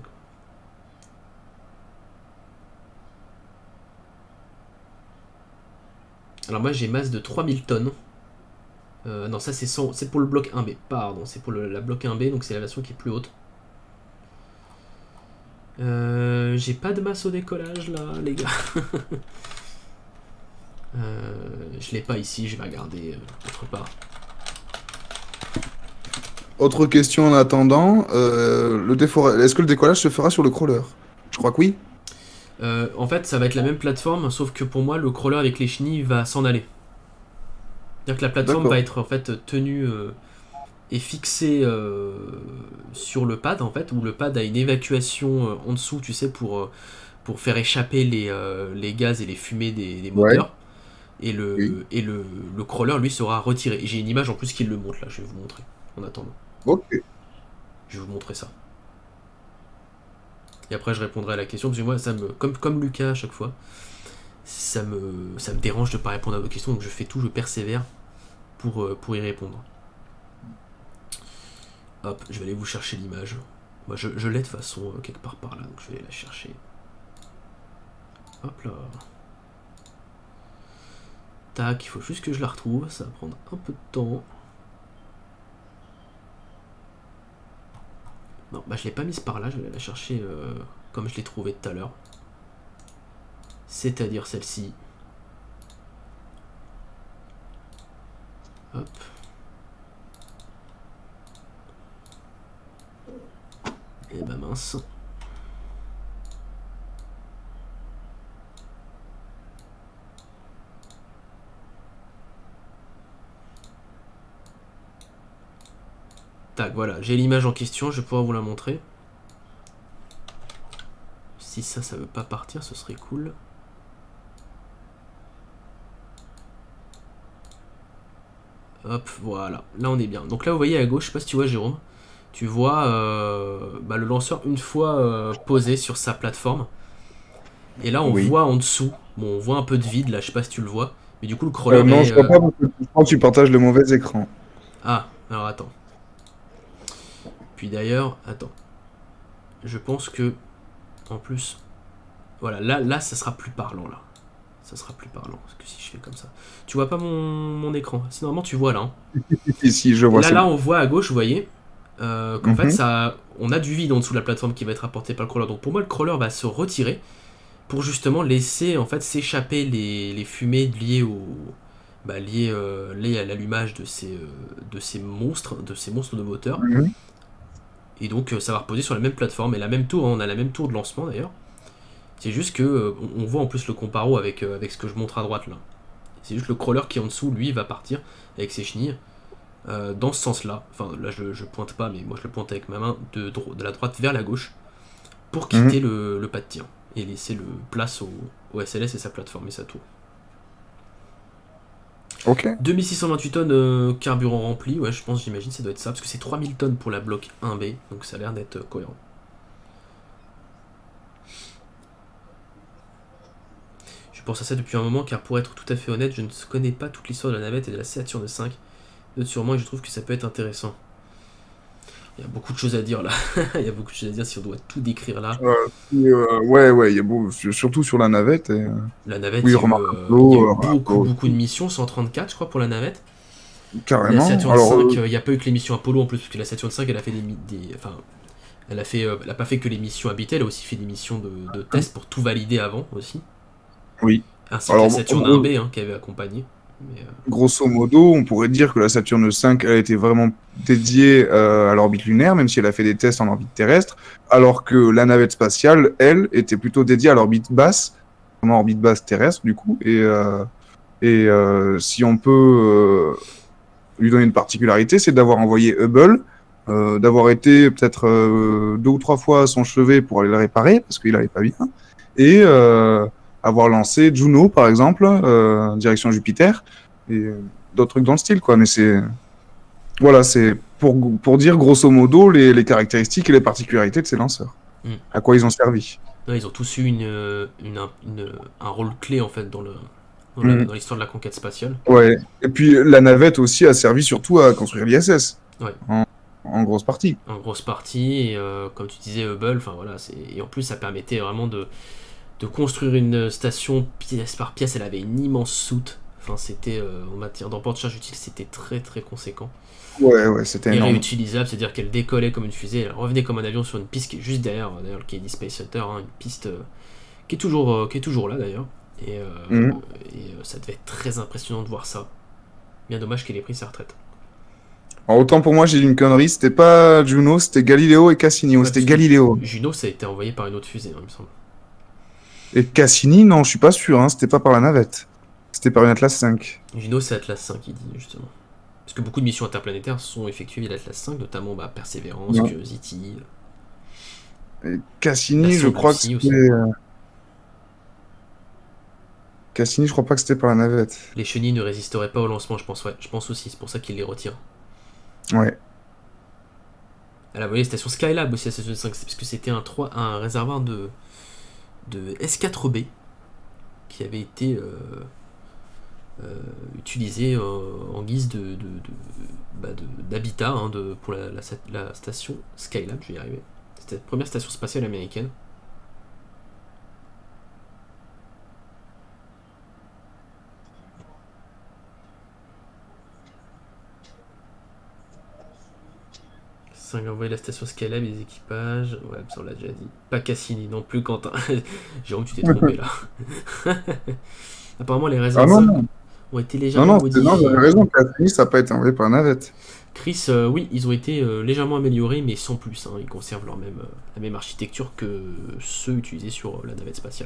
Alors moi j'ai masse de 3000 tonnes. Non ça c'est pour le bloc 1B, pardon, c'est pour la bloc 1B, donc c'est la version qui est plus haute. J'ai pas de masse au décollage là, les gars. Je l'ai pas ici, je vais regarder autre part. Autre question en attendant, est-ce que le décollage se fera sur le crawler? Je crois que oui. En fait, ça va être la même plateforme, sauf que pour moi, le crawler avec les chenilles va s'en aller. C'est-à-dire que la plateforme va être en fait tenue et fixée sur le pad, en fait, où le pad a une évacuation en dessous, tu sais, pour faire échapper les gaz et les fumées des moteurs. Ouais. Et le crawler, lui, sera retiré. J'ai une image en plus qui le montre, là, je vais vous montrer, en attendant. Ok. Je vais vous montrer ça. Et après, je répondrai à la question, parce que moi, ça me, comme Lucas à chaque fois, ça me dérange de ne pas répondre à vos questions, donc je fais tout, je persévère pour y répondre. Hop, je vais aller vous chercher l'image. Moi, je l'ai de toute façon quelque part par là, donc je vais aller la chercher. Hop là. Tac, il faut juste que je la retrouve, ça va prendre un peu de temps. Non, bah je l'ai pas mise par là, je vais la chercher comme je l'ai trouvée tout à l'heure. C'est-à-dire celle-ci. Hop. Et bah mince. Tac, voilà, j'ai l'image en question, je vais pouvoir vous la montrer. Si ça veut pas partir, ce serait cool. Hop, voilà, là on est bien. Donc là vous voyez à gauche, je sais pas si tu vois Jérôme, tu vois le lanceur une fois posé sur sa plateforme. Et là on voit en dessous, bon on voit un peu de vide là, je sais pas si tu le vois. Mais du coup le crawler non, je vois pas parce que je pense que tu partages le mauvais écran. Ah, alors attends. Puis d'ailleurs, attends. Je pense que, en plus, voilà, là, ça sera plus parlant, là. Ça sera plus parlant, parce que si je fais comme ça. Tu vois pas mon écran? Si, normalement, tu vois, là. Hein. Si, je vois ça. Là, on voit à gauche, vous voyez, qu'en fait, on a du vide en dessous de la plateforme qui va être apporté par le crawler. Donc, pour moi, le crawler va se retirer pour justement laisser, en fait, s'échapper les fumées liées liées à l'allumage de ces monstres de moteur. Et donc ça va reposer sur la même plateforme et la même tour, hein, on a la même tour de lancement d'ailleurs. C'est juste que on voit en plus le comparo avec ce que je montre à droite là. C'est juste le crawler qui est en dessous, lui, va partir avec ses chenilles dans ce sens-là. Enfin là je pointe pas, mais moi je le pointe avec ma main de la droite vers la gauche pour quitter le pas de tir et laisser le place au SLS et sa plateforme et sa tour. Ok. 2628 tonnes carburant rempli, ouais je pense, j'imagine ça doit être ça, parce que c'est 3000 tonnes pour la bloc 1B, donc ça a l'air d'être cohérent. Je pense à ça depuis un moment, car pour être tout à fait honnête, je ne connais pas toute l'histoire de la navette et de la Saturne 5, note sur moi et je trouve que ça peut être intéressant. Il y a beaucoup de choses à dire là, il y a beaucoup de choses à dire si on doit tout décrire là. Ouais, il y a surtout sur la navette. Et... La navette, oui, il y a eu beaucoup de missions, 134 je crois pour la navette. Carrément. La Saturn 5, il n'y a pas eu que les missions Apollo en plus, parce que la Saturn 5 elle a fait elle a pas fait que les missions habitées, elle a aussi fait des missions de test pour tout valider avant aussi. Oui. Ainsi que la Saturn 1B qui avait accompagné. Grosso modo, on pourrait dire que la Saturne 5 elle a été vraiment dédiée à l'orbite lunaire, même si elle a fait des tests en orbite terrestre, alors que la navette spatiale, elle, était plutôt dédiée à l'orbite basse, en orbite basse terrestre du coup, et si on peut lui donner une particularité, c'est d'avoir envoyé Hubble, d'avoir été peut-être 2 ou 3 fois à son chevet pour aller le réparer, parce qu'il allait pas bien, et avoir lancé Juno, par exemple, direction Jupiter, et d'autres trucs dans le style, quoi. Mais c'est... Voilà, c'est pour dire, grosso modo, les caractéristiques et les particularités de ces lanceurs. À quoi ils ont servi. Ouais, ils ont tous eu un rôle clé, en fait, dans l'histoire de la conquête spatiale. Ouais, et puis la navette aussi a servi surtout à construire l'ISS. Ouais. En grosse partie. En grosse partie, et comme tu disais, Hubble, enfin voilà, et en plus ça permettait vraiment de construire une station pièce par pièce. Elle avait une immense soute, Enfin, c'était en matière d'emport de charge utile, c'était très très conséquent. Ouais, c'était Et énorme. réutilisable, c'est-à-dire qu'elle décollait comme une fusée, elle revenait comme un avion sur une piste qui est juste derrière, d'ailleurs le Kennedy Space Center, hein, une piste qui est toujours là d'ailleurs. Et, ça devait être très impressionnant de voir ça. Bien dommage qu'elle ait pris sa retraite. Alors, autant pour moi, j'ai dit une connerie, c'était pas Juno, c'était Galileo et Cassini. Ouais, C'était parce que Galileo. Juno, ça a été envoyé par une autre fusée, hein, il me semble. Et Cassini, non, je suis pas sûr, hein, c'était pas par la navette. C'était par une Atlas 5. Juno, c'est Atlas 5, il dit justement. Parce que beaucoup de missions interplanétaires sont effectuées via l'Atlas 5, notamment Persévérance, Non. Curiosity. Et Cassini, je crois que Lucie c'était. aussi. Cassini, je crois pas que c'était par la navette. Les chenilles ne résisteraient pas au lancement, je pense, ouais. Je pense aussi, c'est pour ça qu'ils les retirent. Ouais. Elle a volé la station Skylab aussi à la station 5, parce que c'était un réservoir de S4B qui avait été utilisé en guise d'habitat hein, pour la station Skylab, je vais y arriver. C'était la première station spatiale américaine. Envoyer la station Skylab et les équipages. Ouais, ça on l'a déjà dit. Pas Cassini non plus, Quentin. Jérôme, tu t'es trompé là. Apparemment, les raisins ont été légèrement modifiés. Non, j'avais raison, Cassini, ça n'a pas été envoyé par la navette. Chris, oui, ils ont été légèrement améliorés, mais sans plus. Hein. Ils conservent la même architecture que ceux utilisés sur la navette spatiale.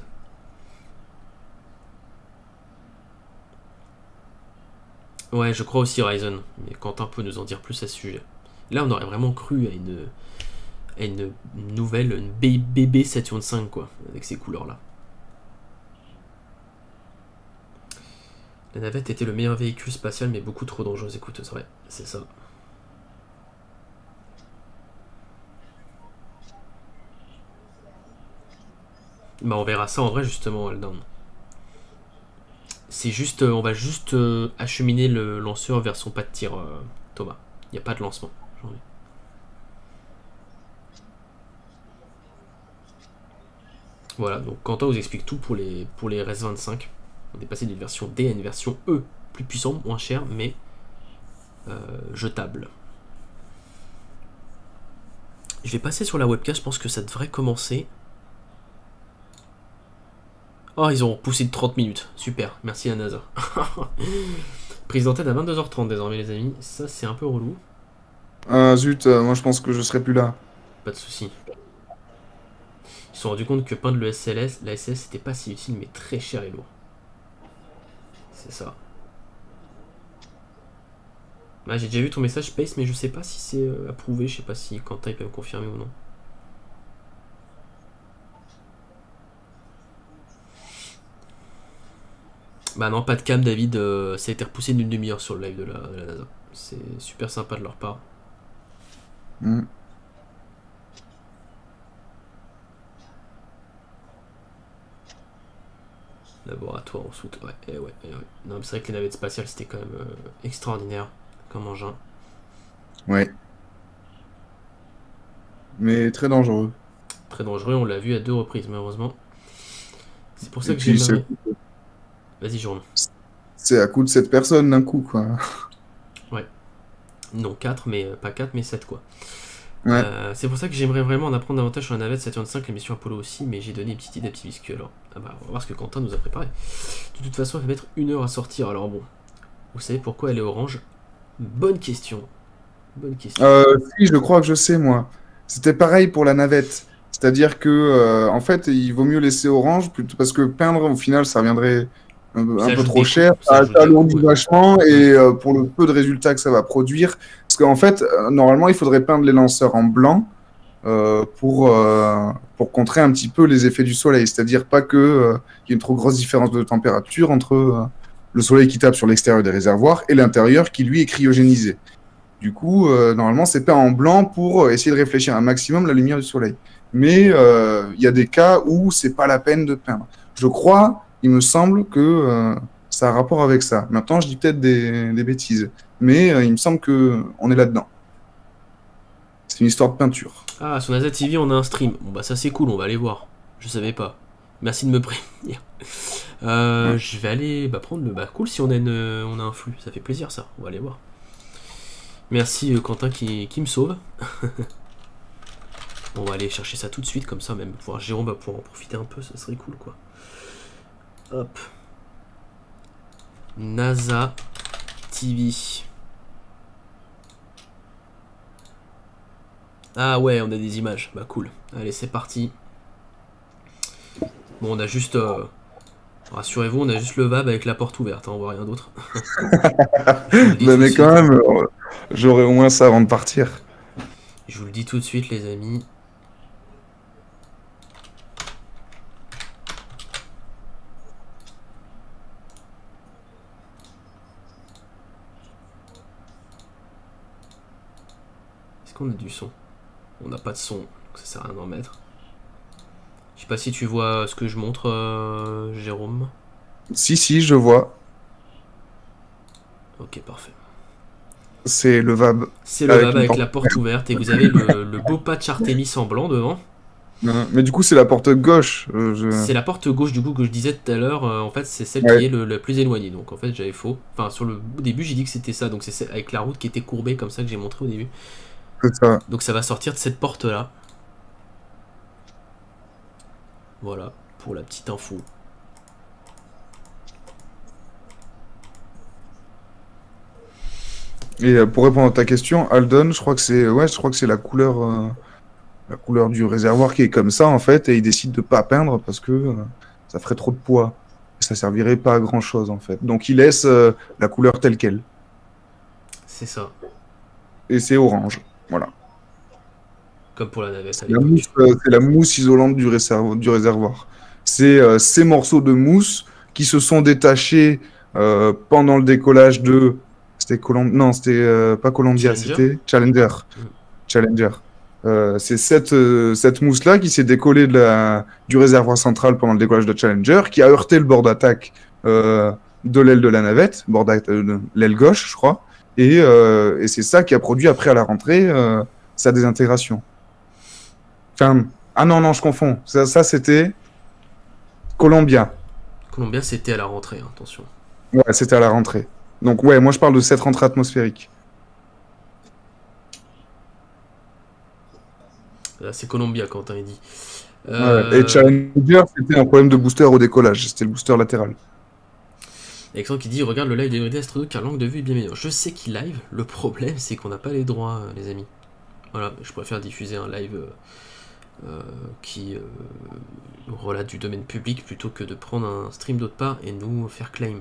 Ouais, je crois aussi Ryzen. Mais Quentin peut nous en dire plus à ce sujet. Là, on aurait vraiment cru à une nouvelle, une bébé Saturn V, quoi, avec ces couleurs-là. La navette était le meilleur véhicule spatial, mais beaucoup trop dangereux. Écoute, c'est vrai, c'est ça. Bah, on verra ça en vrai, justement, Aldown. C'est juste, on va juste acheminer le lanceur vers son pas de tir, Thomas. Il n'y a pas de lancement. Voilà, donc Quentin vous explique tout pour les RS-25. On est passé d'une version D à une version E, plus puissante, moins chère, mais jetable. Je vais passer sur la webcam, je pense que ça devrait commencer. Oh, ils ont repoussé de 30 minutes. Super, merci la NASA. Prise d'antenne à 22h30 désormais, les amis. Ça, c'est un peu relou. Ah zut, moi je pense que je serai plus là. Pas de soucis. Ils se sont rendus compte que peindre le SLS, la SS, c'était pas si utile, mais très cher et lourd. C'est ça. Bah, j'ai déjà vu ton message Space, mais je sais pas si c'est approuvé. Je sais pas si Quentin il peut me confirmer ou non. Bah non, pas de cam, David. Ça a été repoussé d'une demi-heure sur le live de la NASA. C'est super sympa de leur part. Laboratoire en soute, ouais. Non, c'est vrai que les navettes spatiales c'était quand même extraordinaire comme engin. Ouais. Mais très dangereux. Très dangereux, on l'a vu à 2 reprises malheureusement. C'est pour ça que j'aimerais. Vas-y, Jérôme. C'est à coup de 7 personnes d'un coup, quoi. Ouais. Non, 4, mais pas 4, mais 7 quoi. Ouais. C'est pour ça que j'aimerais vraiment en apprendre davantage sur la navette Saturn V, la mission Apollo aussi, mais j'ai donné une petite idée à petit biscuit alors. Ah bah, on va voir ce que Quentin nous a préparé. De toute façon, elle va mettre 1 heure à sortir, alors bon. Vous savez pourquoi elle est orange? Bonne question. Bonne question. Si, je crois que je sais, moi. C'était pareil pour la navette. C'est-à-dire que, en fait, il vaut mieux laisser orange, plutôt parce que peindre, au final, ça reviendrait un peu trop cher. Ça alourdit vachement, et pour le peu de résultats que ça va produire. Parce qu'en fait, normalement, il faudrait peindre les lanceurs en blanc pour contrer un petit peu les effets du soleil. C'est-à-dire pas qu'il y ait une trop grosse différence de température entre le soleil qui tape sur l'extérieur des réservoirs et l'intérieur qui, lui, est cryogénisé. Du coup, normalement, c'est peint en blanc pour essayer de réfléchir un maximum la lumière du soleil. Mais il y a des cas où c'est pas la peine de peindre. Je crois, il me semble que ça a rapport avec ça. Maintenant, je dis peut-être des bêtises, mais il me semble qu'on est là-dedans. C'est une histoire de peinture. Ah, sur NASA TV, on a un stream. Bon bah ça c'est cool, on va aller voir. Je savais pas. Merci de me prévenir. Je vais aller prendre le... cool, si on a un flux, ça fait plaisir ça, on va aller voir. Merci Quentin qui me sauve. On va aller chercher ça tout de suite, comme ça même Jérôme va pouvoir en profiter un peu, ça serait cool quoi. Hop. NASA TV. Ah ouais, on a des images, cool. Allez, c'est parti. Bon, on a juste... rassurez-vous, on a juste le VAB avec la porte ouverte, hein, on voit rien d'autre. Mais quand même, j'aurais au moins ça avant de partir. Je vous le dis tout de suite, les amis. Est-ce qu'on a du son? On n'a pas de son, donc ça sert à rien d'en mettre. Je sais pas si tu vois ce que je montre, Jérôme. Si, je vois. Ok, parfait. C'est le VAB. C'est le VAB avec la porte ouverte et vous avez le beau patch Artemis en blanc devant. Mais du coup, c'est la porte gauche. C'est la porte gauche du coup que je disais tout à l'heure. En fait, c'est celle qui est la plus éloignée. Donc en fait, j'avais faux. Enfin, au début, j'ai dit que c'était ça. Donc c'est avec la route qui était courbée comme ça que j'ai montré au début. C'est ça. Donc ça va sortir de cette porte là. Voilà, pour la petite info. Et pour répondre à ta question, Aldon, je crois que c'est la couleur du réservoir qui est comme ça en fait, et il décide de pas peindre parce que ça ferait trop de poids. Et ça servirait pas à grand chose en fait. Donc il laisse la couleur telle quelle. C'est ça. Et c'est orange, voilà. Comme pour la navette. C'est la mousse isolante du réservoir. C'est ces morceaux de mousse qui se sont détachés pendant le décollage de... C'était Non, c'était pas Columbia, c'était Challenger. Challenger. C'est cette mousse-là qui s'est décollée du réservoir central pendant le décollage de Challenger, qui a heurté le bord d'attaque de l'aile de la navette, de l'aile gauche, je crois. Et c'est ça qui a produit après à la rentrée sa désintégration. Enfin, ah non, je confonds. Ça c'était Columbia. Columbia, c'était à la rentrée, hein, attention. Ouais, c'était à la rentrée. Donc ouais, moi je parle de cette rentrée atmosphérique. Là, c'est Columbia, Quentin, il dit. Ouais, et Challenger, c'était un problème de booster au décollage. C'était le booster latéral. Alexandre qui dit, regarde le live d'Evryday Astro car l'angle de vue est bien meilleur. Je sais qu'il live, le problème c'est qu'on n'a pas les droits, les amis. Voilà, je préfère diffuser un live qui relate du domaine public plutôt que de prendre un stream d'autre part et nous faire claim.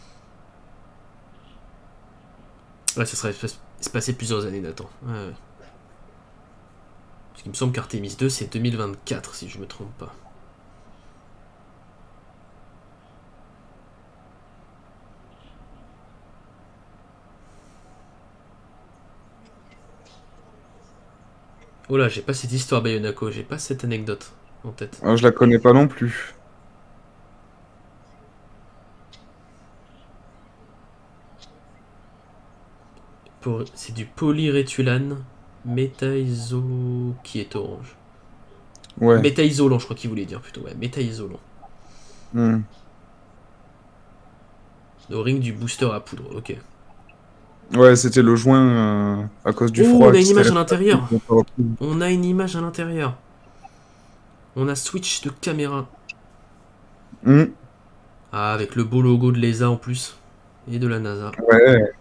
Ouais, ça serait se passer plusieurs années, Nathan. Ouais. Parce qu'il me semble qu'Artemis 2 c'est 2024 si je me trompe pas. Oh là, j'ai pas cette histoire Bayonako, j'ai pas cette anecdote en tête. Je la connais pas non plus. C'est du polyréthulane métaiso qui est orange. Ouais. Métaisolant, je crois qu'il voulait dire plutôt. Ouais, métaisolant. Le ring du booster à poudre, ok. Ouais, c'était le joint à cause du froid. On a une image à l'intérieur. On a une image à l'intérieur. On a switch de caméra. Ah, avec le beau logo de l'ESA en plus. Et de la NASA. Ouais.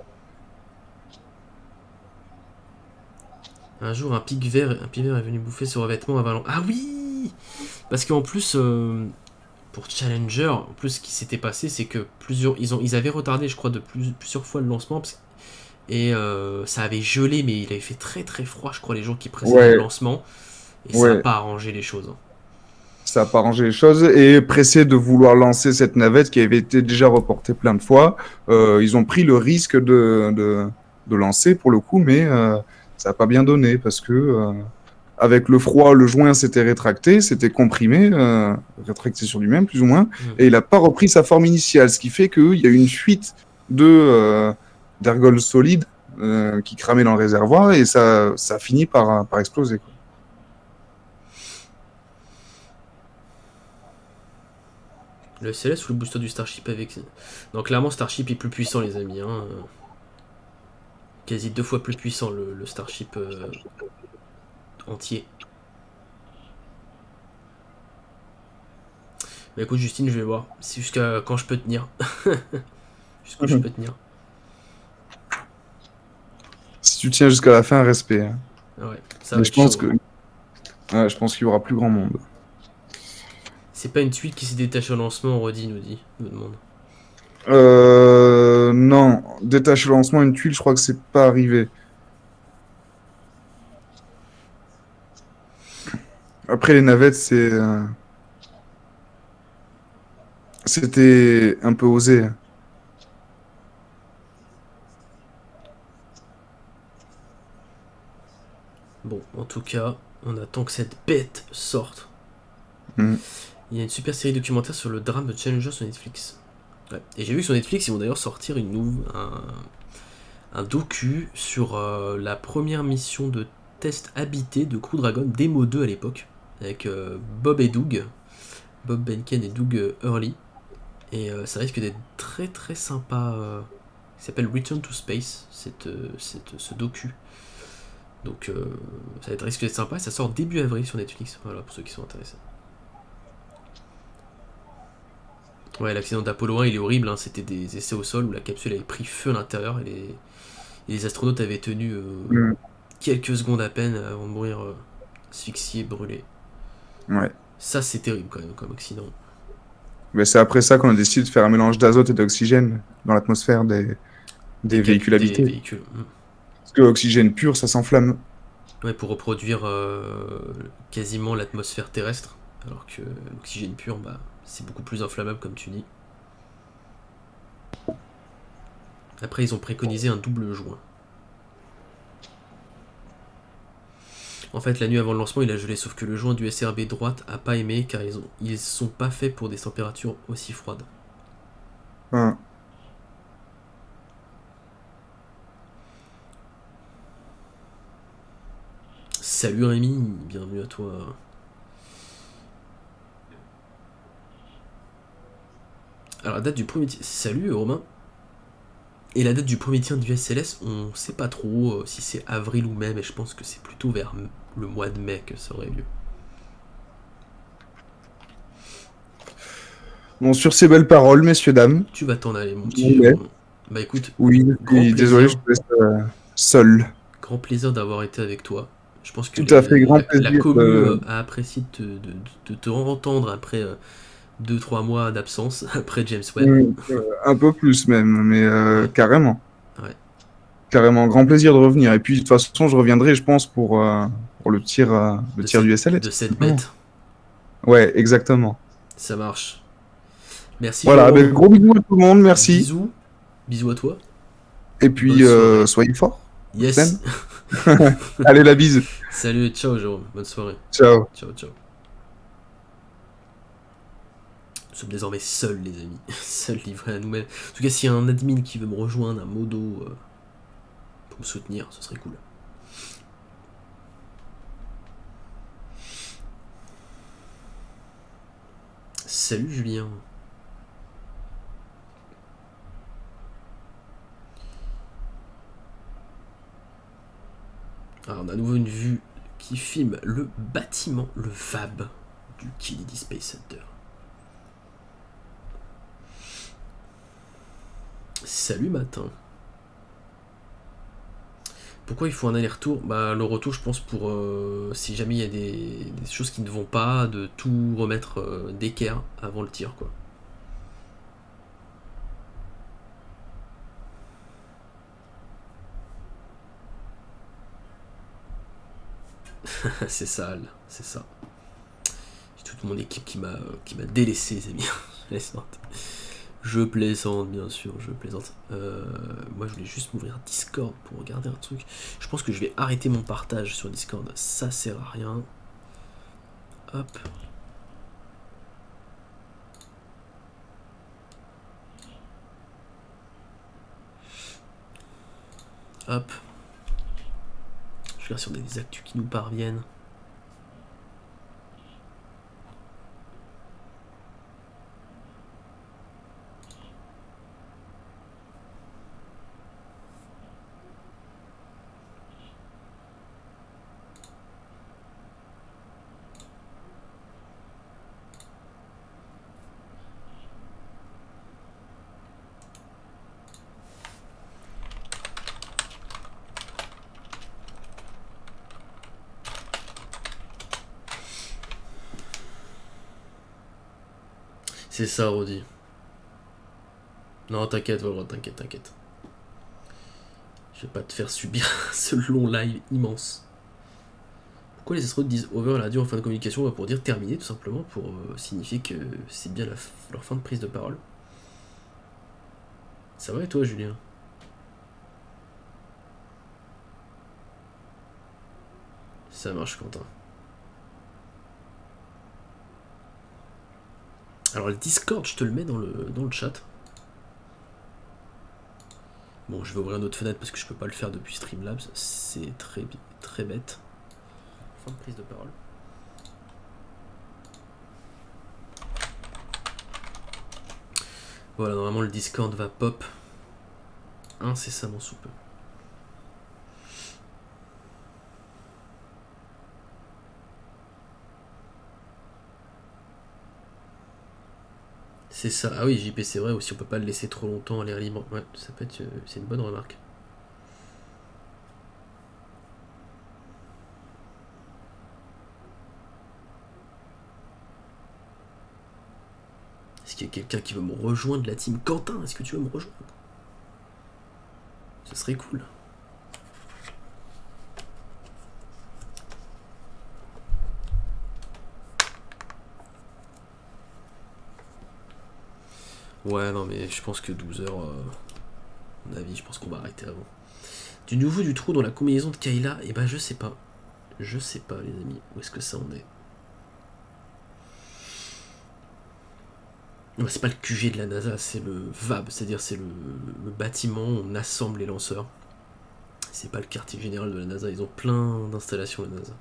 Un jour, un pic vert est venu bouffer ce revêtement avalant. Ah oui! Parce qu'en plus, pour Challenger, en plus, ce qui s'était passé, c'est que ils avaient retardé, je crois, de plusieurs fois le lancement. Et ça avait gelé, mais il avait fait très très froid, je crois, les jours qui précédaient le lancement. Et ça n'a pas arrangé les choses. Ça n'a pas arrangé les choses. Et pressé de vouloir lancer cette navette qui avait été déjà reportée plein de fois, ils ont pris le risque de lancer pour le coup, mais ça n'a pas bien donné parce que avec le froid, le joint s'était rétracté, s'était comprimé, rétracté sur lui-même plus ou moins, et il n'a pas repris sa forme initiale, ce qui fait qu'il y a une fuite d'ergols solides qui cramaient dans le réservoir et ça finit par exploser, quoi. Le SLS ou le booster du Starship avec... Donc clairement Starship est plus puissant les amis. Hein. Quasi 2 fois plus puissant le Starship entier. Bah écoute Justine, je vais voir. C'est jusqu'à quand je peux tenir. Jusqu'où je peux tenir. Si tu tiens jusqu'à la fin, respect. Hein. Ouais, ça mais va je pense que... Ouais, je pense qu'il y aura plus grand monde. C'est pas une tuile qui s'est détachée au lancement, Roddy nous demande. Non, détacher le lancement, une tuile, je crois que c'est pas arrivé. Après, les navettes, c'était un peu osé. Bon, en tout cas, on attend que cette bête sorte. Mm. Il y a une super série documentaire sur le drame de Challenger sur Netflix. Ouais. Et j'ai vu que sur Netflix, ils vont d'ailleurs sortir un docu sur la première mission de test habité de Crew Dragon, Demo 2 à l'époque, avec Bob et Doug, Bob Benken et Doug Hurley. Et ça risque d'être très très sympa. Il s'appelle Return to Space, ce docu. Donc ça risque d'être sympa, ça sort début avril sur Netflix, voilà pour ceux qui sont intéressés. Ouais, l'accident d'Apollo 1 il est horrible, hein. C'était des essais au sol où la capsule avait pris feu à l'intérieur et les astronautes avaient tenu quelques secondes à peine avant de mourir asphyxiés, brûlés. Ouais. Ça c'est terrible quand même comme accident. Mais c'est après ça qu'on a décidé de faire un mélange d'azote et d'oxygène dans l'atmosphère des véhicules habités. Véhicules. Parce que l'oxygène pur, ça s'enflamme. Ouais, pour reproduire quasiment l'atmosphère terrestre, alors que l'oxygène pur, bah, c'est beaucoup plus inflammable comme tu dis. Après, ils ont préconisé un double joint. En fait, la nuit avant le lancement, il a gelé, sauf que le joint du SRB droite a pas aimé, car ils sont pas faits pour des températures aussi froides. Ouais. Salut Rémi, bienvenue à toi. Alors la date du premier... Salut Romain. Et la date du premier tir du SLS, on sait pas trop si c'est avril ou mai, mais je pense que c'est plutôt vers le mois de mai que ça aurait lieu. Bon, sur ces belles paroles, messieurs, dames. Tu vas t'en aller, mon petit. Ouais. Bah écoute, oui, désolé, je te laisse seul. Grand plaisir d'avoir été avec toi. Je pense que tout à fait, grand plaisir, la commu a apprécié de te entendre après 2-3 mois d'absence, après James Webb. Un peu plus même, mais ouais. Carrément. Ouais. Carrément, grand plaisir de revenir. Et puis de toute façon, je reviendrai, je pense, pour le tir, du SLS. De cette bête. Ouais, exactement. Ça marche. Merci. Voilà, ben, gros bisous à tout le monde, merci. Bisous. Bisous à toi. Et puis, soyez forts. Yes. Allez, la bise. Salut, ciao Jérôme. Bonne soirée. Ciao. Ciao, ciao. Nous sommes désormais seuls, les amis. Seuls livrés à nous-mêmes. En tout cas, s'il y a un admin qui veut me rejoindre, un modo, pour me soutenir, ce serait cool. Salut Julien. Alors on a à nouveau une vue qui filme le bâtiment, le VAB du Kennedy Space Center. Salut matin. Pourquoi il faut un aller-retour? Bah le retour je pense pour si jamais il y a des choses qui ne vont pas, de tout remettre d'équerre avant le tir quoi. C'est sale, c'est ça. J'ai toute mon équipe qui m'a délaissé, les amis. Je plaisante, bien sûr, je plaisante. Moi, je voulais juste m'ouvrir Discord pour regarder un truc. Je pense que je vais arrêter mon partage sur Discord. Ça sert à rien. Hop. Hop. Je regarde sur des actus qui nous parviennent. C'est ça, Rodi. Non, t'inquiète, Valorant, t'inquiète. Je vais pas te faire subir ce long live immense. Pourquoi les astronautes disent over à la radio en fin de communication? Pour dire terminé, tout simplement, pour signifier que c'est bien leur fin de prise de parole. Ça va et toi, Julien? Ça marche, Quentin. Alors le Discord, je te le mets dans le chat. Bon, je vais ouvrir une autre fenêtre parce que je peux pas le faire depuis Streamlabs. C'est très bête. Fin de prise de parole. Voilà, normalement le Discord va pop incessamment sous peu. C'est ça. Ah oui, JP, c'est vrai aussi, on peut pas le laisser trop longtemps à l'air libre. Ouais, ça peut être. C'est une bonne remarque. Est-ce qu'il y a quelqu'un qui veut me rejoindre, la team Quentin? Est-ce que tu veux me rejoindre? Ce serait cool. Ouais, non, mais je pense que 12 heures, à mon avis, je pense qu'on va arrêter avant. Du nouveau du trou dans la combinaison de Kayla, et ben je sais pas. Je sais pas, les amis, où est-ce que ça en est. C'est pas le QG de la NASA, c'est le VAB, c'est-à-dire c'est le bâtiment où on assemble les lanceurs. C'est pas le quartier général de la NASA, ils ont plein d'installations, la NASA.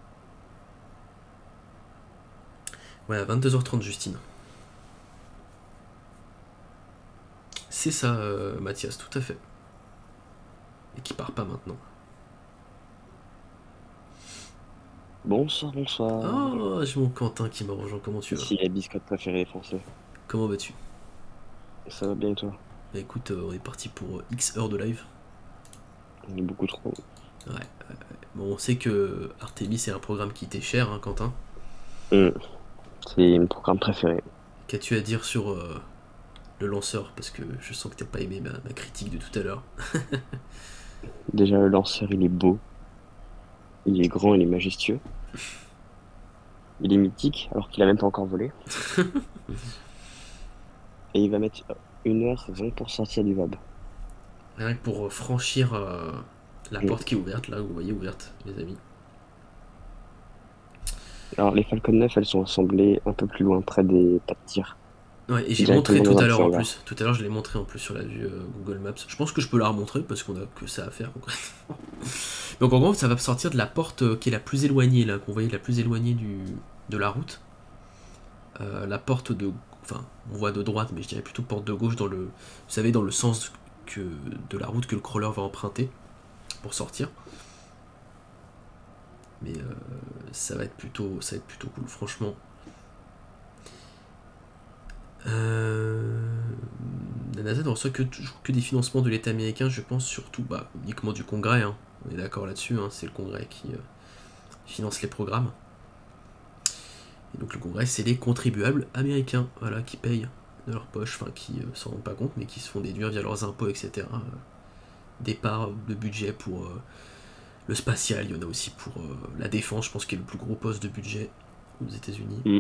Ouais, à 22h30, Justine. C'est ça, Mathias, tout à fait. Et qui part pas maintenant. Bonsoir. Oh, j'ai mon Quentin qui m'a rejoint, comment tu vas? Ici les biscottes préférés français. Comment vas-tu? Ça va bien et toi? Bah écoute, on est parti pour X heures de live. On est beaucoup trop. Ouais. Bon, on sait que Artemis c'est un programme qui t'est cher, hein, Quentin. C'est mon programme préféré. Qu'as-tu à dire sur le lanceur? Parce que je sens que t'as pas aimé ma critique de tout à l'heure. Déjà, le lanceur, il est beau. Il est grand, il est majestueux. Il est mythique, alors qu'il a même pas encore volé. Et il va mettre 1h20 pour sortir du VAB. Rien que pour franchir la porte qui est ouverte, là, vous voyez, ouverte, les amis. Alors, les Falcon 9, elles sont assemblées un peu plus loin, près des pas de tir. Ouais, et j'ai montré tout à l'heure en plus. Tout à l'heure, je l'ai montré en plus sur la vue Google Maps. Je pense que je peux la remontrer parce qu'on a que ça à faire concrètement. Donc en gros, ça va sortir de la porte qui est la plus éloignée, là, qu'on voyait la plus éloignée de la route. La porte de... Enfin, on voit de droite, mais je dirais plutôt porte de gauche dans le... Vous savez, dans le sens de la route que le crawler va emprunter pour sortir. Mais ça va être plutôt cool, franchement. La NASA ne reçoit que des financements de l'État américain, je pense surtout uniquement du Congrès, hein. On est d'accord là-dessus, hein. C'est le Congrès qui finance les programmes. Et donc le Congrès, c'est les contribuables américains, voilà, qui payent de leur poche, enfin qui s'en rendent pas compte, mais qui se font déduire via leurs impôts, etc. Des parts de budget pour le spatial, il y en a aussi pour la défense, je pense qu'il est le plus gros poste de budget aux États-Unis.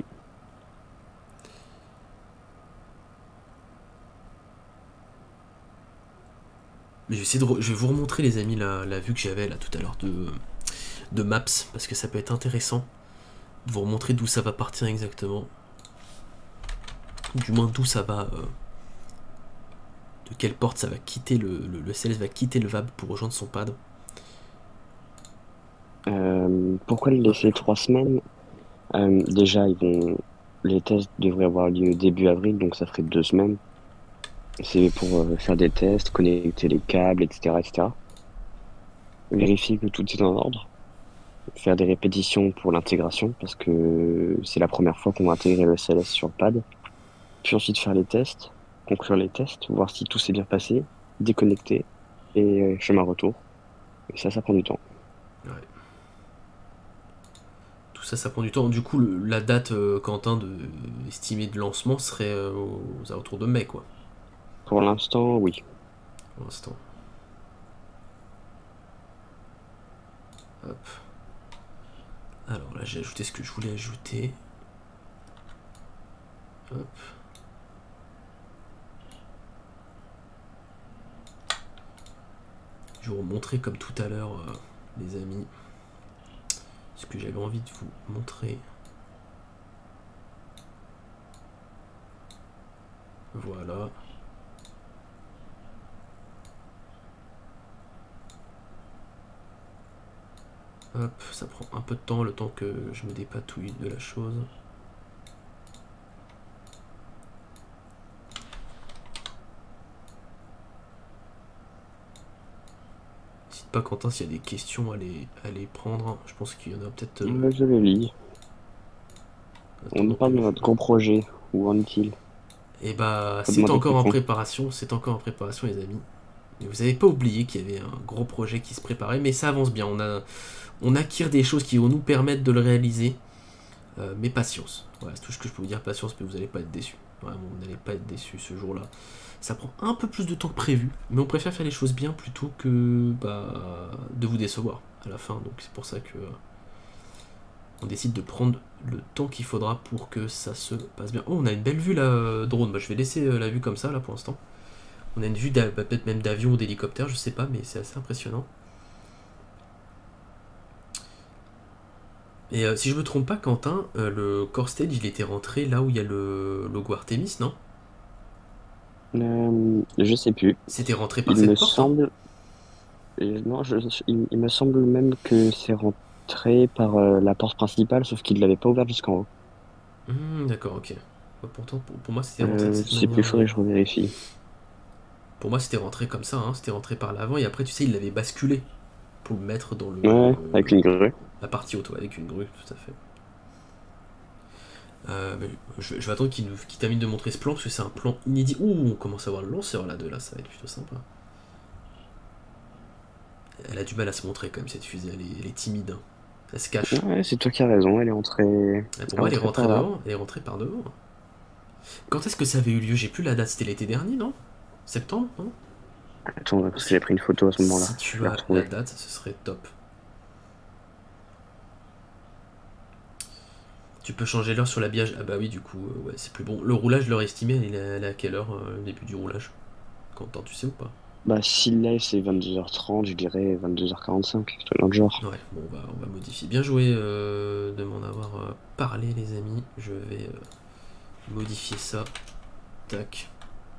Mais je vais vous remontrer, les amis, la vue que j'avais là tout à l'heure de Maps, parce que ça peut être intéressant de vous remontrer d'où ça va partir exactement. Du moins d'où ça va... de quelle porte ça va quitter, le CLS va quitter le VAB pour rejoindre son pad. Pourquoi le laisser 3 semaines? Déjà, les tests devraient avoir lieu début avril, donc ça ferait 2 semaines. C'est pour faire des tests, connecter les câbles, etc. Vérifier que tout est en ordre. Faire des répétitions pour l'intégration, parce que c'est la première fois qu'on va intégrer le CLS sur le pad. Puis ensuite faire les tests, conclure les tests, voir si tout s'est bien passé, déconnecter, et chemin retour. Et ça prend du temps. Ouais. ça prend du temps. Du coup, la date, Quentin, estimée de lancement serait aux alentours de mai, quoi. Pour l'instant, oui. Pour l'instant. Hop. Alors là, j'ai ajouté ce que je voulais ajouter. Hop. Je vais vous montrer comme tout à l'heure, les amis, ce que j'avais envie de vous montrer. Voilà. Hop, ça prend un peu de temps, le temps que je me dépatouille de la chose. N'hésite pas, Quentin, s'il y a des questions à les prendre. Je pense qu'il y en a peut-être... Je le lis. On nous parle de notre gros projet. Où en est-il? Et bah, c'est encore en préparation, les amis. Mais vous n'avez pas oublié qu'il y avait un gros projet qui se préparait, mais ça avance bien. On acquiert des choses qui vont nous permettre de le réaliser. Mais patience. Voilà, c'est tout ce que je peux vous dire, patience, mais vous n'allez pas être déçus. Vraiment, vous n'allez pas être déçus ce jour-là. Ça prend un peu plus de temps que prévu, mais on préfère faire les choses bien plutôt que de vous décevoir à la fin. Donc c'est pour ça que on décide de prendre le temps qu'il faudra pour que ça se passe bien. Oh, on a une belle vue là, drone. Bah, je vais laisser la vue comme ça là pour l'instant. On a une vue peut-être même d'avion ou d'hélicoptère, je sais pas, mais c'est assez impressionnant. Et si je me trompe pas, Quentin, le core stage il était rentré là où il y a le logo Artemis, non? Je sais plus. C'était rentré par cette porte, semble... Non, il me semble même que c'est rentré par la porte principale, sauf qu'il ne l'avait pas ouvert jusqu'en haut. D'accord, ok. Pourtant, pour moi, c'était rentré de cette manière. C'est plus, faudrait que je revérifie. Pour moi, c'était rentré comme ça, hein. C'était rentré par l'avant, et après, tu sais, il l'avait basculé pour le mettre dans le... Ouais, avec une grue. La partie auto, avec une grue, tout à fait. Mais je vais attendre qu'il termine de montrer ce plan, parce que c'est un plan inédit. Ouh, on commence à voir le lanceur là, ça va être plutôt sympa. Elle a du mal à se montrer quand même, cette fusée, elle est timide. Hein. Elle se cache. Ouais, c'est toi qui as raison, elle est entrée... Pour moi, elle est rentrée devant, elle est rentrée par devant. Quand est-ce que ça avait eu lieu? J'ai plus la date, c'était l'été dernier, non? Septembre, non? Attends, parce que j'ai pris une photo à ce moment-là. Si tu as la date, ce serait top. Tu peux changer l'heure sur l'habillage. Ah bah oui, du coup, ouais, c'est plus bon. Le roulage, l'heure estimée, elle est à quelle heure, le début du roulage? Quentin, tu sais ou pas? Bah, si le live c'est 22h30, je dirais 22h45, c'est dans le genre. Ouais, bon, on va modifier. Bien joué de m'en avoir parlé, les amis. Je vais modifier ça. Tac.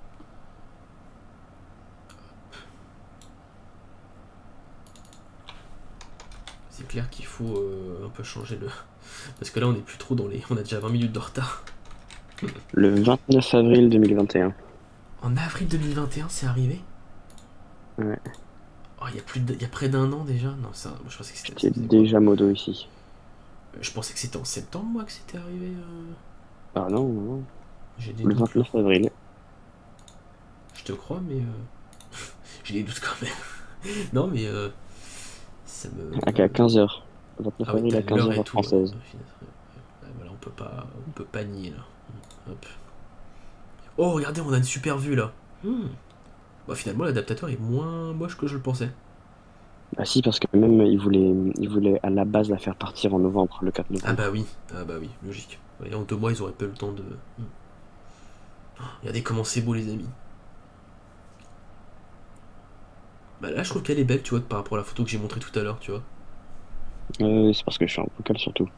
C'est clair qu'il faut un peu changer le... Parce que là, on est plus trop dans les... On a déjà 20 minutes de retard. Le 29 avril 2021. En avril 2021, c'est arrivé? Ouais. Oh, il y a près d'un an déjà? Non, ça, moi, je pensais que c'était déjà modo ici. Je pensais que c'était en septembre, moi, que c'était arrivé. Ah non, non. J'ai des le 29 avril. Je te crois, mais... J'ai des doutes quand même. Non, mais... ça me... À 15h. 29 avril à 15h française. Voilà, on peut pas nier, là. Hop. Oh, regardez, on a une super vue, là. Bah, finalement, l'adaptateur est moins moche que je le pensais. Bah si, parce que même, il voulait à la base la faire partir en novembre, le 4 novembre. Ah bah oui, logique. Et en 2 mois, ils auraient pas eu le temps de... Regardez comment c'est beau, les amis. Bah là, je trouve qu'elle est belle, tu vois, par rapport à la photo que j'ai montrée tout à l'heure, tu vois. C'est parce que je suis en vocal surtout.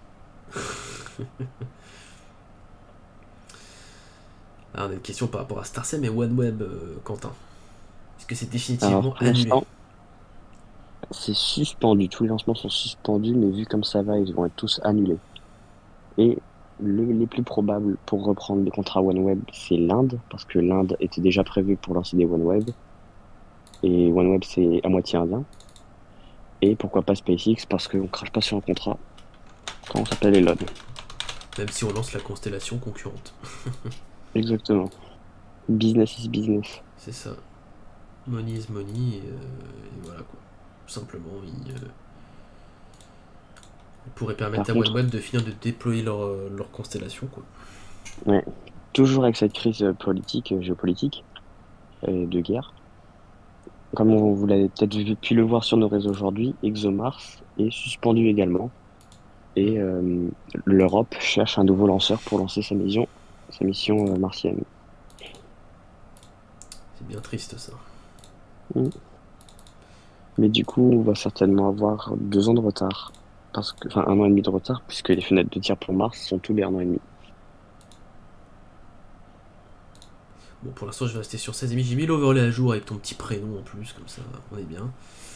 Ah, on a une question par rapport à StarSem et OneWeb, Quentin. Est-ce que c'est définitivement annulé? C'est suspendu, tous les lancements sont suspendus, mais vu comme ça va, ils vont être tous annulés. Et les plus probables pour reprendre les contrats OneWeb, c'est l'Inde, parce que l'Inde était déjà prévue pour lancer des OneWeb. Et OneWeb, c'est à moitié indien. Et pourquoi pas SpaceX, parce qu'on crache pas sur un contrat quand on s'appelle Elon. Même si on lance la constellation concurrente. Exactement. Business is business. C'est ça. Money is money, et voilà quoi. Tout simplement, pourrait permettre Par à contre, OneWeb de finir de déployer leur constellation, quoi. ouais, toujours avec cette crise politique, géopolitique et de guerre. Comme vous l'avez peut-être pu le voir sur nos réseaux aujourd'hui, ExoMars est suspendu également. Et l'Europe cherche un nouveau lanceur pour lancer sa mission martienne. C'est bien triste, ça. Mm. Mais du coup, on va certainement avoir 2 ans de retard. Enfin, 1 an et demi de retard, puisque les fenêtres de tir pour Mars sont tous les 1 an et demi. Bon, pour l'instant, je vais rester sur 16 j'ai mis l'overlay à jour avec ton petit prénom en plus, comme ça, on est bien.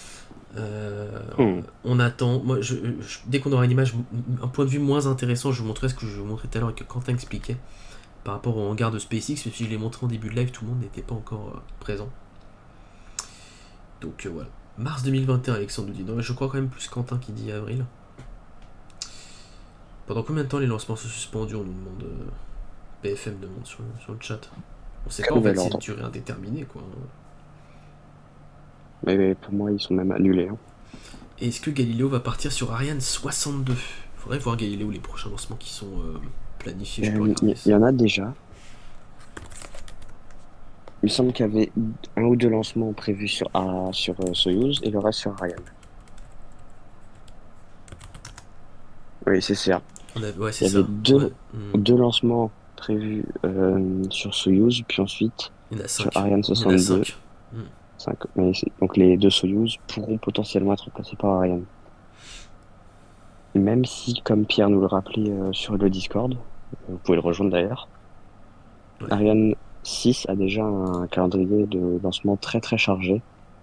On attend. Moi, dès qu'on aura une image, un point de vue moins intéressant, je vous montrerai ce que je vous montrais tout à l'heure et que Quentin expliquait par rapport au hangar de SpaceX, même si je l'ai montré en début de live, tout le monde n'était pas encore présent. Donc voilà. Mars 2021, Alexandre nous dit. Non, mais je crois quand même plus Quentin qui dit avril. Pendant combien de temps les lancements sont suspendus? On nous demande. PFM demande sur le chat. On sait pas en fait, c'est une durée indéterminée, quoi. Mais pour moi, ils sont même annulés. Hein. Est-ce que Galileo va partir sur Ariane 62? Faudrait voir Galileo, les prochains lancements qui sont planifiés. Il y en a déjà. Il me semble qu'il y avait 1 ou 2 lancements prévus sur Soyuz et le reste sur Ariane. Oui, c'est ça. Ouais, il y avait 2 lancements prévus sur Soyuz, puis ensuite il y en a 5. sur Ariane 62. 5. Donc les 2 Soyuz pourront potentiellement être remplacés par Ariane. Même si, comme Pierre nous le rappelait sur le Discord, vous pouvez le rejoindre d'ailleurs, ouais. Ariane 6 a déjà un calendrier de lancement très très chargé.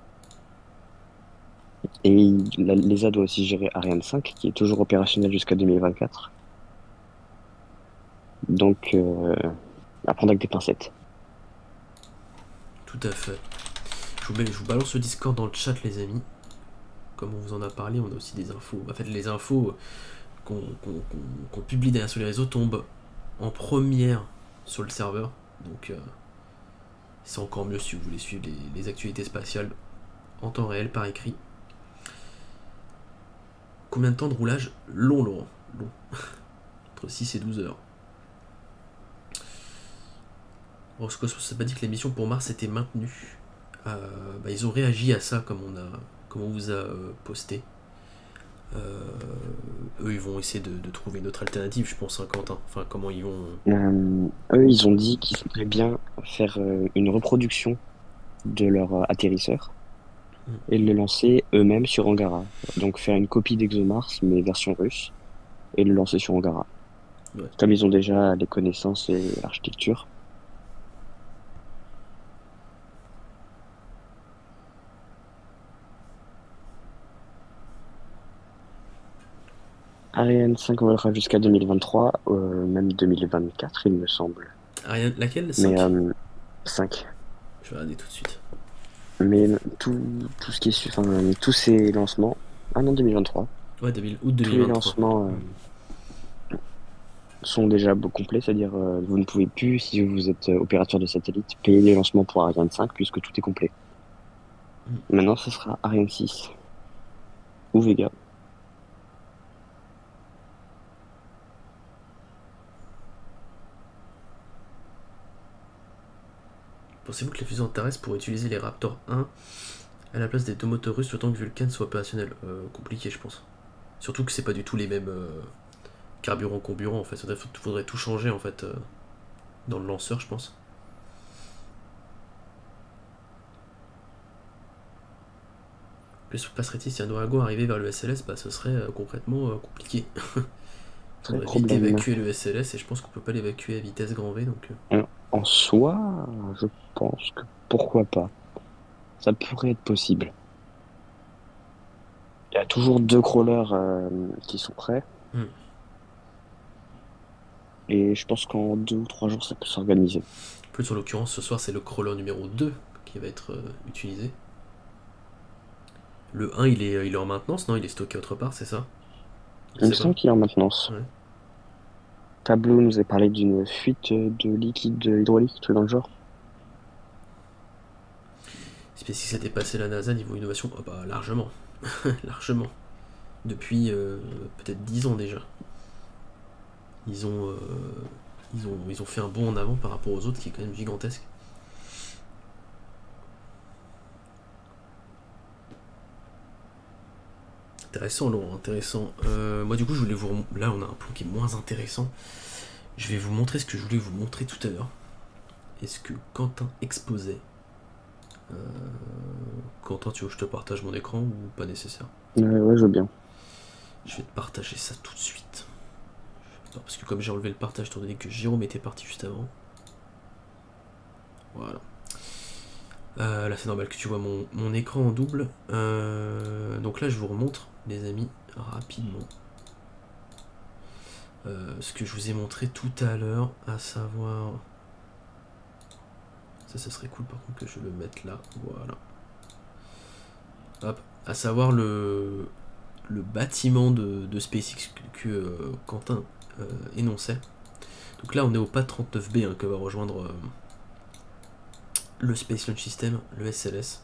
Et l'ESA doit aussi gérer Ariane 5, qui est toujours opérationnel jusqu'à 2024. Donc, à prendre avec des pincettes. Tout à fait. Je vous balance le Discord dans le chat, les amis. Comme on vous en a parlé, on a aussi des infos. En fait, les infos qu'on publie derrière sur les réseaux tombent en première sur le serveur. Donc, c'est encore mieux si vous voulez suivre les actualités spatiales en temps réel par écrit. Combien de temps de roulage? Long, Laurent. Long. Entre 6 et 12 heures. Roscosmos n'a pas dit que la mission pour Mars était maintenue. Ils ont réagi à ça comme on vous a posté. Eux, ils vont essayer de trouver une autre alternative, je pense, hein, Quentin. Enfin, comment ils vont... Eux, ils ont dit qu'ils voudraient bien faire une reproduction de leur atterrisseur et le lancer eux-mêmes sur Angara. Donc faire une copie d'ExoMars, mais version russe, et le lancer sur Angara. Ouais. Comme ils ont déjà les connaissances et l'architecture. Ariane 5 volera jusqu'à 2023, même 2024, il me semble. Ariane, laquelle? 5 Mais 5. Je vais regarder tout de suite. Mais tout ce qui est... Enfin, tous ces lancements... Ah non, 2023. Ouais, août 2023. Tous les lancements sont déjà complets, c'est-à-dire vous ne pouvez plus, si vous êtes opérateur de satellite, payer les lancements pour Ariane 5 puisque tout est complet. Maintenant, ce sera Ariane 6. Ou Vega. Pensez-vous que les fusées terrestres pourraient utiliser les Raptor 1 à la place des 2 moteurs russes le temps que Vulcan soit opérationnel? Compliqué, je pense. Surtout que c'est pas du tout les mêmes carburants en fait. Il faudrait tout changer en fait dans le lanceur, je pense. Que se passerait-il si un ouragan arrivait vers le SLS? Ce serait concrètement compliqué. Il faudrait vite évacuer le SLS et je pense qu'on peut pas l'évacuer à vitesse grand V. Donc, En soi, je pense que pourquoi pas. Ça pourrait être possible. Il y a toujours 2 crawlers qui sont prêts. Et je pense qu'en 2 ou 3 jours, ça peut s'organiser. Plus en l'occurrence, ce soir, c'est le crawler numéro 2 qui va être utilisé. Le 1, il est en maintenance, non? Il est stocké autre part, c'est ça? Il me semble qu'il est en maintenance. Ouais. Pablo nous a parlé d'une fuite de liquide hydraulique, tout dans le genre. Si ça dépassait la NASA niveau innovation, largement. Largement. depuis peut-être 10 ans déjà. Ils ont fait un bond en avant par rapport aux autres qui est quand même gigantesque. Intéressant, Laurent, intéressant. Moi du coup je voulais vous... Là on a un plan qui est moins intéressant. Je vais vous montrer ce que je voulais vous montrer tout à l'heure. Est-ce que Quentin exposait Quentin, tu veux que je te partage mon écran ou pas nécessaire? Ouais, je veux bien. Je vais te partager ça tout de suite. Parce que comme j'ai enlevé le partage étant donné que Jérôme était parti juste avant. Voilà. Là c'est normal que tu vois mon écran en double. Donc là je vous remontre les amis rapidement ce que je vous ai montré tout à l'heure, à savoir... Ça serait cool par contre que je le mette là, voilà. Hop, à savoir le bâtiment de SpaceX que Quentin énonçait. Donc là on est au pad 39B hein, que va rejoindre le Space Launch System, le SLS.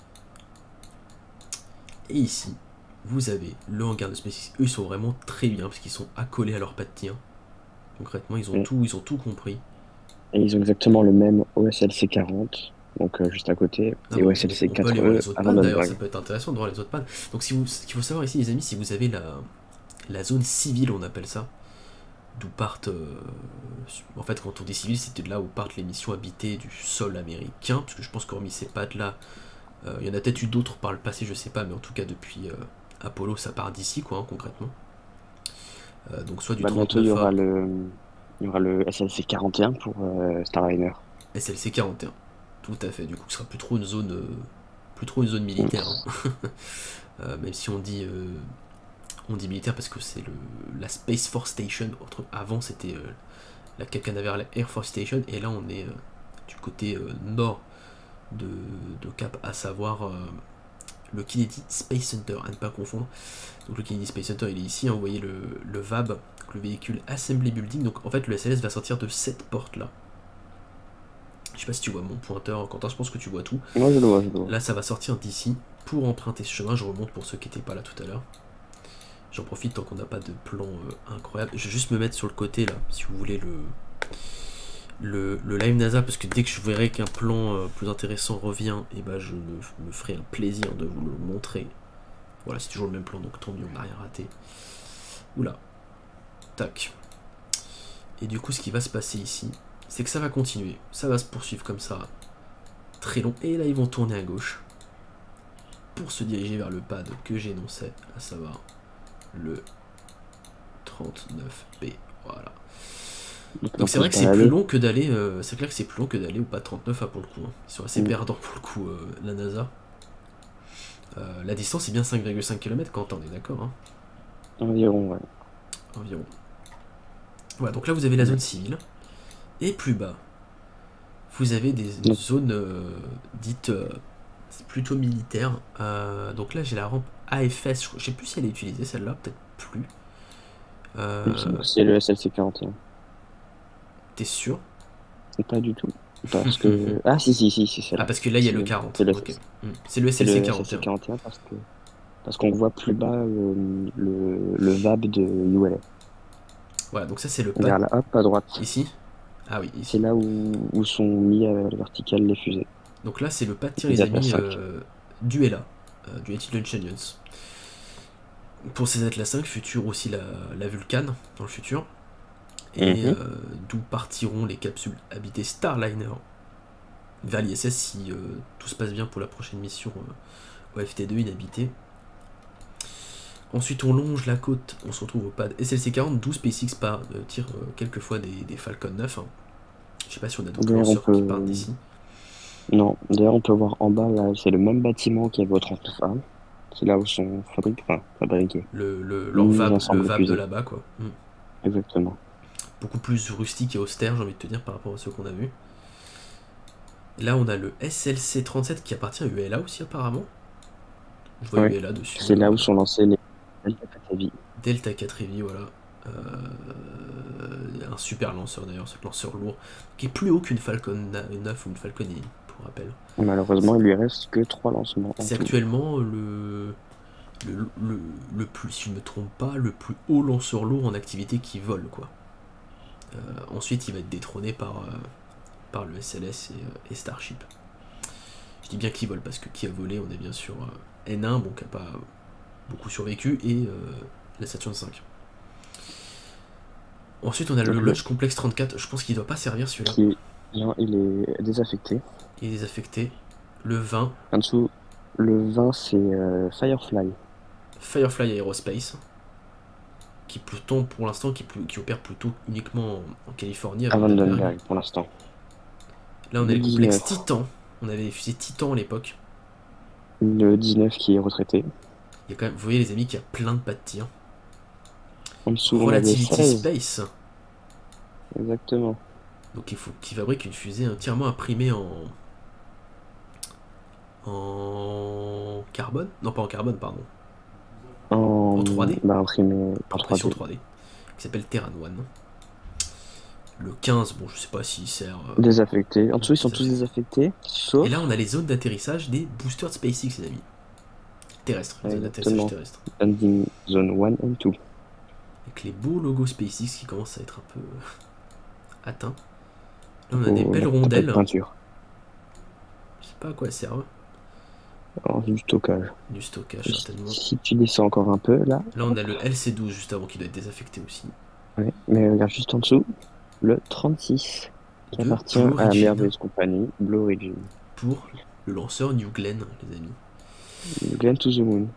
Et ici, vous avez le hangar de SpaceX. Eux ils sont vraiment très bien parce qu'ils sont accolés à leur pad tiers. Concrètement ils ont tout compris. Et ils ont exactement le même OSLC 40, donc juste à côté, et OSLC 4E avant d'ailleurs, ça peut être intéressant de voir les autres pads. Donc ce qu'il faut savoir ici les amis, si vous avez la zone civile, on appelle ça, d'où partent... en fait quand on dit civil, c'était de là où partent les missions habitées du sol américain, parce que je pense qu'hormis ces pads là, il y en a peut-être eu d'autres par le passé, je sais pas, mais en tout cas depuis Apollo ça part d'ici quoi, hein, concrètement. Donc soit du 39A... Il y aura le SLC 41 pour Starliner. SLC 41, tout à fait. Du coup, ce sera plus trop une zone militaire. Hein. Même si on dit militaire parce que c'est la Space Force Station. Avant, c'était la Cape Canaveral Air Force Station, et là, on est du côté nord de Cap, à savoir le Kennedy Space Center, à ne pas confondre. Donc le Kennedy Space Center, il est ici. Hein, vous voyez le VAB. Le véhicule Assembly Building, donc en fait le SLS va sortir de cette porte là. Je sais pas si tu vois mon pointeur, Quentin, je pense que tu vois tout. Moi je le vois, Là ça va sortir d'ici pour emprunter ce chemin. Je remonte pour ceux qui n'étaient pas là tout à l'heure. J'en profite tant qu'on n'a pas de plan incroyable. Je vais juste me mettre sur le côté là, si vous voulez le live NASA, parce que dès que je verrai qu'un plan plus intéressant revient, et ben je me ferai un plaisir de vous le montrer. Voilà, c'est toujours le même plan, donc tant mieux, on n'a rien raté. Oula. Tac. Et du coup ce qui va se passer ici, c'est que ça va continuer, ça va se poursuivre comme ça, très long, et là ils vont tourner à gauche pour se diriger vers le pad que j'énonçais, à savoir le 39B. Voilà. Donc c'est vrai que c'est plus long que d'aller, c'est clair que c'est plus long que d'aller au pad 39A pour le coup. Hein. Ils sont assez perdants pour le coup, la NASA. La distance est bien 5,5 km quand on est d'accord. Hein. Environ, ouais. Environ. Voilà, donc là vous avez la zone civile, et plus bas, vous avez des zones dites plutôt militaires. Donc là j'ai la rampe AFS, je sais plus si elle est utilisée celle-là, peut-être plus. C'est le SLC 41. T'es sûr? Pas du tout. Parce que... Ah si, c'est celle-là. Ah parce que là il y a le 40. C'est le SLC 41. Parce qu'on voit plus bas le VAB de ULA. Voilà, donc ça c'est le pad. Regarde là, hop, à droite. Ici? Ah oui, ici. C'est là où sont mis à la verticale les fusées. Donc là c'est le pad tir les amis du LA, du United Launch Alliance. Pour ces Atlas 5, futur aussi la Vulcan dans le futur. Et d'où partiront les capsules habitées Starliner vers l'ISS si tout se passe bien pour la prochaine mission au FT2 inhabité. Ensuite on longe la côte, on se retrouve au pad SLC-40, d'où SpaceX tire quelquefois des Falcon 9. Hein. Je sais pas si on a d'autres lanceurs qui partent d'ici. Non, d'ailleurs on peut voir en bas, là, c'est le même bâtiment qu'il y avait au 39A. C'est là où sont fabriqués. Leur VAB, le VAB de là-bas quoi. Exactement. Beaucoup plus rustique et austère, j'ai envie de te dire, par rapport à ceux qu'on a vus. Là on a le SLC-37 qui appartient à ULA aussi apparemment. Je vois ULA dessus. C'est là où sont lancés les Delta 4 Heavy. Delta 4 Heavy, voilà. Un super lanceur d'ailleurs, ce lanceur lourd, qui est plus haut qu'une Falcon 9 ou une Falcon 9, pour rappel. Malheureusement, il lui reste que 3 lancements. C'est actuellement le plus, si je ne me trompe pas, le plus haut lanceur lourd en activité qui vole, quoi. Ensuite, il va être détrôné par le SLS et Starship. Je dis bien qui vole parce que qui a volé, on est bien sûr N1, bon, qui n'a pas beaucoup survécu, et la Saturn V. Ensuite, on a le Lodge Complex 34. Je pense qu'il ne doit pas servir celui-là. Non, il est désaffecté. Il est désaffecté. Le 20. En dessous, le 20, c'est Firefly. Firefly Aerospace. Qui plutôt, pour l'instant, qui opère plutôt uniquement en Californie. À Vandenberg, pour l'instant. Là, on a le complexe Titan. On avait des fusées Titan à l'époque. Le 19 qui est retraité. Il y a quand même, vous voyez les amis, qu'il y a plein de pas de tir. En dessous, Relativity Space. Exactement. Donc il faut qu'il fabrique une fusée entièrement imprimée en carbone. Non, pas en carbone, pardon. En 3D. Bah, imprimé en impression 3D. Qui s'appelle Terran One. Le 15, bon, je sais pas s'il sert. Désaffecté. En dessous, ils sont tous désaffectés. Sauf... Et là, on a les zones d'atterrissage des boosters de SpaceX, les amis. Terrestres. Les zones d'atterrissage terrestres. Landing Zone 1 et 2. Avec les beaux logos SpaceX qui commencent à être un peu atteints. Là, on a des belles rondelles. Peinture. Je sais pas à quoi elles servent. Alors, du stockage. Du stockage, certainement. Si tu descends encore un peu, là. Là, on a le LC12 juste avant qui doit être désaffecté aussi. Ouais, mais regarde juste en dessous, le 36 qui appartient à la merveilleuse compagnie Blue Origin. Pour le lanceur New Glenn, les amis. New Glenn to the Moon.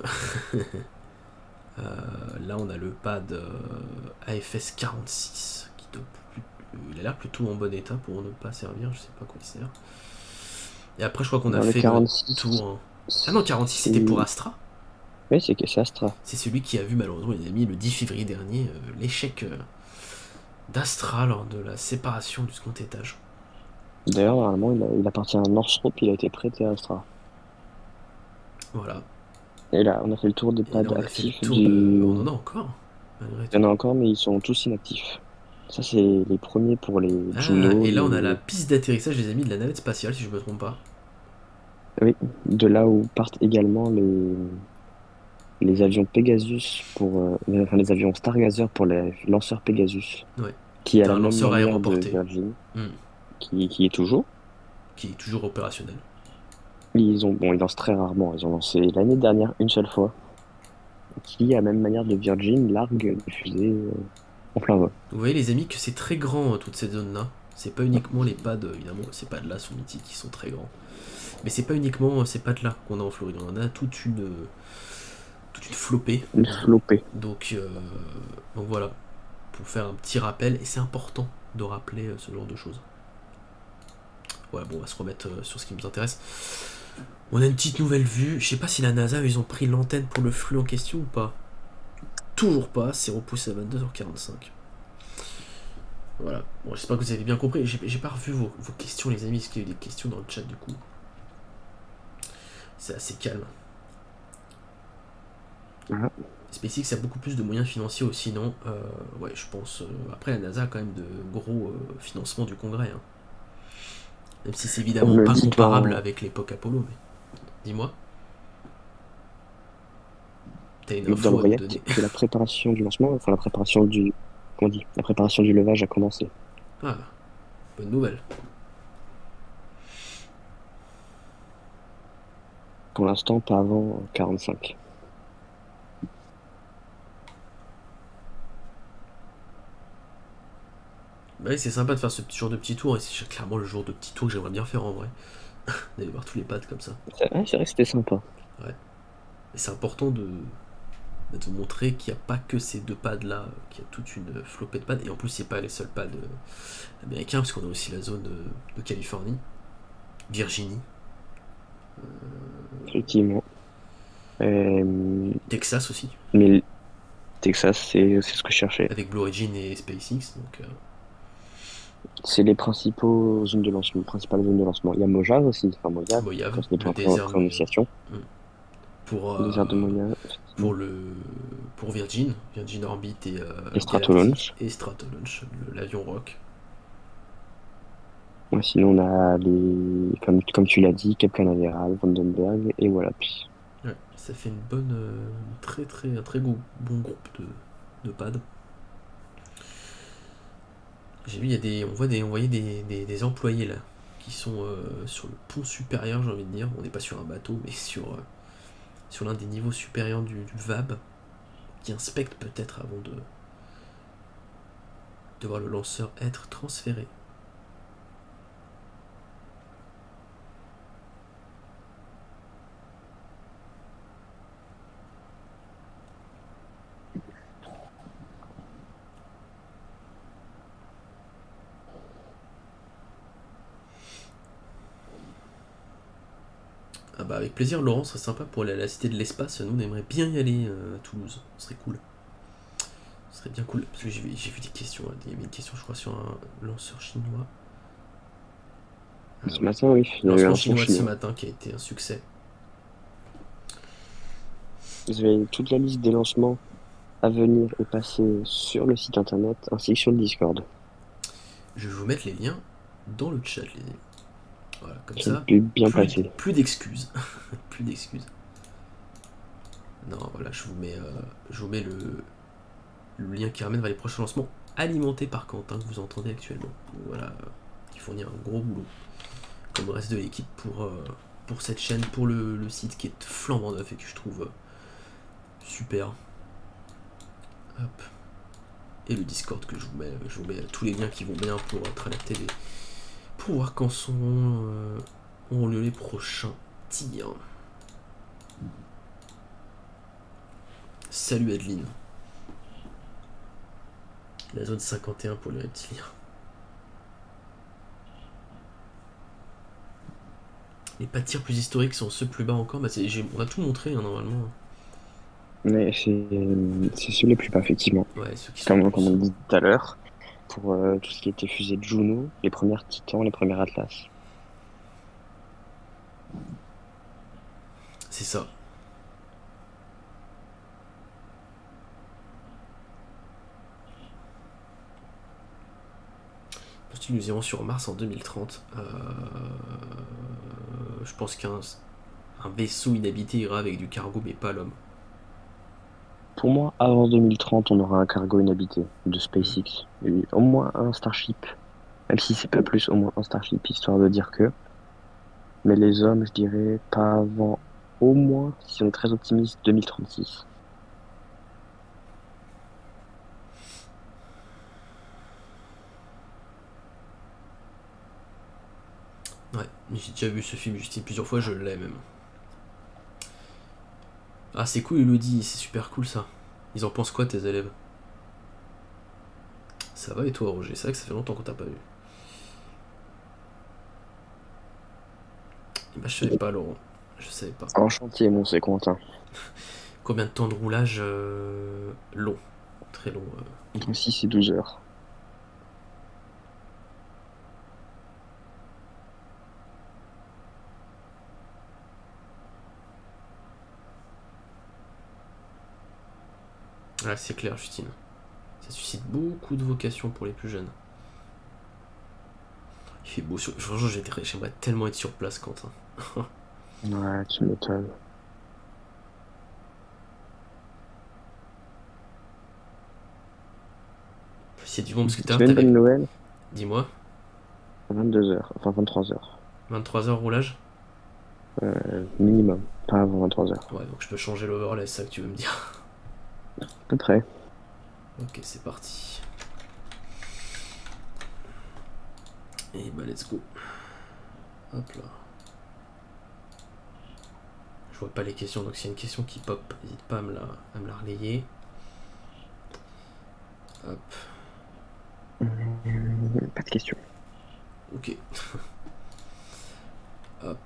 Là, on a le pad AFS 46 qui doit il a l'air plutôt en bon état pour ne pas servir. Je sais pas à quoi il sert. Et après, je crois qu'on a fait 46, le tour. Ah non, 46 c'était pour Astra. Oui, c'est Astra. C'est celui qui a vu malheureusement, les amis, le 10 février dernier, l'échec d'Astra lors de la séparation du second étage. D'ailleurs, normalement, il appartient à Northrop, il a été prêté à Astra. Voilà. Et là, on a fait le tour des pads actifs. On en a encore. Il y en a encore, mais ils sont tous inactifs. Ça, c'est les premiers pour les Juno. Et là, on a la piste d'atterrissage, les amis, de la navette spatiale, si je me trompe pas. Oui, de là où partent également les avions Pegasus pour... enfin, les avions Stargazer pour les lanceurs Pegasus. Ouais. Qui a un lanceur aéroporté. De Virgin, qui est toujours. Qui est toujours opérationnel. Ils lancent très rarement. Ils ont lancé l'année dernière une seule fois. Qui, à la même manière de Virgin, largue des fusées en plein vol. Vous voyez les amis que c'est très grand toute cette zone là. C'est pas uniquement les pads, évidemment, ces pads là sont mythiques, qui sont très grands. Mais c'est pas uniquement ces pads là qu'on a en Floride, on en a toute une flopée. Une flopée. Donc voilà, pour faire un petit rappel, et c'est important de rappeler ce genre de choses. Ouais, bon, on va se remettre sur ce qui nous intéresse. On a une petite nouvelle vue. Je sais pas si la NASA, ils ont pris l'antenne pour le flux en question ou pas. Toujours pas, c'est repoussé à 22h45. Voilà. Bon, j'espère que vous avez bien compris. J'ai pas revu vos questions, les amis. Est-ce qu'il y a eu des questions dans le chat du coup? C'est assez calme. SpaceX a beaucoup plus de moyens financiers aussi, non? Ouais, je pense. Après, la NASA a quand même de gros financements du Congrès. Hein. Même si c'est évidemment pas comparable avec l'époque Apollo. Mais... Dis-moi. T'as une info à me donner. Que la préparation du lancement, enfin la préparation du... Comment on dit? La préparation du levage a commencé. Ah, bonne nouvelle. Pour l'instant, pas avant 45. Bah oui, c'est sympa de faire ce genre de petit tour, et c'est clairement le genre de petit tour que j'aimerais bien faire en vrai. D'aller voir tous les pads comme ça. C'est vrai que c'était sympa. Ouais. Et c'est important de vous montrer qu'il n'y a pas que ces deux pads là, qu'il y a toute une flopée de pads, et en plus c'est pas les seuls pads américains, parce qu'on a aussi la zone de Californie, Virginie. Effectivement. Texas aussi. Mais Texas, c'est ce que je cherchais. Avec Blue Origin et SpaceX, donc... C'est les principales zones de lancement. Il y a Mojave aussi. Enfin, Mojave, le pas désert prononciation. Pour Virgin Orbit et Stratolaunch. Et Stratolaunch, l'avion Rock. Ouais, sinon on a comme tu l'as dit, Cap Canaveral, Vandenberg et voilà. Ouais, ça fait une bonne, un très bon groupe de pads. J'ai vu, on voyait des employés là, qui sont sur le pont supérieur, j'ai envie de dire. On n'est pas sur un bateau, mais sur l'un des niveaux supérieurs du VAB, qui inspectent peut-être avant de voir le lanceur être transféré. Ah bah avec plaisir Laurent, ce serait sympa pour aller à la Cité de l'Espace, nous on aimerait bien y aller à Toulouse, ce serait cool. Ce serait bien cool, parce que j'ai vu des questions, il y avait une question je crois sur un lanceur chinois. Ce matin, oui, il y a eu Lancement un chinois de chinois. ce matin qui a été un succès. Vous avez toute la liste des lancements à venir et passer sur le site internet ainsi que sur le Discord. Je vais vous mettre les liens dans le chat les amis. Voilà, comme Ça ça, peut bien passer. plus d'excuses. Plus d'excuses. Non, voilà, je vous mets le lien qui ramène vers les prochains lancements, alimenté par Quentin, que vous entendez actuellement. Donc voilà, qui fournit un gros boulot, comme le reste de l'équipe, pour cette chaîne, pour le site qui est flambant neuf et que je trouve super. Hop. Et le Discord que je vous mets tous les liens qui vont bien pour être à la télé, pour voir quand auront lieu les prochains tirs. Salut Adeline. La zone 51 pour les reptiliens. Les pas de tir plus historiques sont ceux plus bas encore. Bah on a tout montré hein, normalement. Mais c'est ceux les plus bas, effectivement. Ouais, ceux qui sont Comme on dit tout à l'heure, pour tout ce qui était fusée de Juno, les premières Titans, les premières Atlas. C'est ça. Nous irons sur Mars en 2030. Je pense qu'un vaisseau inhabité ira avec du cargo, mais pas l'homme. Pour moi, avant 2030, on aura un cargo inhabité de SpaceX. Et au moins un Starship. Même si c'est pas plus, au moins un Starship, histoire de dire que. Mais les hommes, je dirais, pas avant, au moins, si on est très optimiste, 2036. Ouais, j'ai déjà vu ce film Justine plusieurs fois, je l'ai même. Ah c'est cool Elodie, c'est super cool ça. Ils en pensent quoi tes élèves? Ça va et toi Roger? C'est vrai que ça fait longtemps qu'on t'a pas vu. Bah je savais pas Laurent, je savais pas. En chantier, mon c'est Quentin. Combien de temps de roulage long? Très long. Entre 6 et 12 heures. Ah c'est clair Justine. Ça suscite beaucoup de vocations pour les plus jeunes. Il fait beau sur... Franchement j'aimerais tellement être sur place Quentin. Ouais, tu m'étonnes. S'il y a du monde parce que Tu veux une bonne nouvelle? Dis-moi. 22 heures, enfin 23 heures. 23 heures roulage? Minimum, pas avant 23 heures. Ouais donc je peux changer l'overlay, c'est ça que tu veux me dire. À peu près. Ok c'est parti. Et bah let's go. Hop là. Je vois pas les questions, donc s'il y a une question qui pop, n'hésite pas à me la relayer. Hop. Pas de question. Ok. Hop.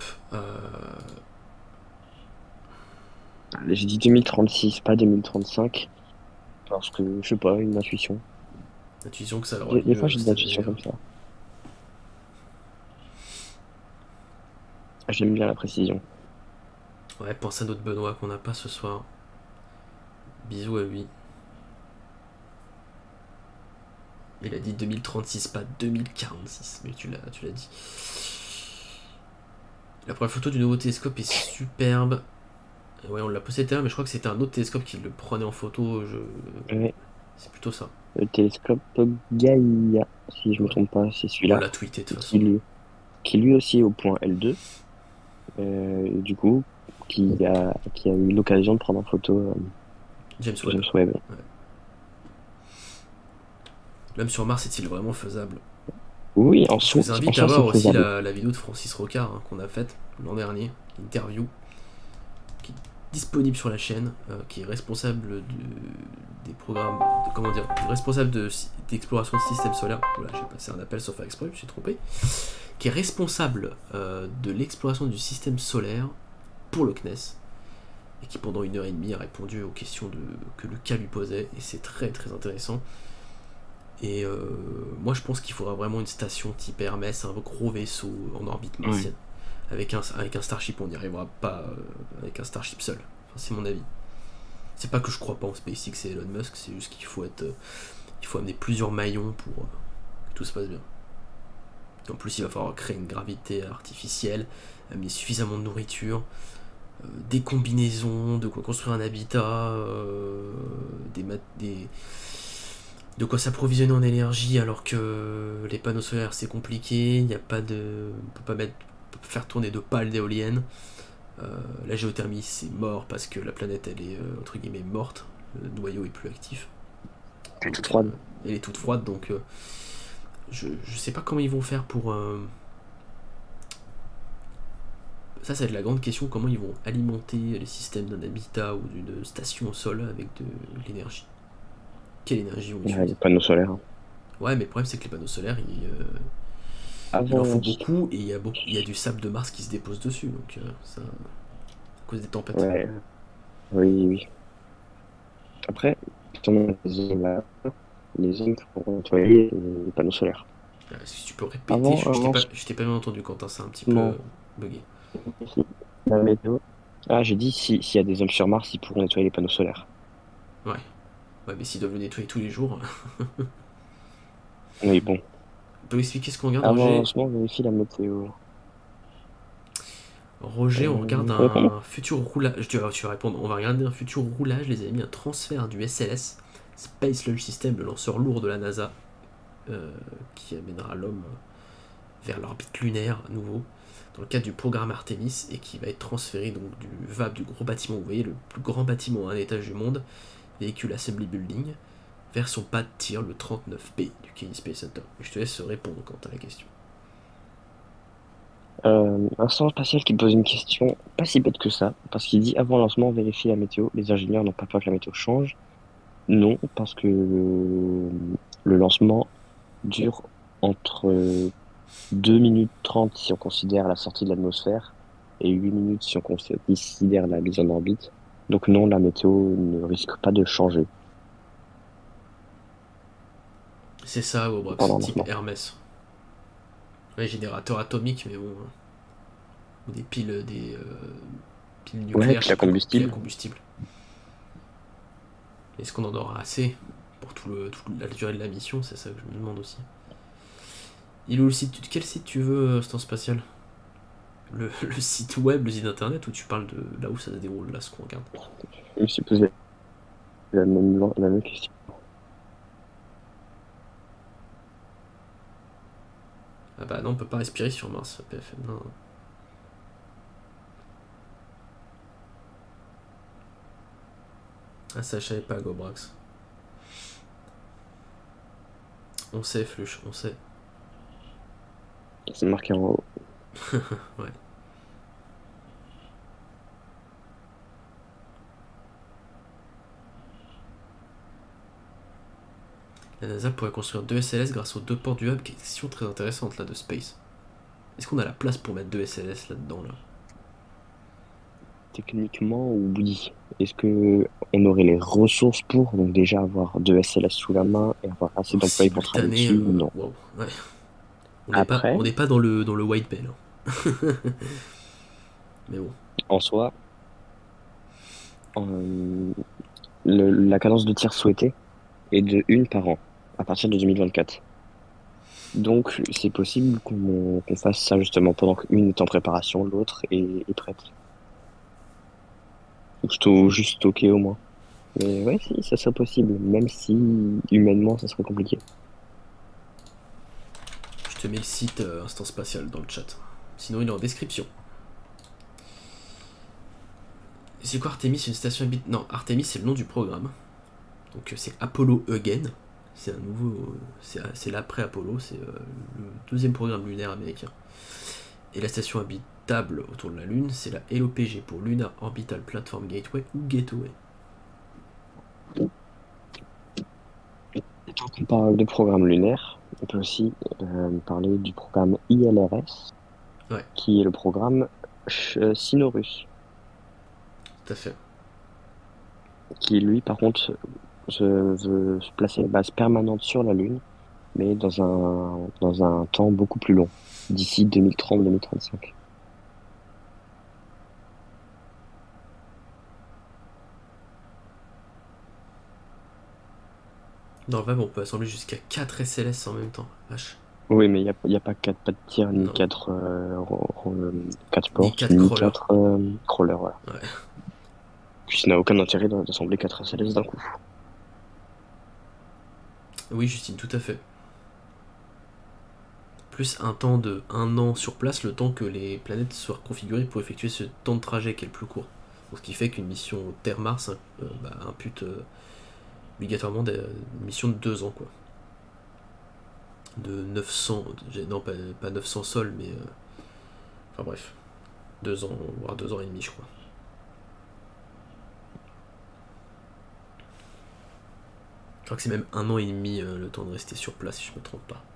Allez, j'ai dit 2036, pas 2035. Parce que, je sais pas, une intuition. Intuition que ça leur Des fois, j'ai des intuitions comme ça. J'aime bien la précision. Ouais, pense à notre Benoît qu'on n'a pas ce soir. Bisous à lui. Il a dit 2036, pas 2046, mais tu l'as dit. La première photo du nouveau télescope est superbe. Ouais, on l'a posté tout à l'heure, mais je crois que c'était un autre télescope qui le prenait en photo. Ouais. C'est plutôt ça. Le télescope Gaïa, si je me Ouais. trompe pas, c'est On celui-là. l'a tweeté de toute Qui façon. lui aussi est au point L2. Et du coup, qui a eu l'occasion de prendre en photo James Webb. James Webb. Ouais. Même sur Mars, est-il vraiment faisable? Oui, en Je soi, vous invite à c'est voir aussi faisable. la vidéo de Francis Rocard qu'on a faite l'an dernier, interview, qui est disponible sur la chaîne, qui est responsable des programmes, responsable d'exploration de système solaire. Voilà, j'ai passé un appel sauf à exprès, je me suis trompé. Qui est responsable de l'exploration du système solaire pour le CNES, et qui pendant 1h30 a répondu aux questions que Lucas lui posait, et c'est très très intéressant. Et moi je pense qu'il faudra vraiment une station type Hermès, un gros vaisseau en orbite martienne. Avec un Starship, on n'y arrivera pas avec un Starship seul. Enfin, c'est mon avis. C'est pas que je crois pas en SpaceX et Elon Musk, c'est juste qu'il faut amener plusieurs maillons pour que tout se passe bien. Et en plus il va falloir créer une gravité artificielle, amener suffisamment de nourriture, des combinaisons, de quoi construire un habitat, de quoi s'approvisionner en énergie, alors que les panneaux solaires c'est compliqué, il n'y a pas de. On peut pas faire tourner de pales d'éoliennes. La géothermie c'est mort parce que la planète elle est entre guillemets morte, le noyau est plus actif. Elle est toute froide. Elle est toute froide, donc je sais pas comment ils vont faire pour. Ça va être la grande question, comment ils vont alimenter les systèmes d'un habitat ou d'une station au sol avec de l'énergie. Quelle énergie on utilise? Les panneaux solaires. Ouais, mais le problème c'est que les panneaux solaires, il en Avant, faut beaucoup et il y a du sable de Mars qui se dépose dessus, donc ça, à cause des tempêtes. ouais. Oui. Après, les zones pour nettoyer les panneaux solaires. Si tu peux répéter, Avant, je t'ai pas bien entendu Quentin, c'est un petit peu bugué. La météo. Ah, j'ai dit s'il y a des hommes sur Mars, ils pourront nettoyer les panneaux solaires. Ouais, mais s'ils doivent le nettoyer tous les jours. Oui, bon. On peut expliquer ce qu'on regarde, Avant Roger? lancement, vérifie la météo. Roger, on regarde ouais, pour un futur roulage. Tu vas répondre. On va regarder un futur roulage, les amis, un transfert du SLS, Space Launch System, le lanceur lourd de la NASA, qui amènera l'homme vers l'orbite lunaire à nouveau, dans le cadre du programme Artemis, et qui va être transféré donc du VAB, du gros bâtiment, vous voyez, le plus grand bâtiment à un étage du monde, véhicule Assembly Building, vers son pas de tir, le 39B du Kennedy Space Center. Et je te laisse répondre quant à la question. Un centre spatial qui pose une question pas si bête que ça, parce qu'il dit avant lancement, vérifie la météo. Les ingénieurs n'ont pas peur que la météo change. Non, parce que le lancement dure entre 2 minutes 30 si on considère la sortie de l'atmosphère et 8 minutes si on considère la mise en orbite. Donc non, la météo ne risque pas de changer. C'est ça, Wobrax, Pendant type lancement. Hermès. Ouais, générateur atomique, mais bon. Ou des piles nucléaires. piles à combustible. Est-ce qu'on en aura assez pour toute la durée de la mission? C'est ça que je me demande aussi. Il est où le site? Quel site tu veux, Stan Spatial? Le site web, le site internet, ou tu parles de là où ça se déroule, là, ce qu'on regarde? Je me suis posé la même question. Ah bah non, on peut pas respirer sur Mars, PFM, non. Ah ça, je savais pas, Gobrax. On sait, Flush, on sait. C'est marqué en haut. Ouais. La NASA pourrait construire 2 SLS grâce aux 2 ports du hub. Question très intéressante là de Space. Est-ce qu'on a la place pour mettre 2 SLS là-dedans là? Techniquement, oui. Est-ce que on aurait les ressources pour donc déjà avoir 2 SLS sous la main et avoir assez d'employés pour travailler dessus? Non. Wow, ouais. On n'est pas dans le white bell. Mais bon. En soi, la cadence de tir souhaitée est de 1 par an à partir de 2024. Donc c'est possible qu'on fasse ça justement pendant qu'une est en préparation, l'autre est prête. Juste stocker au moins. Mais ouais, si, ça serait possible, même si humainement ça serait compliqué. Je te mets le site Instant Spatial dans le chat. Sinon, il est en description. C'est quoi Artemis? Une station habitée? Non, Artemis c'est le nom du programme. Donc c'est Apollo Again. C'est un nouveau. C'est l'après Apollo, c'est le deuxième programme lunaire américain. Et la station habitable autour de la Lune, c'est la LOPG pour Lunar Orbital Platform Gateway ou Gateway. Et tant qu'on parle de programme lunaire, on peut aussi parler du programme ILRS, Ouais. qui est le programme sino-russe, Tout à fait. qui lui par contre veut se placer à base permanente sur la Lune, mais dans un temps beaucoup plus long, d'ici 2030-2035. Dans le VAB, on peut assembler jusqu'à 4 SLS en même temps. Vache. Oui, mais il n'y a pas 4 pas de tir, ni Non. 4 Ni portes, quatre ni crawlers. 4 crawlers. Voilà. Ouais. Puis ça n'a aucun intérêt d'assembler 4 SLS d'un coup. Oui, Justine, tout à fait. Plus un temps de 1 an sur place, le temps que les planètes soient configurées pour effectuer ce temps de trajet qui est le plus court. Donc, ce qui fait qu'une mission Terre-Mars impute obligatoirement une mission de 2 ans, quoi. De 900, non pas 900 sols, mais enfin bref, 2 ans, voire 2 ans et demi, je crois. Je crois que c'est même 1 an et demi le temps de rester sur place, si je me trompe pas.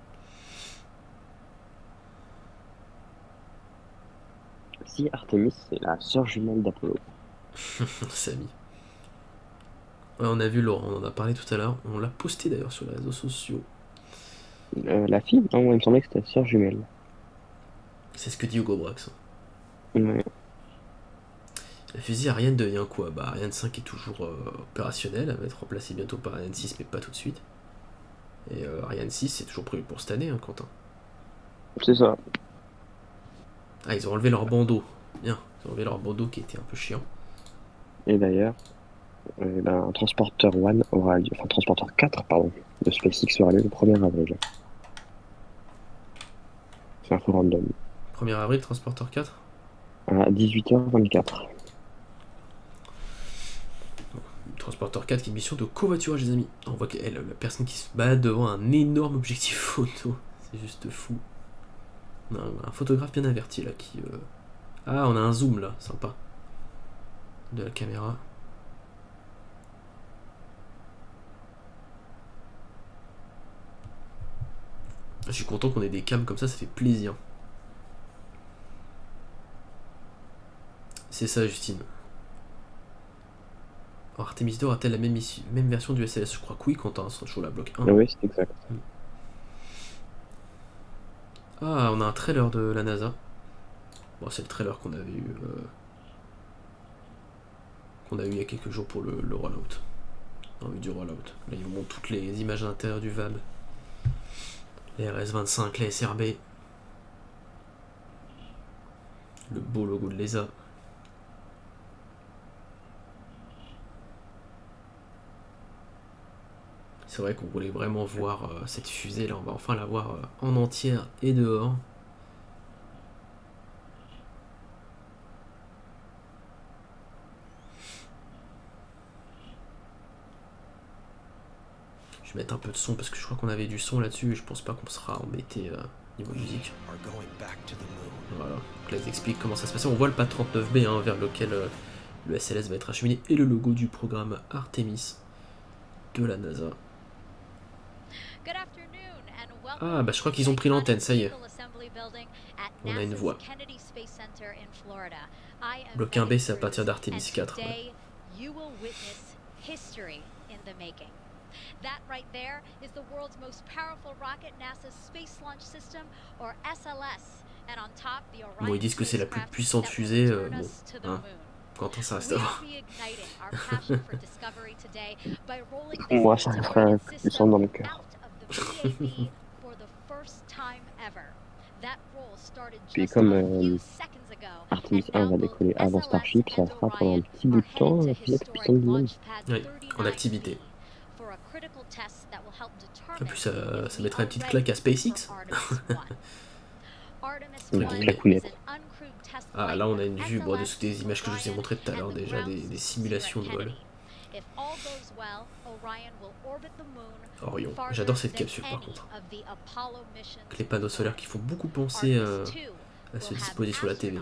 Si Artemis, c'est la sœur jumelle d'Apollo. Samy. Ouais, on a vu Laurent, on en a parlé tout à l'heure. On l'a posté d'ailleurs sur les réseaux sociaux. La fille? Non, moi, il me semblait que c'était la sœur jumelle. C'est ce que dit Hugo Brax. Ouais. La fusée Ariane devient quoi? Bah Ariane 5 est toujours opérationnelle, elle va être remplacée bientôt par Ariane 6, mais pas tout de suite. Et Ariane 6 c'est toujours prévu pour cette année, hein, Quentin. C'est ça. Ah, ils ont enlevé leur bandeau. Bien, ils ont enlevé leur bandeau qui était un peu chiant. Et d'ailleurs, Transporteur 1 aura lieu, enfin Transporteur 4, pardon, de SpaceX aura lieu le 1er avril. C'est un peu random. 1er avril, Transporteur 4. À 18h24. Transporteur 4 qui est une mission de covoiturage, les amis. On voit que la personne qui se balade devant un énorme objectif photo. C'est juste fou. On a un photographe bien averti là qui. Ah, on a un zoom là, sympa. De la caméra. Je suis content qu'on ait des cams comme ça fait plaisir. C'est ça, Justine. Alors, Artemis 2 aura-t-elle la même version du SLS? Je crois que oui, Quentin, sans chaud la bloc 1. Oui, c'est exact. Ah, on a un trailer de la NASA. Bon, c'est le trailer qu'on avait eu. Il y a quelques jours pour le rollout. En vue du rollout. Là, ils vous montrent toutes les images à l'intérieur du VAB. Les RS-25, les SRB. Le beau logo de l'ESA. C'est vrai qu'on voulait vraiment voir cette fusée. Là, on va enfin la voir en entière et dehors. Je vais mettre un peu de son parce que je crois qu'on avait du son là-dessus et je pense pas qu'on sera embêté niveau musique. Voilà, donc là ils expliquent comment ça se passe. On voit le pas 39B hein, vers lequel le SLS va être acheminé et le logo du programme Artemis de la NASA. Ah bah je crois qu'ils ont pris l'antenne, ça y est. On a une voix. Bloc 1B c'est à partir d'Artemis 4. Ouais. That right there is the world's most powerful rocket, NASA's Space Launch System, or SLS. And on top, the Orion. Bon, ils disent que c'est la plus puissante fusée. Bon, hein, Quentin, ça reste à voir. Moi, ça resterait puissant dans le cœur. Puis comme Artemis 1 va décoller avant Starship, ça sera pendant un petit bout de temps la fusée la plus puissante du monde. Oui, en activité. En plus, ça mettrait une petite claque à SpaceX. Une petite clacounette. Ah, là on a une vue bon, de des images que je vous ai montrées tout à l'heure déjà, des simulations de vol. Orion, j'adore cette capsule par contre. Avec les panneaux solaires qui font beaucoup penser à se disposer sur la TV.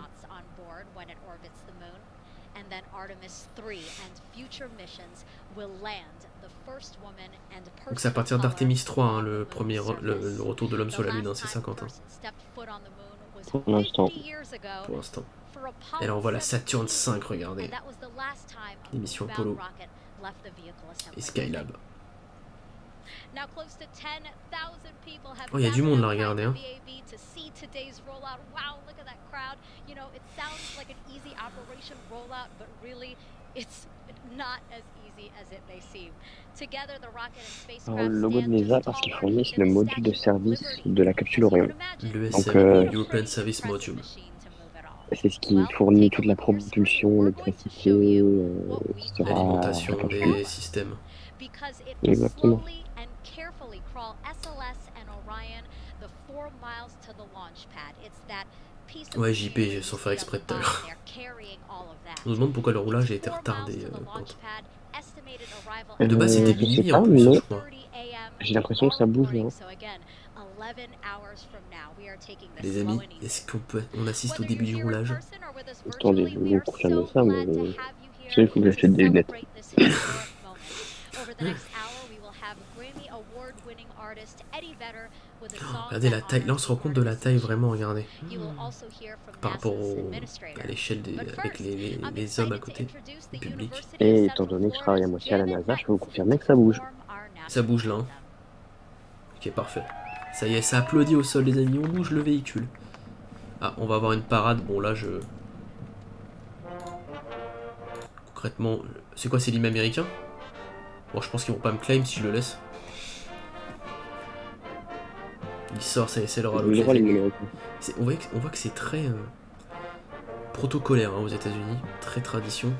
Donc c'est à partir d'Artemis 3, hein, le retour de l'homme sur la Lune, hein, c'est 50 ans. Pour l'instant. Pour l'instant. Et là on voit la Saturn V, regardez. L'émission Apollo. Et Skylab. Oh, il y a du monde là, regardez. Hein. Alors, le logo de l'ESA, parce qu'ils fournissent le module de service de la capsule Orion. L'ESM, European Service Module. C'est ce qui fournit toute la propulsion, l'électricité, l'alimentation des systèmes. Exactement. Ouais, JP, sans faire exprès tout à l'heure. On se demande pourquoi le roulage a été retardé. De base, c'était minuit en plus, je crois. J'ai l'impression que ça bouge, hein. Les amis, est-ce qu'on assiste au début du roulage? Attendez, je vais vous confirmer ça, mais il faut que j'achète des lunettes. Regardez la taille, là on se rend compte de la taille vraiment, regardez. Par rapport à l'échelle avec les hommes à côté, le public. Et étant donné que je travaille à moitié à la NASA, je peux vous confirmer que ça bouge. Ça bouge là. Hein. Ok, parfait. Ça y est, ça applaudit au sol les amis, on bouge le véhicule. Ah, on va avoir une parade, bon là je... Concrètement, c'est quoi, c'est l'hymne américain? Bon, je pense qu'ils vont pas me claim si je le laisse. Il sort, ça y est, c'est le rallye. On voit que c'est très protocolaire hein, aux États-Unis, très tradition.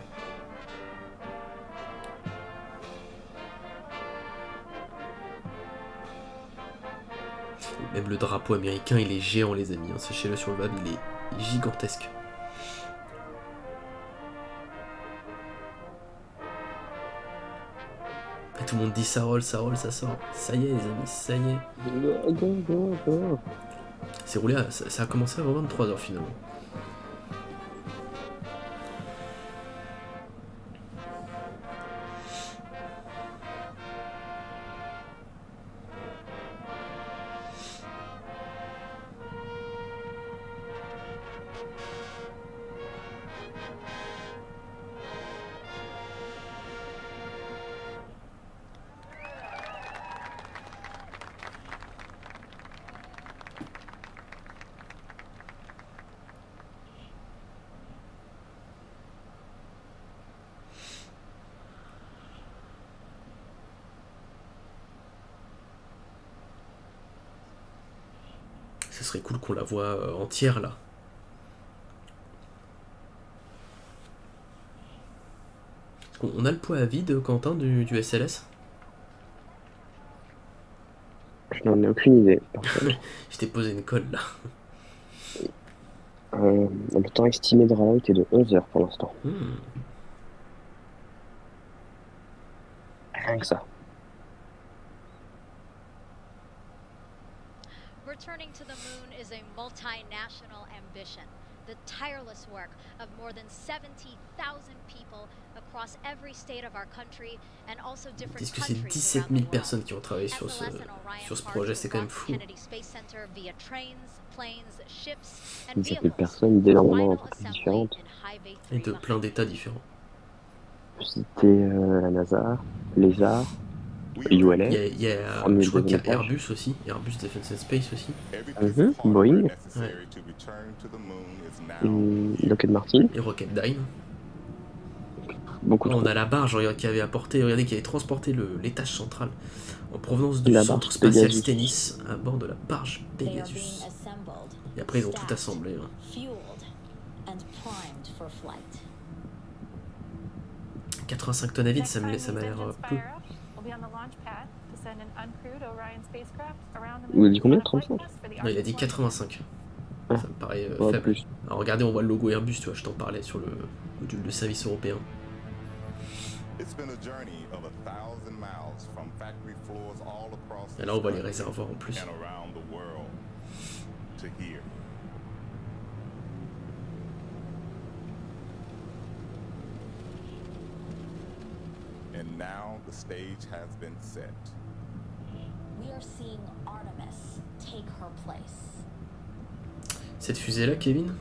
Même le drapeau américain, il est géant, les amis. Hein. Sachez-le sur le web, il est gigantesque. Et tout le monde dit ça roule, ça sort. Ça y est, les amis, ça y est. C'est roulé, ça a commencé avant 23 h finalement. Ce serait cool qu'on la voit entière là. On a le poids à vide, Quentin, du SLS? Je n'en ai aucune idée. Je t'ai posé une colle là. Le temps estimé de rallye était de 11 heures pour l'instant. Rien que ça. Returning to the moon is a multinational ambition. The tireless work of more than 70,000 people across every state of our country and also different countries. C'est 17 000 personnes qui ont travaillé sur ce projet, c'est quand même fou. 17 000 personnes d'énormément d'entreprises différentes. Et de plein d'états différents. Je peux citer la NASA, l'ESA, ULA. Je crois qu'il y a Airbus aussi, Airbus Defence and Space aussi. Boeing. Ouais. Lockheed Martin. Et Rocketdyne. Beaucoup on a la barge qui avait apporté, regardez, qui avait transporté l'étage central en provenance du centre spatial Stennis à bord de la barge Pegasus. Et après ils ont tout assemblé. Hein. and primed for flight. 85 tonnes à vide, ça m'a l'air peu. Il a dit combien? 35? Non, il a dit 85. Ah. Ça me paraît Ouais, faible. plus. Alors regardez, on voit le logo Airbus, tu vois, je t'en parlais sur le module de service européen. Et là, on voit les réservoirs en plus. And now the stage has been set. We are seeing Artemis take her place. Cette fusée-là, Kevin?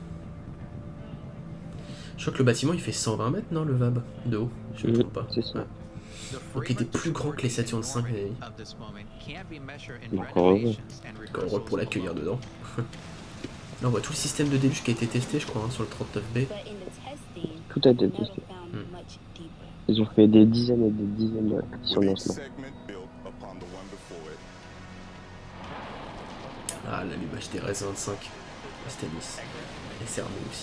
Je crois que le bâtiment il fait 120 mètres, non, le VAB de haut? Je ne me trompe pas. C'est ça. Ouais. Donc il était plus grand que les Saturn V, et... Encore heureux. Encore heureux pour l'accueillir dedans. Là on voit tout le système de déluge qui a été testé, je crois, hein, sur le 39B. Tout a été testé. Ils ont fait des dizaines et des dizaines de répétitions de lancement. Ah, l'allumage des RS 25. C'était Nice. Et Cerné aussi.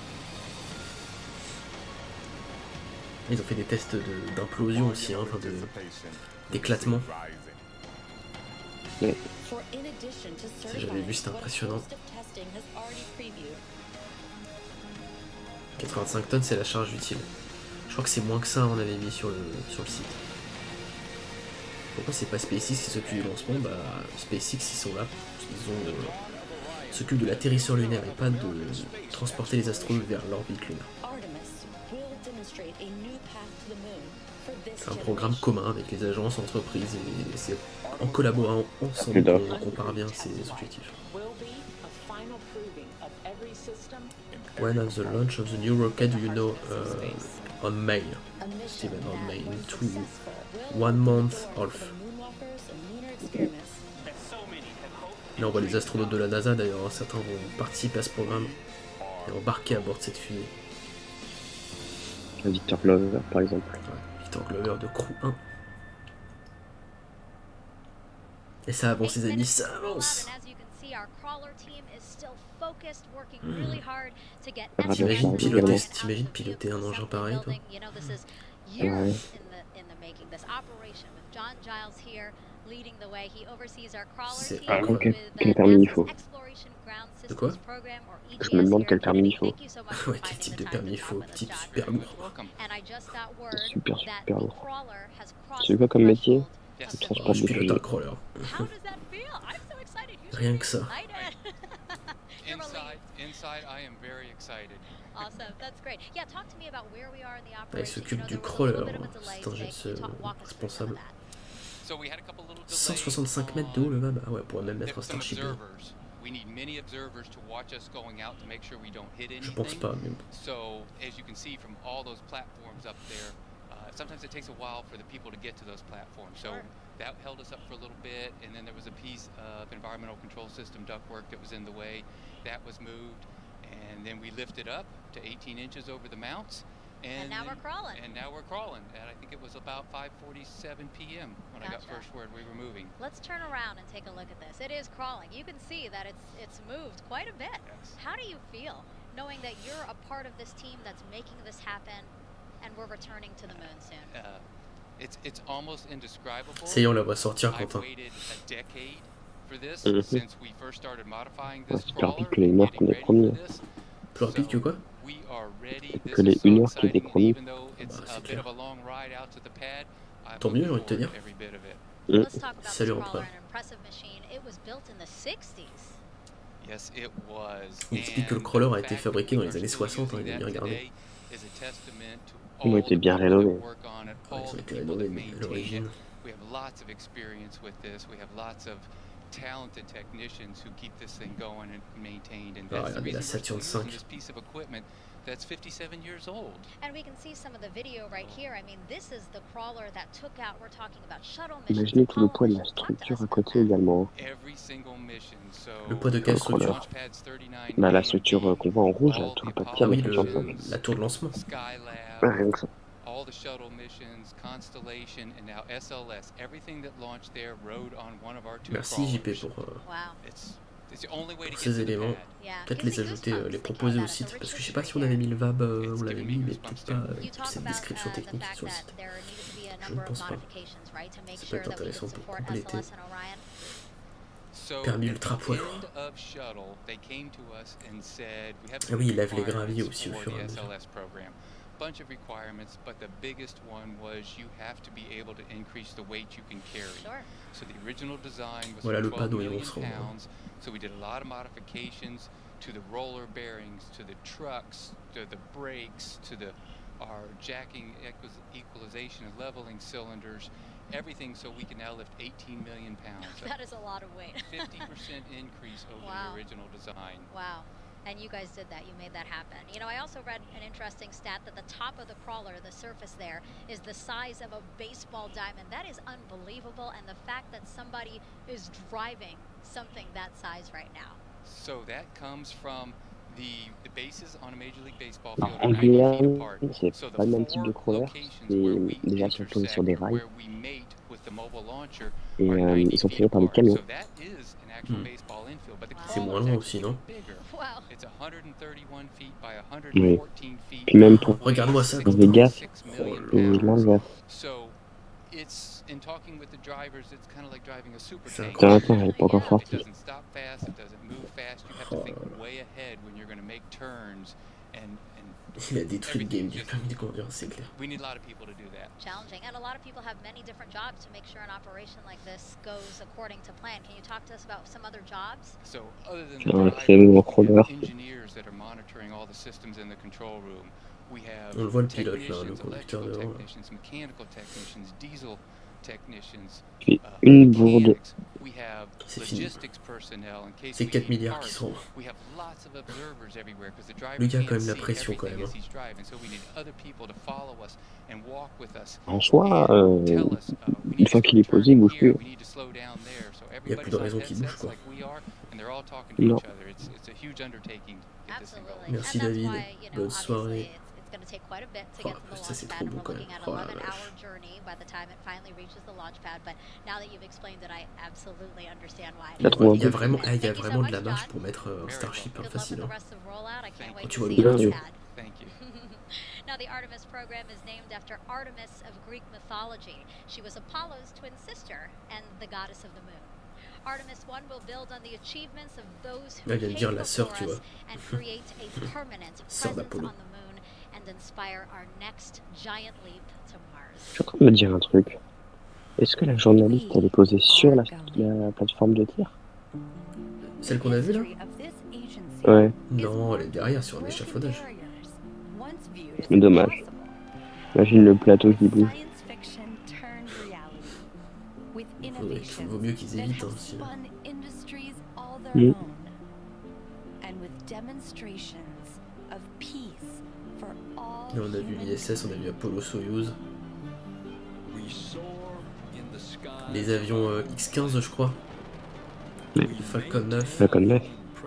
Ils ont fait des tests d'implosion aussi, hein, enfin d'éclatement. Ouais. Si j'avais vu, c'était impressionnant. 85 tonnes, c'est la charge utile. Je crois que c'est moins que ça, on avait mis sur le site. Pourquoi c'est pas SpaceX qui s'occupe du lancement? Bah, SpaceX, ils sont là. Ils s'occupent de l'atterrisseur lunaire et pas de transporter les astronautes vers l'orbite lunaire. C'est un programme commun avec les agences, entreprises, et c'est en collaborant ensemble qu'on parvient à ces objectifs. When of the launch of the new rocket do you know on May? Steven, on May, in 1 month off. Là on voit les astronautes de la NASA, d'ailleurs certains vont participer à ce programme et embarquer à bord de cette fusée. Victor Glover par exemple. Ouais, Victor Glover de Crew 1. Et ça avance les amis, ça avance. T'imagines piloter un engin pareil, toi? Ouais. C'est quel permis il faut? De quoi? Je me demande quel permis il faut. Ouais, quel type de permis il faut? Type super lourd. Super lourd. C'est quoi comme métier? Oh, je pilote un crawler. Rien que ça. Il s'occupe du crawler, c'est un jet responsable. 165 mètres de haut le VAB. Ah ouais, on pourrait même mettre un Starship là. Je pense pas, mais bon. Sometimes it takes a while for the people to get to those platforms. So that held us up for a little bit, and then there was a piece of environmental control system ductwork that was in the way. That was moved, and then we lifted up to 18 inches over the mounts. And now we're crawling. And now we're crawling. And I think it was about 5:47 p.m. when I got first word we were moving. Let's turn around and take a look at this. It is crawling. You can see that it's moved quite a bit. Yes. How do you feel knowing that you're a part of this team that's making this happen? And we're returning to the moon soon. It's almost indescribable. Ça y est, on la voit sortir, Quentin. C'est plus rapide que les 1 heure qu'on est promis. Plus rapide que quoi? Que les 1 heure qui étaient promis. Bah, c'est clair. Tant mieux, j'ai envie de te dire. Salut, Empereur. Il explique que le crawler a été fabriqué dans les années 60, hein, il a bien regardé. Ils ont été bien rénovés. Ouais, ils ont été rénovés, mais à l'origine. Ah, regardez la Saturn V. That's 57 years old. And we can see some of the video right here. I mean, this is the crawler that took out, we're talking about shuttle missions. Imaginez tout le poids de la structure à côté également. Le poids de quelle structure? Bah, la structure qu'on voit en rouge, là, tout le papier. Ah oui, la tour de lancement. Ouais, rien que ça. All the shuttle missions, Constellation, and now SLS, everything that launched there rode on one of our two Merci JP crawlers. pour pour ces éléments. Peut-être les ajouter, les proposer au site, parce que je sais pas si on avait mis le VAB, on l'avait mis, mais peut-être pas toute cette description technique sur le site. Je ne pense pas. Ça peut être intéressant pour compléter. Permis ultra poids lourd. Ah oui, il lève les graviers aussi au fur et à mesure. Bunch of requirements, but the biggest one was you have to be able to increase the weight you can carry. So the original design was Voilà le 12 panneau, ils million vont se rendre. pounds. So we did a lot of modifications to the roller bearings, to the trucks, to the brakes, to our jacking equalization and leveling cylinders, everything, so we can now lift 18 million pounds. That is a lot of weight. 50% increase over the original design. Wow. And you guys did that. You made that happen. You know, I also read an interesting stat that the top of the crawler, the surface there, is the size of a baseball diamond. That is unbelievable. And the fact that somebody is driving something that size right now. So that comes from the bases on a Major League Baseball Alors, field en are 90 feet Guyane, apart. c'est So pas le the même type de 4 crawler. locations where we Déjà, ils sont posés sur des intersect, rails. where we mate with the mobile launcher, Et are 90 ils sont feet tirés par des apart. camions. So that is an actual baseball infield, but the C'est moins crawler loin is aussi, actually non? bigger. Wow. It's 131 feet by Oui. 114 feet. Puis même pour Regarde-moi ça. Dans Vegas, 6 Oh million là c'est là. pounds. l'inverse. So it's in talking with the drivers, it's kind of like driving a super C'est tank. incroyable. Attends, elle est pas encore It sortie. doesn't stop fast, it doesn't move fast. You have to think way ahead when you're going to make turns and Il a détruit le game du permis de conduire, c'est clair. we need a lot of people to do that. Challenging. And a lot of people have many different jobs to make sure an operation like this goes according to plan. Can you talk to us about some other jobs? So other than the Ouais, drivers, c'est mon we crawler. have engineers that are monitoring all the systems in the control room. We have On le voit le pilote, là, le technicians, conducteur electrical devant. technicians, mechanical technicians, diesel technicians, Puis une bourde. mechanics. We have C'est fini. logistics personnel in case C'est we 4 need milliards qui parts. sont. We have lots of observers everywhere because the driver Le gars a can't quand même la see pression, quand everything même, as he's driving. So we need other people to follow us and walk with us. En soi, and tell us, we une need fois to qu'il est turn posé, il bouge here, plus. we need to slow down there. So Il y a plus everybody's de on raison qu'il bouge, headsets quoi. like we are, and they're all talking to Non. each other. It's a huge undertaking to get this thing going. Absolutely. Merci, And that's David. why, you know, Bonne soirée. obviously it's going to take quite a bit to Oh, get to the ça, launch c'est pad, trop and beau, we're quand looking même. at Oh la 11-hour vache. journey by the time it finally reaches the launch pad. But now that you've explained it, I absolutely understand why. Là, trop Il y a un peu. vraiment, il y a Thank you so vraiment de much, la marge John. pour mettre un Starship Good luck with facile. the Hein. rest of the rollout. I can't wait Quand to tu vois see le the gars, launch oui. pad. Thank you. Now, the Artemis program is named after Artemis of Greek mythology. She was Apollo's twin sister and the goddess of the moon. Artemis 1 will build on the achievements of those who Là, il vient de dire came la sœur, before tu us vois. and create a permanent Sœur presence d'Apollo. on the moon and inspire our next giant leap to Mars. Je suis en train de me dire un truc. Est-ce que la journaliste, elle est posée sur la plateforme de tir? Celle qu'on a vue là? Ouais, Non, elle est derrière sur un échafaudage. dommage. Imagine le plateau qui bouge. Vaut mieux qu'ils évitent. Hein, si... Mm. Là, on a vu l'ISS, on a vu Apollo Soyuz. Les avions X-15, je crois. Ouais. Le Falcon 9. Falcon 9.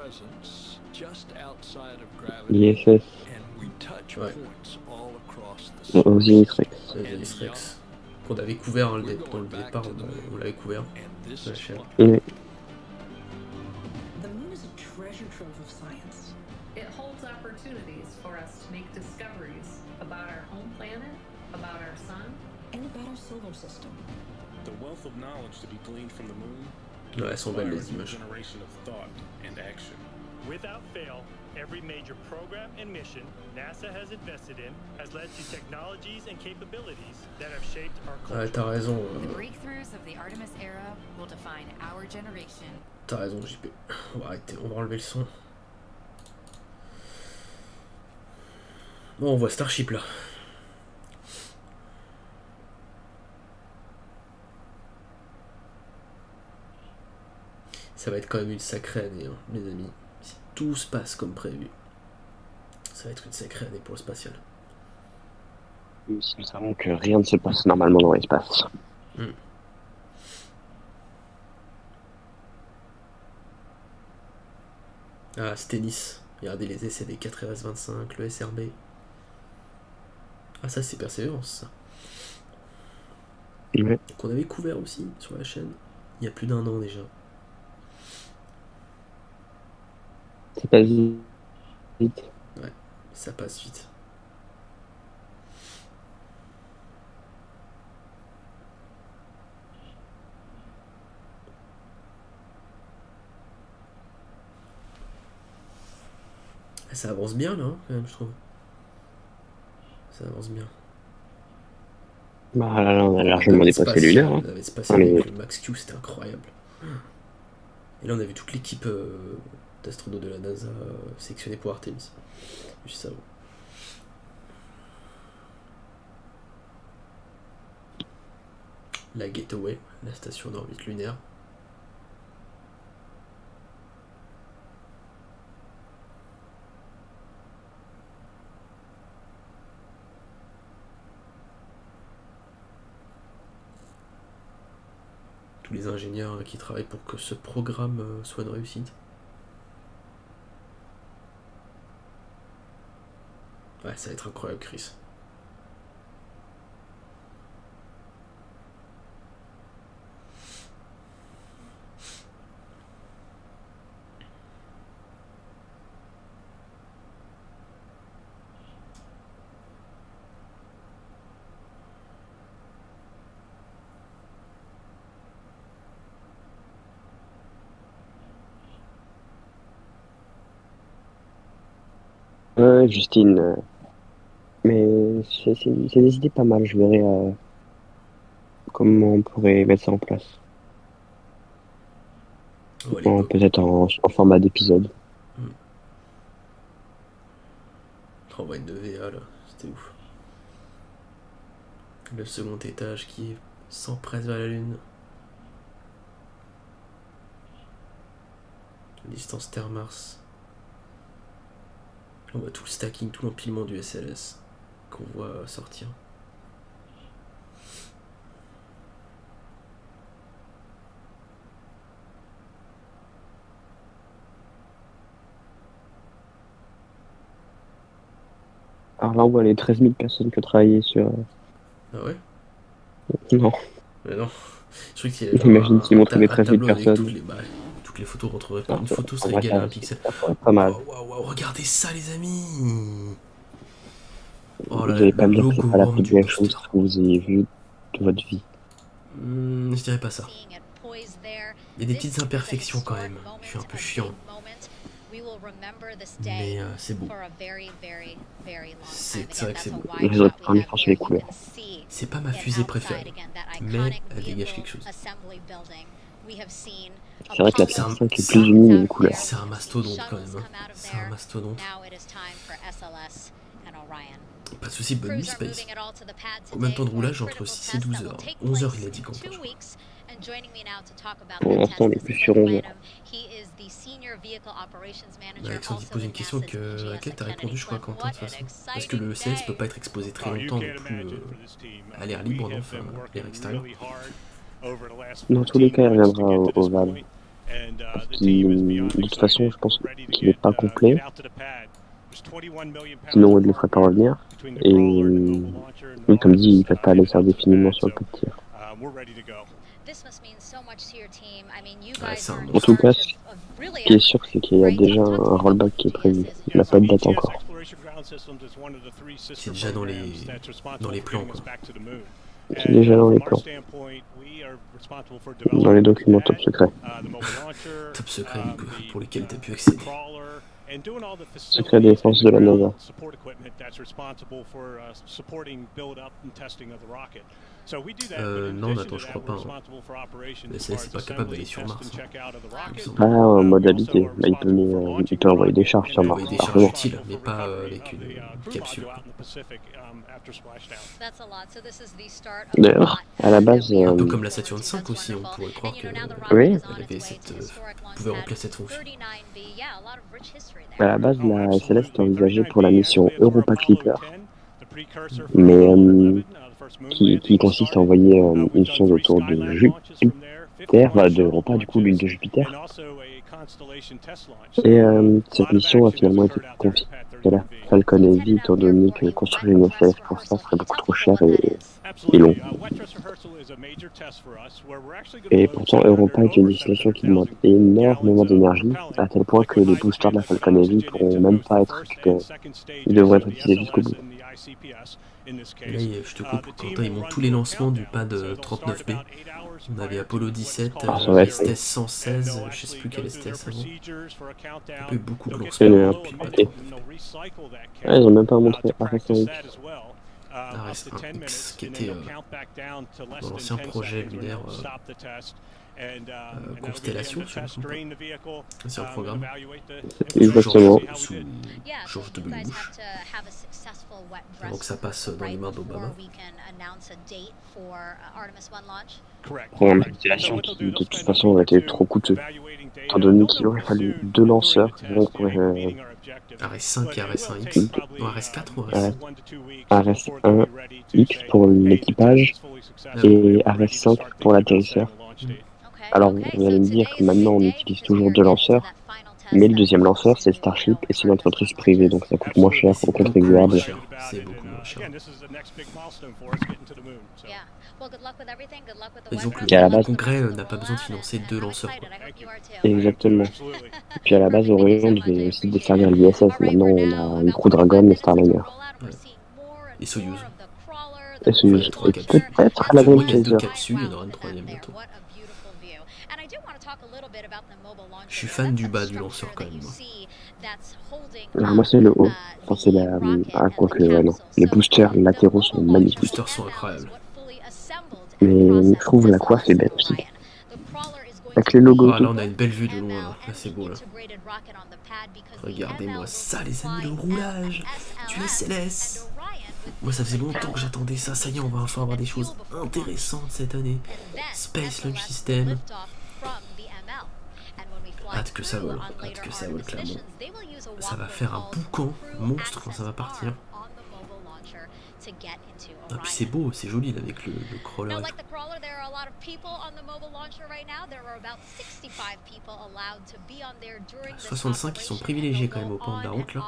l'ISS. Ouais. Osiris Rex. Osiris Rex. Qu'on avait couvert hein, dans le départ, on l'avait couvert. La chaîne. Ouais. The moon is a treasure trove of science. It holds opportunities for us to make discoveries about our home planet, about our sun, and about our solar system. The wealth of knowledge to be gleaned from the moon. Ouais, elles sont belles les images. Generation of thought and action. Without fail, every major program and mission NASA has invested in has led to technologies and capabilities that have shaped our culture. Ouais, t'as raison. The breakthroughs of the Artemis era will define our generation. T'as raison, JP. On va arrêter, on va enlever le son. Bon, on voit Starship là. Ça va être quand même une sacrée année, hein, mes amis. Si tout se passe comme prévu, ça va être une sacrée année pour le spatial. Nous savons que rien ne se passe normalement dans l'espace. Ah, c'est tennis. Regardez les essais des 4RS25, le SRB. Ah, ça, c'est Persévérance, ça. Ouais. Qu'on avait couvert aussi sur la chaîne, il y a plus d'1 an déjà. Ça passe vite. Ouais, ça passe vite. Ça avance bien là, quand même, je trouve. Ça avance bien. Bah là, on a largement dépassé l'une heure. Hein. On avait spatial avec le Max Q, c'était incroyable. Et là, on a vu toute l'équipe d'astronautes de la NASA sélectionnée pour Artemis. Juste ça. La Gateway, la station d'orbite lunaire. Tous les ingénieurs qui travaillent pour que ce programme soit une réussite. Ouais, ça va être incroyable, Chris. Ouais, Justine. Mais c'est des idées pas mal. Je verrai comment on pourrait mettre ça en place. Peut-être en format d'épisode. Oh, ouais, de VA là, c'était ouf. Le second étage qui s'empresse vers la Lune. Distance Terre-Mars. On voit tout le stacking, tout l'empilement du SLS qu'on voit sortir. Alors là, on voit les 13 000 personnes qui ont travaillé sur... Ah ouais? Non. Mais non. Je crois qu'il y a Imagine s'ils montrent les 13 000 personnes. Toutes les photos rentreraient pas. Une photo serait égale à un pixel. Pas mal. Wow, regardez ça, les amis. Oh, vous n'allez pas me dire que c'est pas la plus belle chose que vous ayez vue de votre vie. Je dirais pas ça. Il y a des petites imperfections quand même. Je suis un peu chiant. Mais c'est beau. C'est vrai que c'est beau. Ils auraient pu faire sur les couleurs. C'est pas ma fusée préférée, mais elle dégage quelque chose. C'est vrai que la PS5 est plus unie les couleurs. C'est un mastodonte quand même. Hein. C'est un mastodonte. Pas de soucis, bonne nuit Space. Combien de temps de roulage? Entre 6 et 12 heures. 11 heures il a dit quand même. Pour l'instant on est plus sur 11 heures. Alexandre il pose une question à laquelle tu as répondu je crois Quentin de toute façon. Parce que le CS peut pas être exposé très longtemps non plus à l'air libre, non, enfin l'air extérieur. Dans tous les cas il reviendra au VAB. Parce de toute façon je pense qu'il n'est pas complet. Sinon il ne le ferait pas revenir. Et oui, comme dit, il ne peut pas aller faire définitivement sur le pot de tir. Ouais, en tout cas, ce qui est sûr, c'est qu'il y a déjà un rollback qui est prévu. Il n'a pas de date encore. C'est déjà dans les plans, quoi. C'est déjà dans les plans. Dans les documents top secrets. Top secret pour lesquels tu as pu accéder. Secret défense de la NASA. Non, attends, je crois pas. Hein. Le SLS c'est pas capable d'aller sur Mars. Hein. Ah, en mode habité. Bah, il peut envoyer des charges sur Mars. Des charges utiles, mais pas avec une capsule. D'ailleurs, à la base... Un peu comme la Saturn V aussi, on pourrait croire que oui. elle avait pouvait remplir cette fonction. À la base, la SLS était envisagée pour la mission Europa Clipper, mais qui consiste à envoyer une sonde autour de Jupiter, enfin de Europa, du coup, l'une de Jupiter, Et cette mission a finalement été confiée à la Falcon Heavy, étant donné que construire une SAF pour ça serait beaucoup trop cher et long. Et pourtant, Europa est une destination qui demande énormément d'énergie, à tel point que les boosters de la Falcon Heavy pourront même pas être récupérés. Ils devraient être utilisés jusqu'au bout. Et là, je te coupe, Quentin, ils montent tous les lancements du pad 39B. On avait Apollo 17, STS 116, je sais plus quel STS avant. Il y a eu beaucoup de lancements depuis le pad 39B. Ah, ils ont même pas montré RS1X. RS1X, qui était dans l'ancien projet lunaire Constellation, sur c'est un programme. Exactement. Sous George W. Bush. Avant que ça passe dans les mains d'Obama. Programme Constellation qui, de toute façon, aurait été trop coûteux. Étant donné qu'il aurait fallu 2 lanceurs pour RS5 et RS1X. Non, RS4 ou RS1X pour l'équipage et RS5 pour l'atterrisseur. Alors, vous allez me dire que maintenant on utilise toujours 2 lanceurs, mais le deuxième lanceur c'est Starship et c'est une entreprise privée, donc ça coûte moins cher aux contribuables. C'est beaucoup moins cher. Disons que le Congrès n'a pas besoin de financer 2 lanceurs. Quoi. Exactement. Et puis à la base, Orion devait aussi desservir l'ISS. Maintenant, on a une Crew Dragon et Starliner. Ouais. Et Soyuz. Et Soyuz. Et peut-être la Grande Il y a 2 Chaser. capsules, il y en aura une 3ème bientôt. Je suis fan du bas du lanceur quand même. Alors moi c'est le haut. Enfin c'est la... Ah quoique ouais non. Les boosters latéraux sont Les magnifiques. boosters sont incroyables. Mais je trouve la coiffe est belle aussi. Avec les logos. Ah, là on a une belle vue de loin, là, là c'est beau là. Regardez-moi ça les amis, le roulage du SLS. Moi ça faisait longtemps que j'attendais ça, ça y est on va enfin avoir des choses intéressantes cette année. Space Launch System. Hâte que ça vole clairement. Ça va faire un boucan monstre quand ça va partir. Ah puis c'est beau, c'est joli là, avec le crawler et tout. 65 qui sont privilégiés quand même au point de la route là.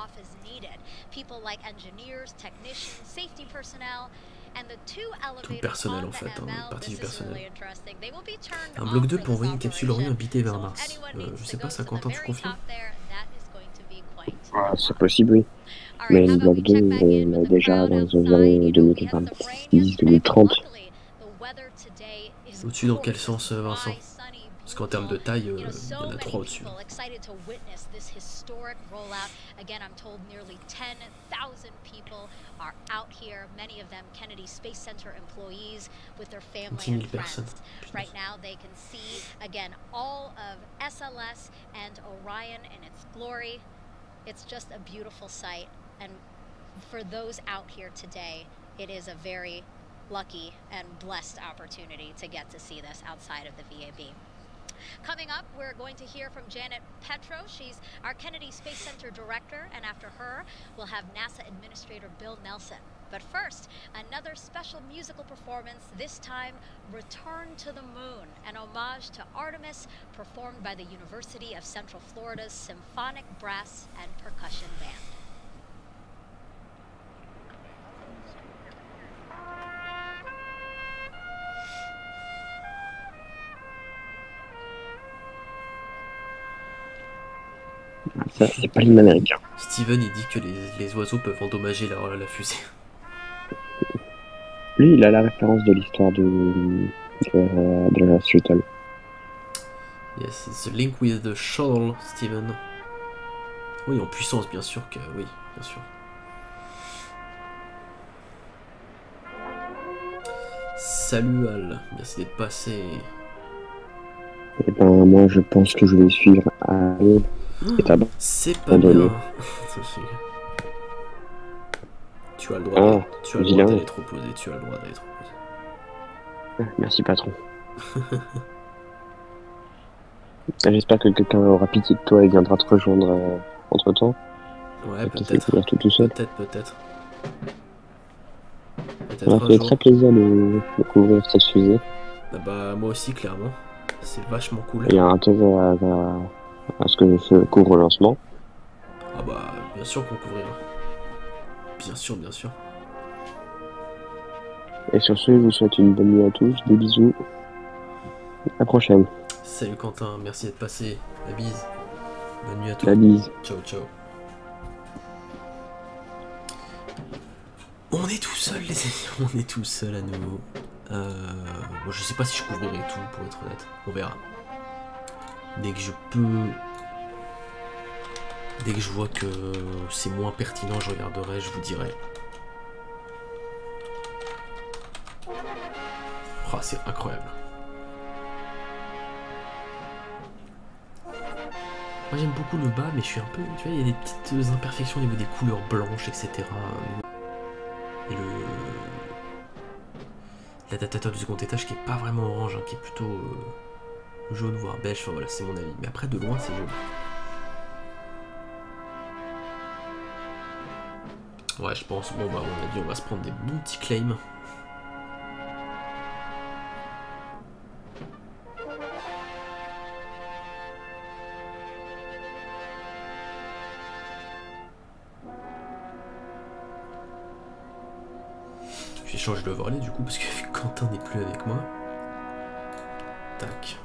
Tout le personnel en fait, hein, une partie du personnel. Un bloc 2 pour envoyer une capsule Orion habitée vers Mars. Je sais pas ça, Quentin, tu confirmes? Ah, c'est possible oui. Mais le bloc 2 on a déjà dans les environs 2026-2030. Au-dessus dans quel sens Vincent? Parce qu'en termes de taille, il y en a 3 au-dessus. 10 000 personnes. Right now they can see again all of SLS and Orion in its glory. It's just a beautiful sight, and for those out here today, it is a very lucky and blessed opportunity to get to see this outside of the VAB. Coming up, we're going to hear from Janet Petro. She's our Kennedy Space Center director, and after her, we'll have NASA Administrator Bill Nelson. But first, another special musical performance, this time Return to the Moon, an homage to Artemis performed by the University of Central Florida's Symphonic Brass and Percussion Band. Ça, c'est pas l'hymne américain. Steven il dit que les oiseaux peuvent endommager la fusée. Lui, il a la référence de l'histoire de la Shuttle. Yes, it's the link with the shuttle, Steven. Oui, en puissance, bien sûr que oui, bien sûr. Salut Al, merci d'être passé. Et ben moi je pense que je vais suivre Al et tabac. C'est pas bien. Tu as le droit d'aller te reposer, tu as le droit d'aller te reposer. Merci patron. J'espère que quelqu'un aura pitié de toi et viendra te rejoindre entre temps. Ouais, peut-être. Peut-être. Ça m'a fait très plaisir de découvrir cette fusée. Ah bah moi aussi clairement. C'est vachement cool. Il y a un intérêt Est-ce que je couvre le lancement? Ah bah, bien sûr qu'on couvrira. Bien sûr, bien sûr. Et sur ce, je vous souhaite une bonne nuit à tous, des bisous. À la prochaine. Salut Quentin, merci d'être passé. La bise. Bonne nuit à tous. La bise. Ciao, ciao. On est tout seul, les amis. On est tout seul à nouveau. Bon, je sais pas si je couvrirai tout, pour être honnête. On verra. Dès que je peux... Dès que je vois que c'est moins pertinent, je regarderai, je vous dirai. Oh, c'est incroyable. Moi j'aime beaucoup le bas, mais je suis un peu... Tu vois, il y a des petites imperfections au niveau des couleurs blanches, etc. Et l'adaptateur du second étage qui est pas vraiment orange, hein, qui est plutôt jaune, voire beige. Enfin voilà, c'est mon avis. Mais après, de loin, c'est joli. Ouais, je pense, bon bah on a dit on va se prendre des bons petits claims. Je vais changer d'overlay du coup parce que Quentin n'est plus avec moi. Tac.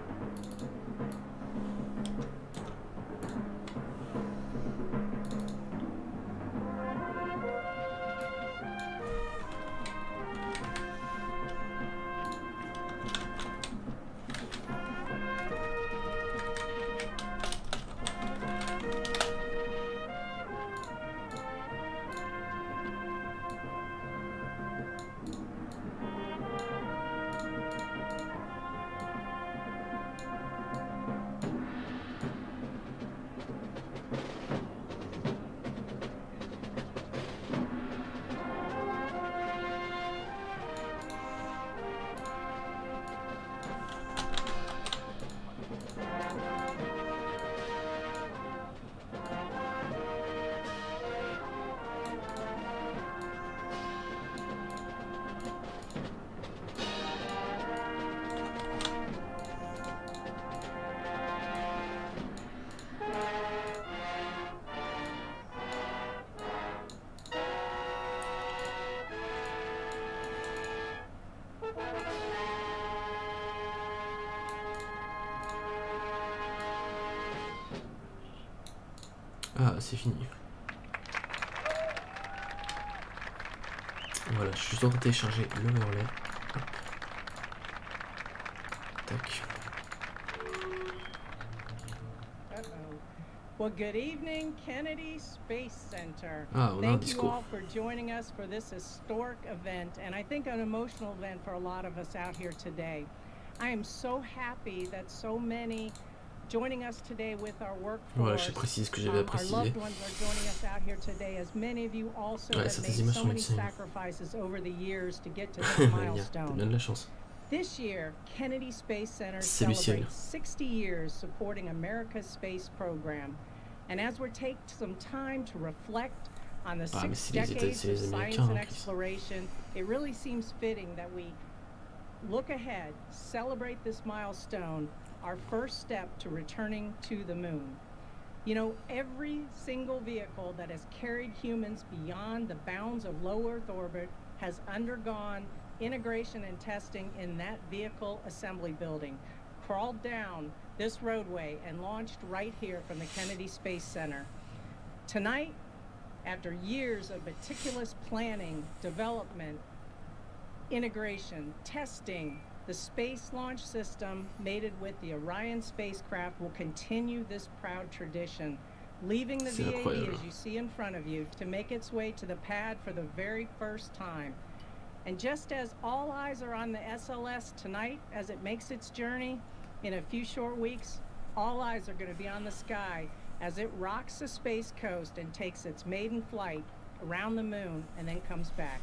Ah, c'est fini. Voilà, je suis juste en train de télécharger l'overlay. Tac. Well, good evening, Kennedy Space Center. Ah, on a un Thank you discours. all for joining us for this historic event, and I think an emotional event for a lot of us out here today. I am so happy that so many joining us today with our workforce. Voilà, j'ai précisé ce que j'avais à Our préciser. loved ones are joining us out here today, as many of you also Ouais, have certaines made images so sont many insane. sacrifices over the years to get to this T'as milestone. bien de la chance. This year, Kennedy Space Center C'est le ciel. celebrates 60 years supporting America's space program. And as we take some time to reflect on the Ah, mais 6 c'est les decades c'est les of science Américains, and hein, Chris. exploration, it really seems fitting that we look ahead, celebrate this milestone, our first step to returning to the moon. You know, every single vehicle that has carried humans beyond the bounds of low Earth orbit has undergone integration and testing in that vehicle assembly building, crawled down this roadway and launched right here from the Kennedy Space Center. Tonight, after years of meticulous planning, development, integration, testing, the Space Launch System, mated with the Orion spacecraft, will continue this proud tradition, leaving the C'est VAE, incroyable. as you see in front of you, to make its way to the pad for the very first time. And just as all eyes are on the SLS tonight as it makes its journey, in a few short weeks, all eyes are going to be on the sky as it rocks the space coast and takes its maiden flight around the moon and then comes back.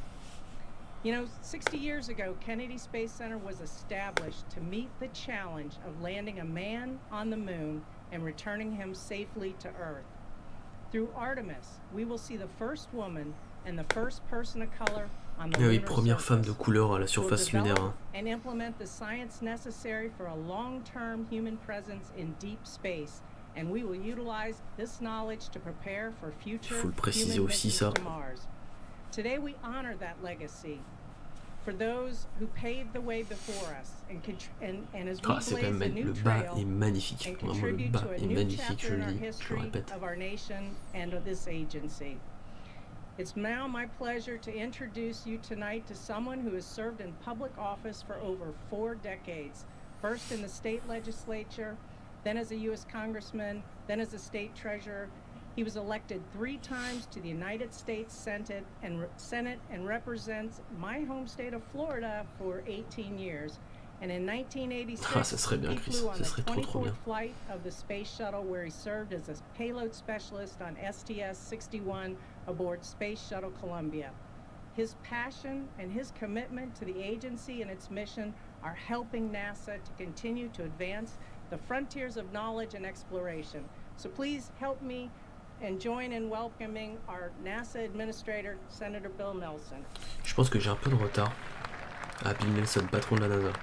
You know, 60 years ago, Kennedy Space Center was established to meet the challenge of landing a man on the moon and returning him safely to Earth. Through Artemis, we will see the first woman and the first person of color on the Ah oui, lunar première femme de surface. couleur à la We'll surface develop lunaire. Hein. and implement the science necessary for a long-term human presence in deep space and we will utilize this knowledge to prepare for future Faut le préciser human aussi, missions ça. to Mars. Today we honor that legacy for those who paved the way before us and as we Ah, c'est quand blaze a même new le bas trail est magnifique. and Vraiment, le contribute bas to a est new magnifique, chapter je in le our dis, je le history répète. of our nation and of this agency. It's now my pleasure to introduce you tonight to someone who has served in public office for over 4 decades, first in the state legislature, then as a U.S. congressman, then as a state treasurer. He was elected 3 times to the United States Senate and represents my home state of Florida for 18 years. And in 1986, Ah, ça serait bien, he Chris. flew on Ça the serait trop 24th bien. flight of the space shuttle, where he served as a payload specialist on STS-61 aboard Space Shuttle Columbia. His passion and his commitment to the agency and its mission are helping NASA to continue to advance the frontiers of knowledge and exploration. So please help me and join in welcoming our NASA Administrator, Senator Bill Nelson. Je pense que j'ai un peu de retard. Ah, Bill Nelson, patron de la NASA.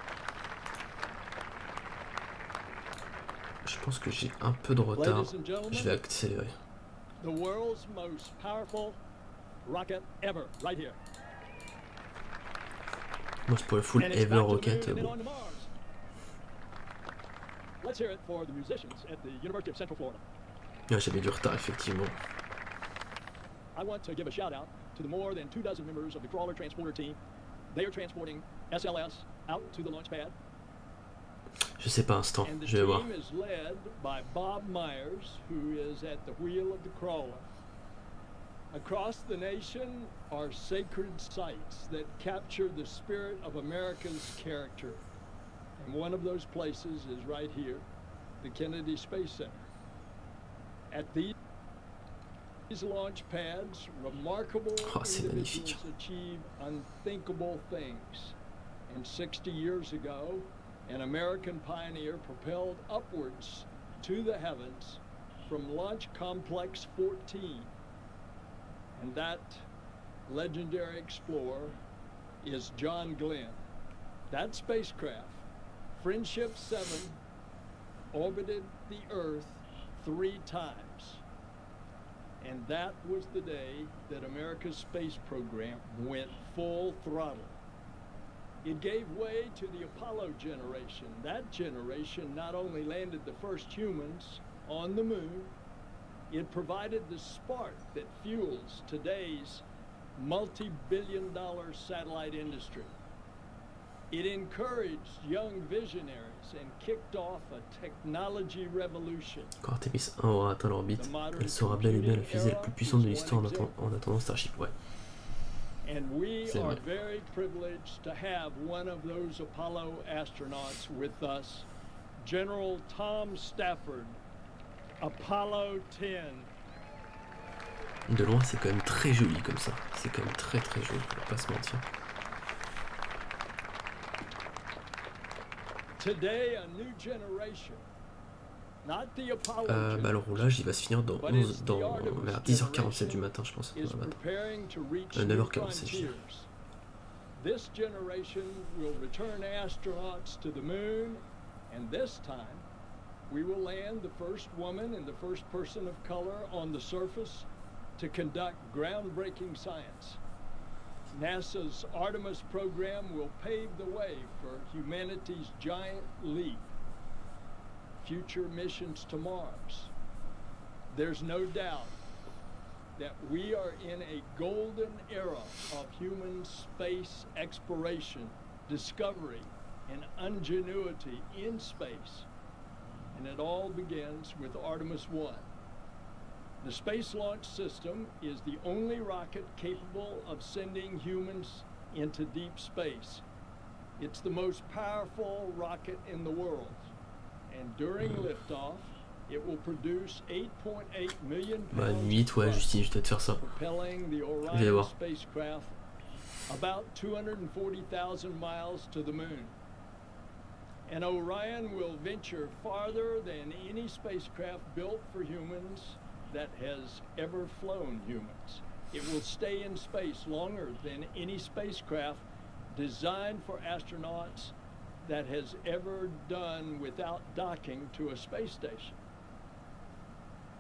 Je pense que j'ai un peu de retard. Je vais accélérer. The world's most powerful rocket ever, right here. Moi, je pourrais full And it's Ever back to the Rocket. moon and Bon. on to Mars. Let's hear it for the musicians at the University of Central Florida. Ah, j'avais du retard, effectivement. I want to give a shout out to the more than 24 members of the crawler transporter team. They are transporting SLS out to the launch pad. Je sais pas, instant. And the Je vais voir. team is led by Bob Myers, who is at the wheel of the crawler. Across the nation are sacred sites that capture the spirit of America's character. And one of those places is right here, the Kennedy Space Center. At these launch pads, remarkable individuals achieve unthinkable things. And 60 years ago, an American pioneer propelled upwards to the heavens from Launch Complex 14. And that legendary explorer is John Glenn. That spacecraft, Friendship 7, orbited the Earth 3 times. And that was the day that America's space program went full throttle. It gave way to the Apollo generation. That generation not only landed the first humans on the moon, it provided the spark that fuels today's multi-billion-dollar satellite industry. It encouraged young visionaries and kicked off a technology revolution. Quand Artemis 1 aura atteint l'orbite, elle sera bel et bien la fusée la plus puissante de l'histoire en attendant Starship. Ouais. And we C'est are vrai. very privileged to have one of those Apollo astronauts with us, General Tom Stafford, Apollo 10. De loin, c'est quand même très joli comme ça. C'est quand même très très joli, on va pas se mentir. Today, a new generation. Not the Apollo Bah, le roulage, il va se finir vers 10h47 du matin, je pense. is Dans le matin. preparing to reach new 9h47, je dis. frontiers. This generation will return astronauts to the moon, and this time we will land the first woman and the first person of color on the surface to conduct groundbreaking science. NASA's Artemis program will pave the way for humanity's giant leap. Future missions to Mars. There's no doubt that we are in a golden era of human space exploration, discovery, and ingenuity in space. And it all begins with Artemis 1. The Space Launch System is the only rocket capable of sending humans into deep space. It's the most powerful rocket in the world. And during liftoff, it will produce 8.8 million Bah, pounds nuit, ouais, of Justine, je vais peut-être faire ça. propelling the Je vais Orion voir. spacecraft about 240,000 miles to the moon. And Orion will venture farther than any spacecraft built for humans that has ever flown humans. It will stay in space longer than any spacecraft designed for astronauts that has ever done without docking to a space station.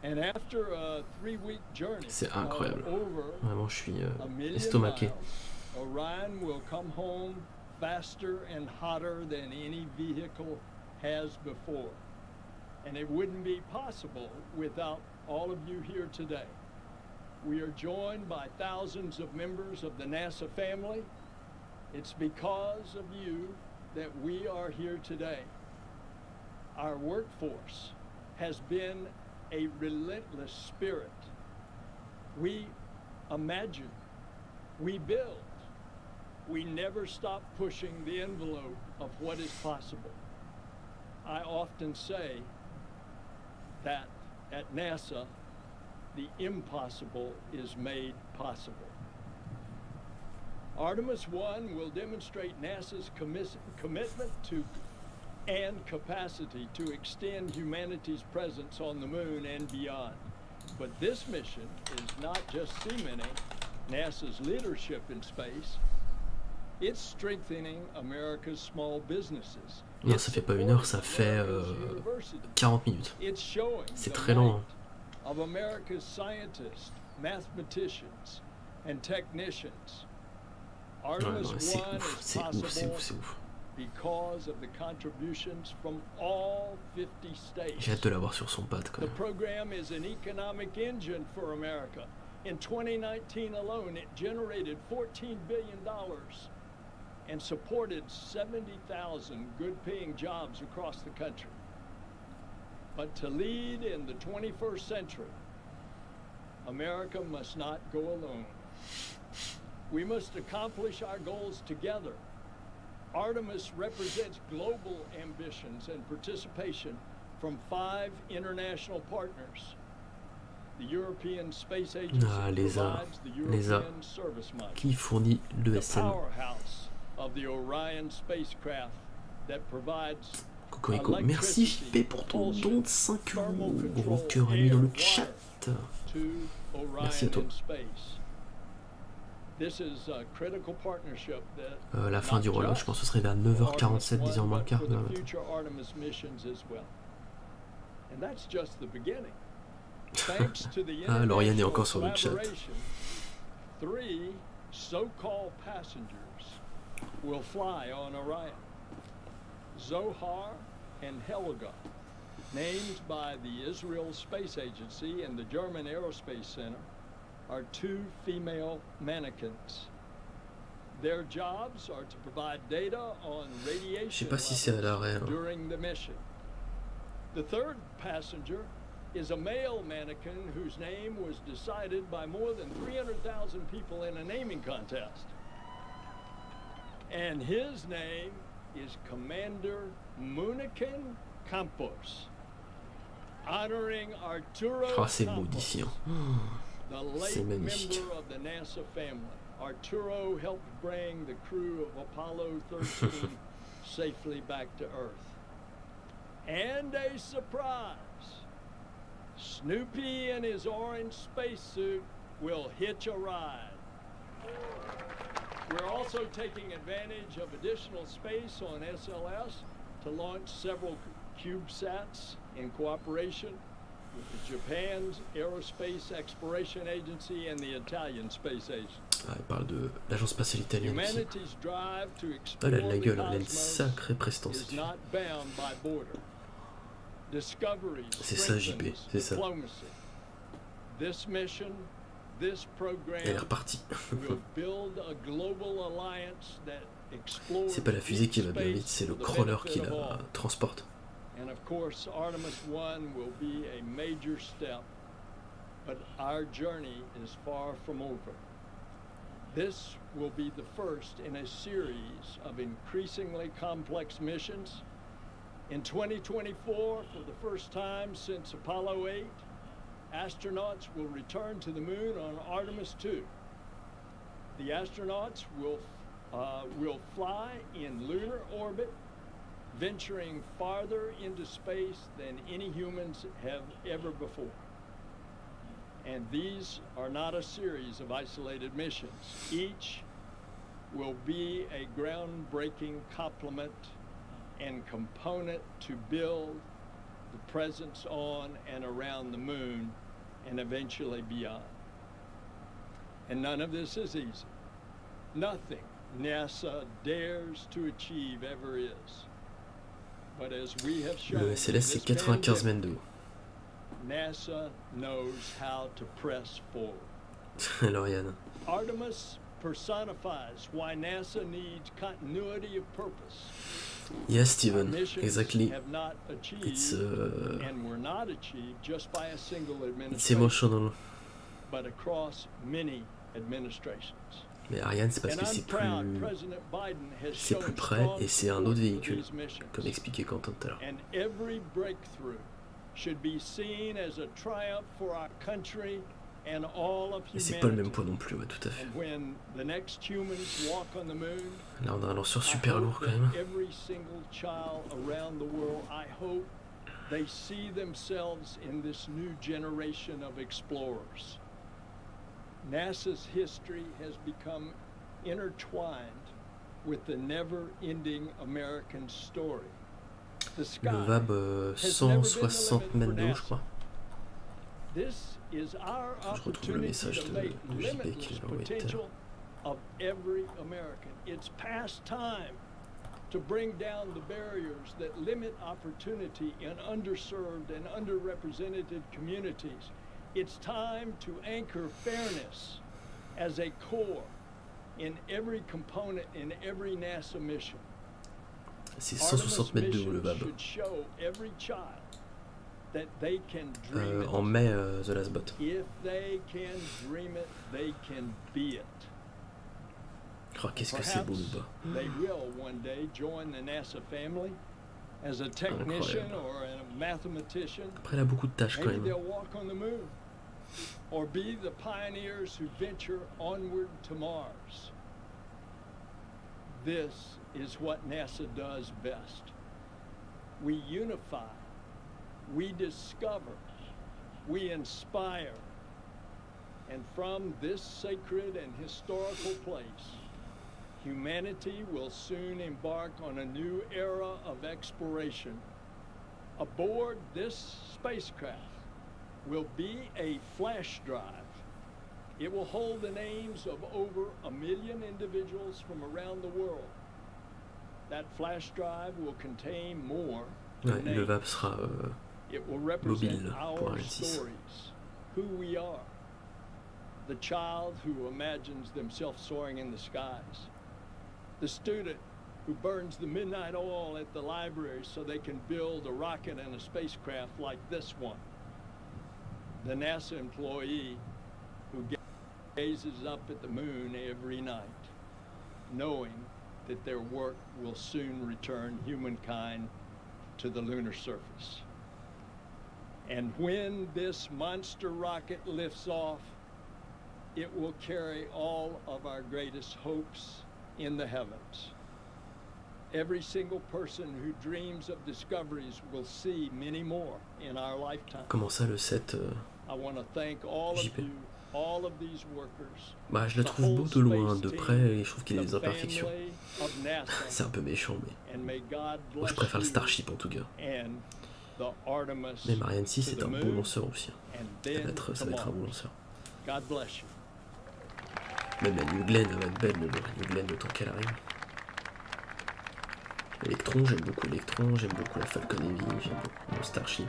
C'est incroyable. Vraiment, je suis estomaqué. Orion will come home faster and hotter than any vehicle has before. And it wouldn't be possible without all of you here today. We are joined by thousands of members of the NASA family. It's because of you that we are here today. Our workforce has been a relentless spirit. We imagine, we build, we never stop pushing the envelope of what is possible. I often say that at NASA, the impossible is made possible. Artemis 1 will demonstrate NASA's commitment to and capacity to extend humanity's presence on the moon and beyond. But this mission is not just cementing NASA's leadership in space, it's strengthening America's small businesses. Non, ça fait pas 1 heure, ça fait 40 minutes. C'est très long. Of America's scientists, mathematicians, and technicians. Artemis 1 is possible because of the contributions from all 50 states. J'ai hâte de l'avoir sur son pad quand The même. program is an economic engine for America. In 2019 alone, it generated $14 billion and supported 70,000 good-paying jobs across the country. But to lead in the 21st century, America must not go alone. We must accomplish our goals together. Artemis represents global ambitions and participation from 5 international partners. The European Space Agency provides the European Service Module. Qui fournit l'ESM. The powerhouse of the Orion spacecraft that provides Cocorico, merci JP pour ton don de 5 €. Gros cœur à lui dans le chat. Merci à toi. La fin du relâche, je pense que ce serait vers 9h47, 10h moins le quart demain matin. Ah, Lauriane est encore sur le chat. Zohar and Helga, named by the Israel Space Agency and the German Aerospace Center, are 2 female mannequins. Their jobs are to provide data on radiation levels during the mission. The third passenger is a male mannequin whose name was decided by more than 300,000 people in a naming contest. And his name is Commander Munikin Campos, honoring Arturo Campos, the late member of the NASA family. Arturo helped bring the crew of Apollo 13 safely back to Earth. And a surprise! Snoopy in his orange spacesuit will hitch a ride. We're also taking advantage of additional space on SLS to launch several CubeSats in cooperation with Japan's Aerospace Exploration Agency and the Italian Space Agency. Ah, il parle de l'agence spatiale italienne aussi. Ah, elle a de la gueule, elle a une sacrée prestance. C'est ça, JP, c'est ça. Elle est repartie. C'est pas la fusée qui va bien vite, c'est le crawler qui la transporte. And of course, Artemis 1 will be a major step, but our journey is far from over. This will be the first in a series of increasingly complex missions. In 2024, for the first time since Apollo 8, astronauts will return to the moon on Artemis 2. The astronauts will fly in lunar orbit, venturing farther into space than any humans have ever before. And these are not a series of isolated missions. Each will be a groundbreaking complement and component to build the presence on and around the moon, and eventually beyond. And none of this is easy. Nothing NASA dares to achieve ever is. But as we have shown, le SLS c'est 95 mètres de haut. NASA knows how to press forward. Alors Yann. Artemis personifies why NASA needs continuity of purpose. Yes, Steven, exactly. Have not achieved, It's and were not achieved just by a single it's administration, emotional. but across many administrations. Mais Ariane, c'est parce que c'est plus près et c'est un autre véhicule, comme expliquait Quentin tout à l'heure. And every breakthrough should be seen as a triumph for our country and all of Et c'est pas le même humanity. poids non plus, ouais, tout à fait. And when the next humans walk on the moon, Là, on a un lanceur super lourd quand même. every single child around the world, I hope they see themselves in this new generation of explorers. NASA's history has become intertwined with the never-ending American story. The sky Le VAB has never been the 160 limit mètres for de haut, je NASA. crois. This is our Je retrouve le opportunity message to de make JP qui limitless l'a envoyé tout à l'heure. potential of every American. It's past time to bring down the barriers that limit opportunity in underserved and underrepresented communities. It's time to anchor fairness as a core in every component in every NASA mission. C'est 160 mètres de haut le VAB. Should show every child that they can dream it. En mai, The Last Bot. If they can dream it, they can be it. Oh, qu'est-ce que c'est beau le bas. They will one day join the NASA family as a technician Incroyable. or a mathematician. Après, il a beaucoup de tâches quand Maybe même. they'll walk on the moon or be the pioneers who venture onward to Mars. This is what NASA does best. We unify, we discover, we inspire, and from this sacred and historical place, humanity will soon embark on a new era of exploration. Aboard this spacecraft will be a flash drive. It will hold the names of over 1 million individuals from around the world. That flash drive will contain more Ouais, than le names. VAB sera It will represent mobile pour our Ariane 6. stories, who we are. The child who imagines themselves soaring in the skies. The student who burns the midnight oil at the library so they can build a rocket and a spacecraft like this one. The NASA employee who gazes up at the moon every night, knowing that their work will soon return humankind to the lunar surface. And when this monster rocket lifts off, it will carry all of our greatest hopes in the heavens. Every single person who dreams of discoveries will see many more in our lifetime. Comment ça le 7 I want to thank all of JP. you, all of these workers. Bah, je le the trouve whole beau de loin, de space près, team, et je trouve qu'il a the des imperfections. family of NASA, C'est un peu méchant, mais and may God moi je bless préfère le you Starship en tout cas. and the Artemis Mais Ariane 6 to c'est the un bon moon lanceur aussi. and Ça then va être to un bon Mars. lanceur. God bless you. Même la New Glenn, elle va être belle, le New Glenn, le temps qu'elle arrive. Electron, j'aime beaucoup Electron, j'aime beaucoup la Falcon Heavy, j'aime beaucoup le Starship.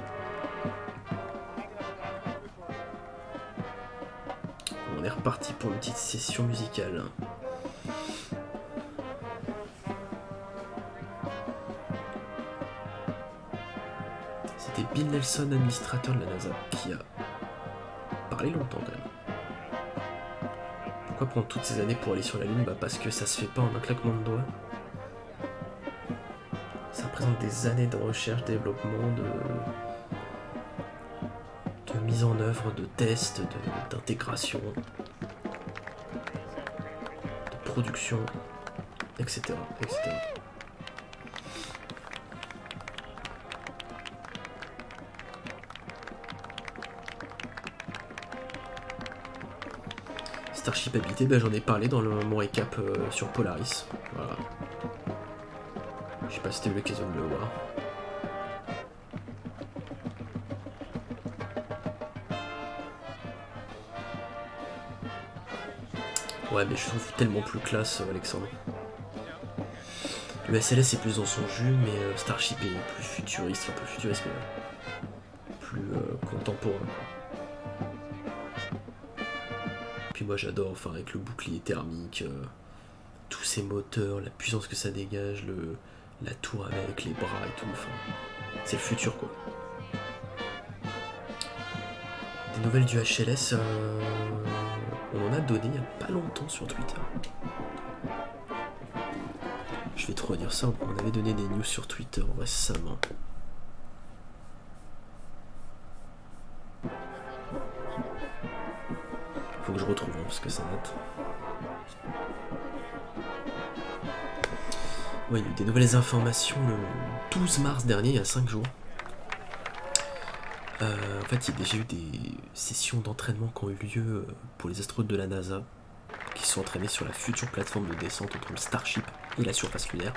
On est reparti pour une petite session musicale. C'était Bill Nelson, administrateur de la NASA, qui a parlé longtemps quand même. Pourquoi prendre toutes ces années pour aller sur la Lune? Bah parce que ça se fait pas en un claquement de doigts. Ça représente des années de recherche, développement, de mise en œuvre, de tests, d'intégration, de production, etc. etc. Starship habité, ben j'en ai parlé dans mon récap sur Polaris. Voilà. Je sais pas si t'as eu l'occasion de le voir. Ouais, mais je trouve tellement plus classe, Alexandre. Le SLS est plus dans son jus, mais Starship est plus futuriste, enfin plus futuriste, mais plus contemporain. Puis moi j'adore, enfin avec le bouclier thermique, tous ces moteurs, la puissance que ça dégage, la tour avec les bras et tout, enfin c'est le futur quoi. Des nouvelles du HLS, on en a donné il n'y a pas longtemps sur Twitter. Je vais trop redire ça, on avait donné des news sur Twitter récemment. Faut que je retrouve parce que ça date. Oui, il y a eu des nouvelles informations le 12 mars dernier, il y a 5 jours. En fait, il y a déjà eu des sessions d'entraînement qui ont eu lieu pour les astronautes de la NASA, qui sont entraînés sur la future plateforme de descente entre le Starship et la surface lunaire.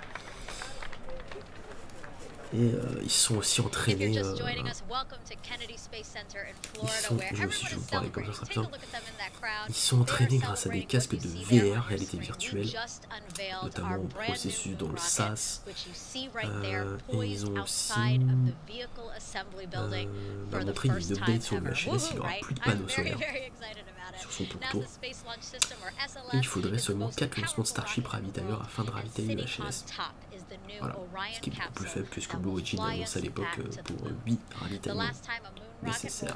Et ils sont aussi entraînés. Je vous parlais comme ça sera bien. Ils sont entraînés grâce à des casques de VR, réalité virtuelle, notamment au processus dans le SAS. Et ils ont aussi montré des updates sur le HLS. Il n'y aura plus de panneaux solaires sur son pourtour. Et il faudrait seulement 4 lancements de Starship ravitailleurs afin de ravitailler le HLS. Voilà, ce qui est beaucoup plus faible que ce que Blue Origin a annoncé à l'époque pour 8 ravitaillements nécessaires.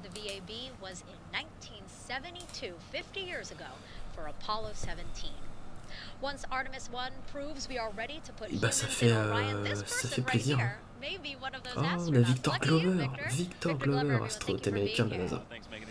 Et bah ça fait plaisir. Oh, la Victor Glover, astronaute américain de la NASA.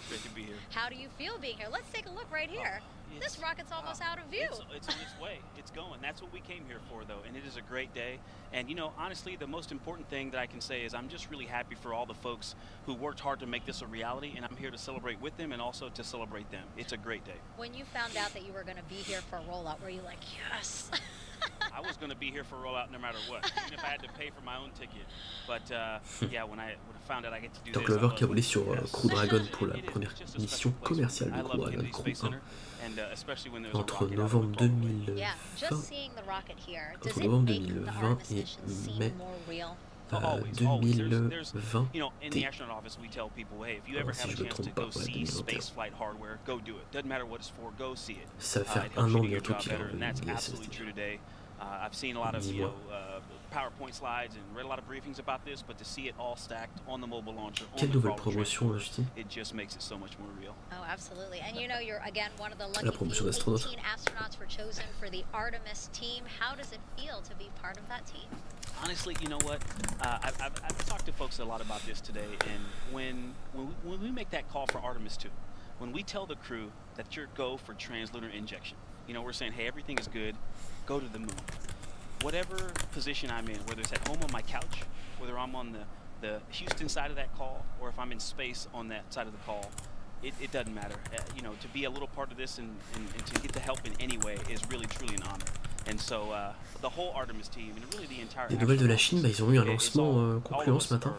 This rocket's almost out of view. It's on its way. It's going. That's what we came here for, though, and it is a great day. And, you know, honestly, the most important thing that I can say is I'm just really happy for all the folks who worked hard to make this a reality, and I'm here to celebrate with them and also to celebrate them. It's a great day. When you found out that you were going to be here for a rollout, were you like, yes? I was going to be here for a rollout no matter what, even if I had to pay for my own ticket. But, yeah, when I found out I get to do this, Glover qui a volé sur Crew Dragon pour la première mission commerciale de Crew Dragon Crew 1. Entre novembre 2020 et mai 2020. Si je me trompe pas, ouais, 2021. Ça va faire un an bientôt qu'il a revenu l'ISS. I've seen a lot of PowerPoint slides and read a lot of briefings about this, but to see it all stacked on the mobile launcher, quelle nouvelle promotion, Justine? It just makes it so much more real. Oh, absolutely. And you know, you're again one of the lucky 18 astronauts were chosen for the Artemis team. How does it feel to be part of that team? Honestly, you know what? I've talked to folks a lot about this today, and when we make that call for Artemis 2, when we tell the crew that you're go for translunar injection, you know, we're saying, hey, everything is good, go to the moon. Whatever position I'm in, whether it's at home on my couch, whether I'm on the Houston side of that call, or if I'm in space on that side of the call, it doesn't matter. You know, to be a little part of this and to get the help in any way is really, truly an honor. And so, the whole Artemis team, and really the entire Les nouvelles de la Chine, bah, ils ont eu un lancement concluant ce matin.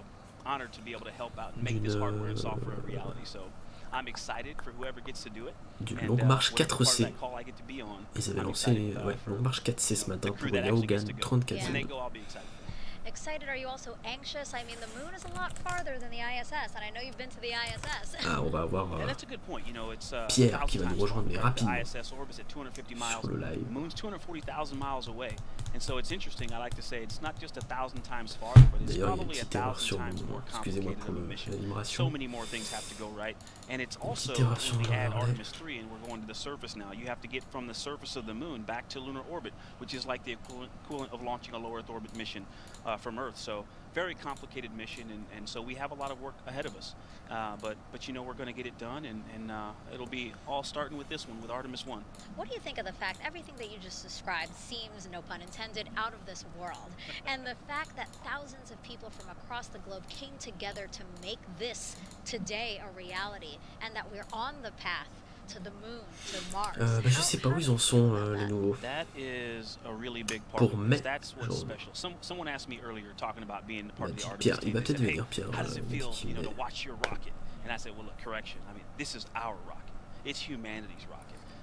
Du Long March 4C. Ils avaient lancé Long March 4C ce matin pour Yaogan 34Z. Excited? Are you also anxious? I mean, the moon is a lot farther than the ISS, and I know you've been to the ISS. Ah, on va avoir Pierre qui va nous rejoindre mais rapidement sur le live. Moon's 240,000 miles away, and so it's interesting. I like to say it's not just 1,000 times farther, but it's probably 1,000 times more complicated of a mission. So many more things have to go right, and it's also when we add Artemis 3 and we're going to the surface now. You have to get from the surface of the moon back to lunar orbit, which is like the equivalent of launching a low Earth orbit mission. From Earth, so very complicated mission, and so we have a lot of work ahead of us. But you know, we're going to get it done, and it'll be all starting with this one, with Artemis 1. What do you think of the fact everything that you just described seems, no pun intended, out of this world, and the fact that thousands of people from across the globe came together to make this today a reality, and that we're on the path to the moon, to Mars. Bah, je sais pas où ils en sont les nouveaux. Pour mai, Someone asked me earlier talking about being part of the Artemis Pierre, il va peut-être venir, Pierre. How does it feel, you know, to watch your rocket? And I said, well, look, correction. I mean, this is our rocket. It's humanity's rocket.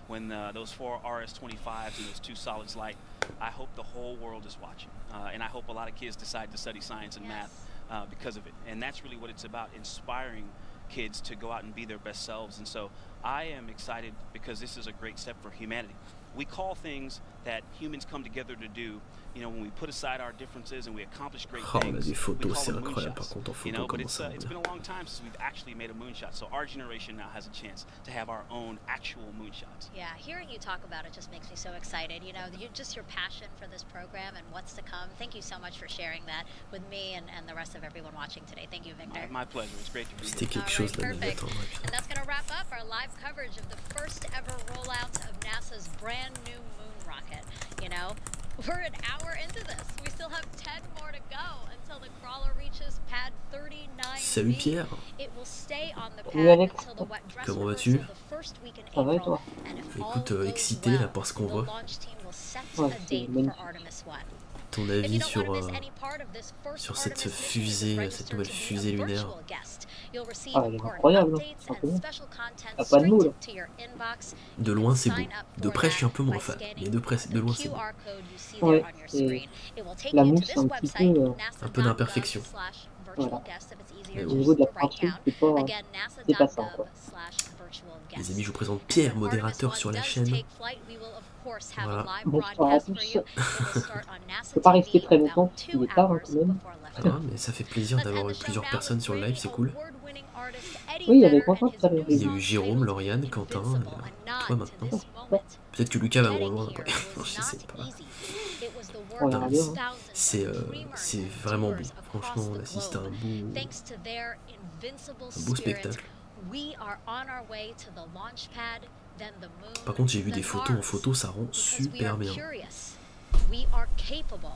when those 4 RS-25s and those 2 solids light, I hope the whole world is watching. And I hope a lot of kids decide to study science and math because of it. And that's really what it's about, inspiring kids to go out and be their best selves. And so I am excited because this is a great step for humanity. We call things that humans come together to do, you know, when we put aside our differences and we accomplish great things. Les photos, we call c'est them incroyable par moonshots, contre en you photo know, but comment it's ça. been a long time since we've actually made a moonshot. So our generation now has a chance to have our own actual moonshots. Yeah, hearing you talk about it just makes me so excited. You know, just your passion for this program and what's to come. Thank you so much for sharing that with me and the rest of everyone watching today. Thank you, Victor. My pleasure. It's great to be C'était here. quelque chose la Perfect. navette en vrai. And that's going to wrap up our live coverage of the first ever rollout of NASA's brand new moon rocket. You know, we're an hour into this. We still have 10 more to go until the crawler reaches pad 39B. Salut Pierre. It will stay on the Salut pad Alex. until the wet dress Comment rehearsal vas-tu? the first week in Ça va et April. toi? And if Écoute, all goes excité well, là par ce qu'on the voit. launch team will set Ouais, a c'est date magnifique. for Artemis 1. Ton If you avis don't want to miss any part of this first sur cette Artemis mission, fusée, register cette nouvelle to be a fusée lunaire. virtual guest. You'll receive Ah, elle est important incroyable, updates and simplement. special content T'as pas de mots, là. straight to your inbox. De loin c'est beau. De près je suis un peu moins fan, mais de loin c'est beau. QR code you see Ouais, there on your et screen. It will take la you to mousse this c'est un petit website, peu un peu d'imperfection. voilà. guest if it's easier Mais to Au bon. niveau de la just write peinture, down. c'est pas Again, dépassant quoi. nasa.gov/virtual Les guest. amis, je vous présente And Pierre, when modérateur Artemis sur 1 la does chaîne. take flight, we will of course have a Voilà. live Bonsoir à broadcast for tous. you. It will start on Je NASA peux pas rester TV très about longtemps, 2 il est tard hein, hours quand même. before left. Ah, mais ça fait plaisir Let's d'avoir end eu the show plusieurs now personnes with sur le live, c'est cool. award-winning artist Eddie Oui, il y avait Vedder Quentin and tout à his l'heure. new Il y a eu song Jérôme, titled Lauriane, Quentin, Invincible, et a nod toi to maintenant. this moment. Peut-être que Lucas va me Getting rejoindre here après. was Je sais not pas. easy. It was the On work verra of bien. thousands C'est of dreamers c'est and vraiment beau. doers across Franchement, on the assiste à un globe. beau, Thanks to their invincible un beau spirit, spectacle. we are on our way to the launch pad, then the moon, Par contre, j'ai vu then des photos en Mars. photo, ça rend Because we super are bien. curious, we are capable,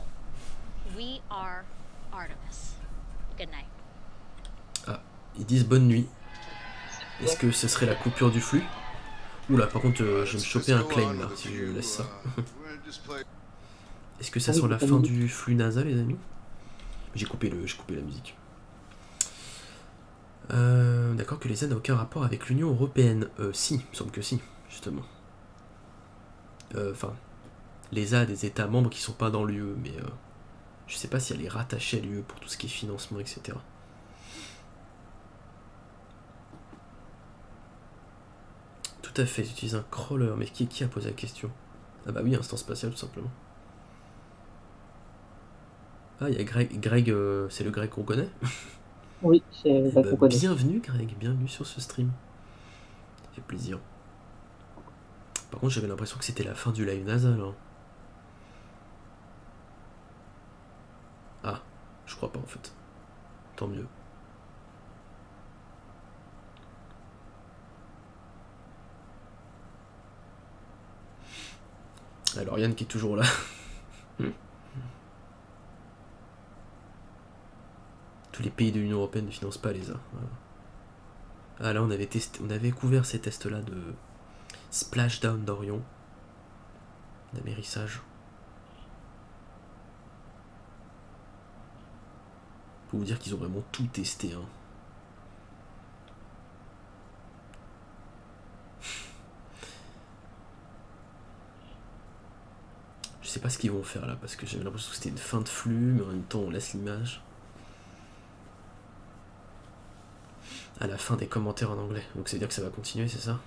we are Artemis. Good night. Ah, ils disent bonne nuit. Est-ce que ce serait la coupure du flux? Oula, par contre, je vais me choper un claim là, si je laisse ça. Est-ce que ça sent la fin du flux NASA, les amis? J'ai coupé la musique. D'accord, que l'ESA n'a aucun rapport avec l'Union Européenne. Si, il me semble que si, justement. Enfin, l'ESA a des États membres qui sont pas dans l'UE, mais je sais pas si elle est rattachée à l'UE pour tout ce qui est financement, etc. Tout à fait, j'utilise un crawler, mais qui a posé la question? Ah bah oui, instant spatial, tout simplement. Ah, il y a Greg, c'est le Greg qu'on connaît? Oui, c'est Bah, qu'on connaît. bienvenue Greg, bienvenue sur ce stream. Ça fait plaisir. Par contre, j'avais l'impression que c'était la fin du live NASA là. Ah, je crois pas en fait. Tant mieux. Alors Yann qui est toujours là. Tous les pays de l'Union Européenne ne financent pas l'ESA. Voilà. Ah là on avait couvert ces tests là de splashdown d'Orion, d'amérissage. Faut vous dire qu'ils ont vraiment tout testé hein. Je sais pas ce qu'ils vont faire là parce que j'avais l'impression que c'était une fin de flux mais en même temps on laisse l'image. À la fin des commentaires en anglais. Donc ça veut dire que ça va continuer, c'est ça?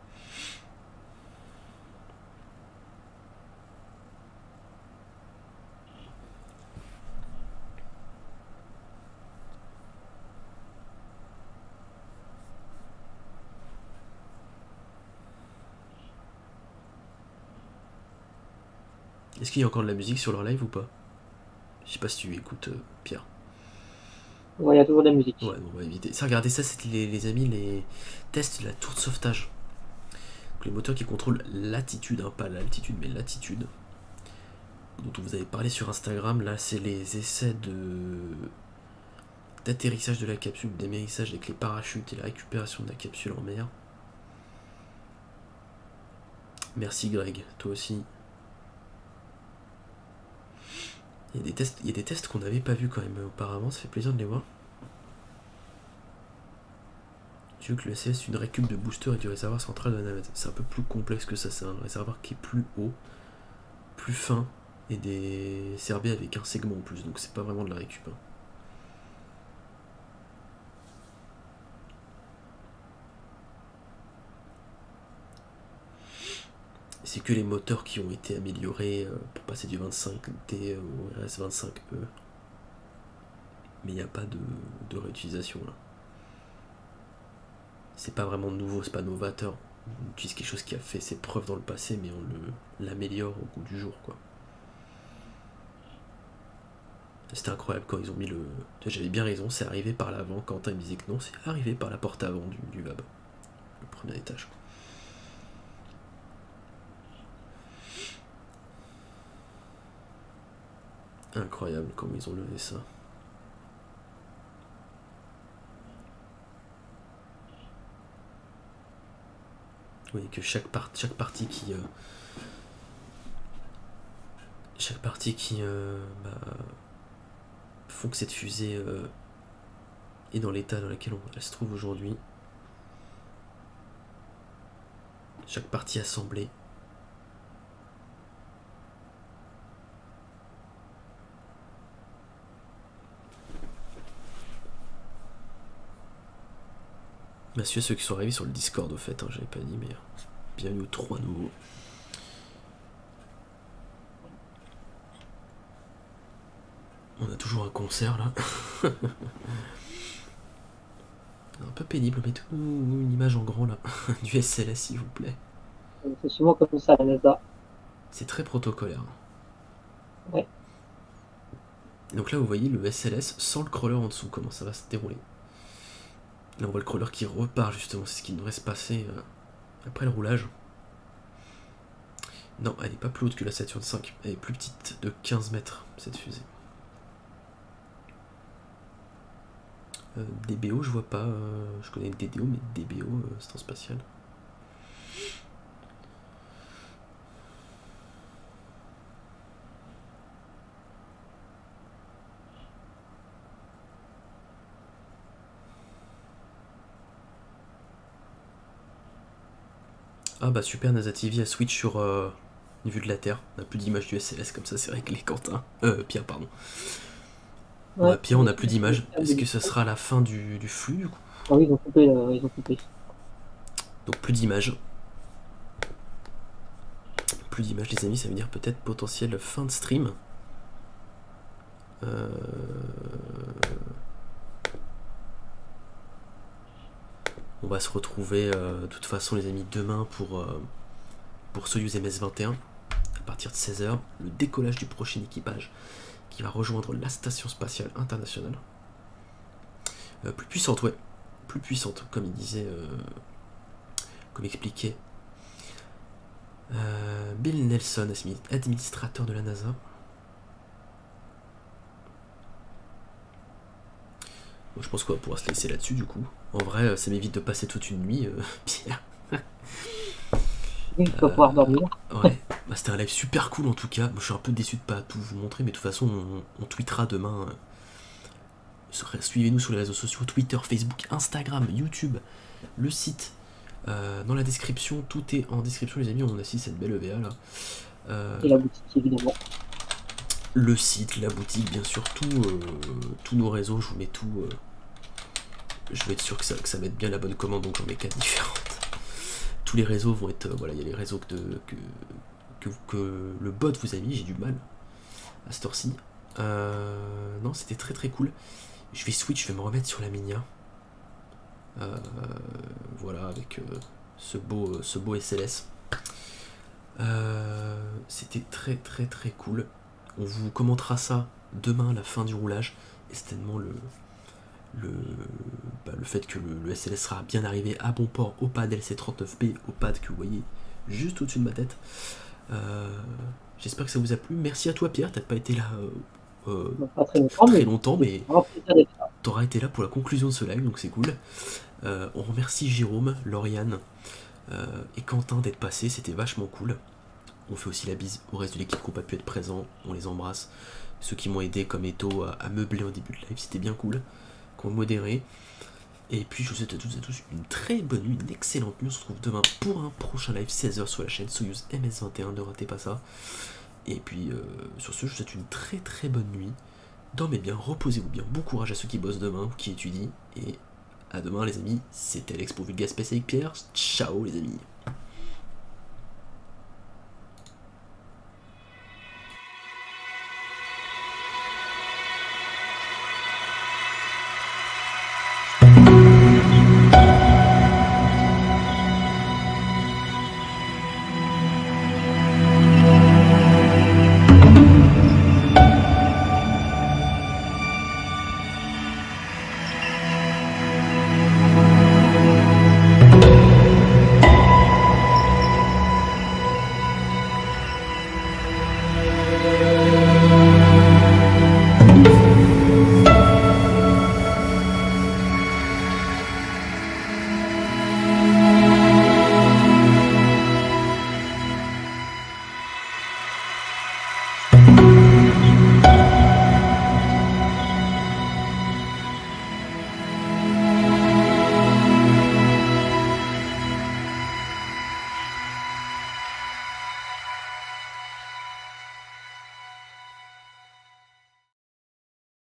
Est-ce qu'il y a encore de la musique sur leur live ou pas? Je sais pas si tu écoutes Pierre. Ouais, il y a toujours de la musique. Ouais, on va éviter. Ça, regardez ça, c'est les amis, les tests de la tour de sauvetage. Donc, les moteurs qui contrôlent l'attitude, hein, pas l'altitude, mais l'attitude. Dont vous avez parlé sur Instagram, là, c'est les essais d'atterrissage de la capsule, d'émérissage avec les parachutes et la récupération de la capsule en mer. Merci Greg, toi aussi. Il y a des tests qu'on n'avait pas vus quand même auparavant, ça fait plaisir de les voir. Tu veux que le SLS une récup de booster et du réservoir central de la navette. C'est un peu plus complexe que ça, c'est un réservoir qui est plus haut, plus fin, et des CRB avec un segment en plus, donc c'est pas vraiment de la récup. Hein. C'est que les moteurs qui ont été améliorés pour passer du 25D au RS25E. Mais il n'y a pas de réutilisation là. C'est pas vraiment nouveau, c'est pas novateur. On utilise quelque chose qui a fait ses preuves dans le passé, mais on l'améliore au goût du jour, quoi. C'était incroyable quand ils ont mis le... J'avais bien raison, c'est arrivé par l'avant. Quentin me disait que non, c'est arrivé par la porte avant du VAB. Le premier étage. Incroyable comment ils ont levé ça. Oui, que chaque partie qui font que cette fusée est dans l'état dans lequel elle se trouve aujourd'hui. Chaque partie assemblée. Merci à ceux qui sont arrivés sur le Discord au fait, hein, j'avais pas dit, mais bienvenue aux 3 nouveaux. On a toujours un concert là. Un peu pénible, mais tout une image en grand là. Du SLS s'il vous plaît. C'est souvent comme ça la NASA. C'est très protocolaire. Ouais. Donc là vous voyez le SLS sans le crawler en dessous, comment ça va se dérouler. Là on voit le crawler qui repart justement, c'est ce qui nous reste passé après le roulage. Non, elle n'est pas plus haute que la Saturn V, elle est plus petite de 15 mètres cette fusée. DBO je vois pas, je connais le DDO mais DBO c'est en spatial. Ah bah super, NASA TV a switch sur une vue de la Terre. On n'a plus d'image du SLS comme ça, c'est réglé Quentin. Pierre, pardon. Ouais, Pierre, on n'a plus d'image. Est-ce que ça sera la fin du flux du coup? Ah oui, ils ont coupé, ils ont coupé. Donc plus d'image. Plus d'image les amis, ça veut dire peut-être potentielle fin de stream. On va se retrouver de toute façon les amis demain pour Soyuz MS-21 à partir de 16 h, le décollage du prochain équipage qui va rejoindre la station spatiale internationale. Plus puissante, ouais, plus puissante comme il disait, comme expliquait Bill Nelson, administrateur de la NASA. Bon, je pense qu'on va pouvoir se laisser là-dessus du coup. En vrai, ça m'évite de passer toute une nuit, Pierre. Oui, tu vas pouvoir dormir. Ouais, bah, c'était un live super cool en tout cas. Moi, je suis un peu déçu de pas tout vous montrer, mais de toute façon, on tweetera demain. Suivez-nous sur les réseaux sociaux, Twitter, Facebook, Instagram, YouTube, le site. Dans la description, tout est en description les amis, on a aussi cette belle EVA là. Et la boutique évidemment. Le site, la boutique, bien sûr, tous nos réseaux, je vous mets tout. Je vais être sûr que ça mette bien la bonne commande, donc j'en mets 4 différentes. Tous les réseaux vont être... voilà, il y a les réseaux que le bot vous a mis, j'ai du mal à cette heure-ci. Non, c'était très très cool. Je vais switch, je vais me remettre sur la Minia. Voilà, avec ce beau SLS. C'était très très très cool. On vous commentera ça demain à la fin du roulage. Et certainement le fait que le SLS sera bien arrivé à bon port au pad LC39B, au pad que vous voyez juste au-dessus de ma tête. J'espère que ça vous a plu. Merci à toi Pierre, t'as pas été là pas très longtemps, mais t'auras été là pour la conclusion de ce live, donc c'est cool. On remercie Jérôme, Lauriane et Quentin d'être passés, c'était vachement cool. On fait aussi la bise au reste de l'équipe qui n'a pas pu être présent, on les embrasse. Ceux qui m'ont aidé comme Eto à meubler au début de live, c'était bien cool, qu'on modéré. Et puis je vous souhaite à toutes et à tous une très bonne nuit, une excellente nuit. On se retrouve demain pour un prochain live 16h sur la chaîne Soyuz MS21, ne ratez pas ça. Et puis sur ce, je vous souhaite une très très bonne nuit. Dormez bien, reposez-vous bien, bon courage à ceux qui bossent demain ou qui étudient. Et à demain les amis, c'était Alex pour Vulga Space avec Pierre. Ciao les amis.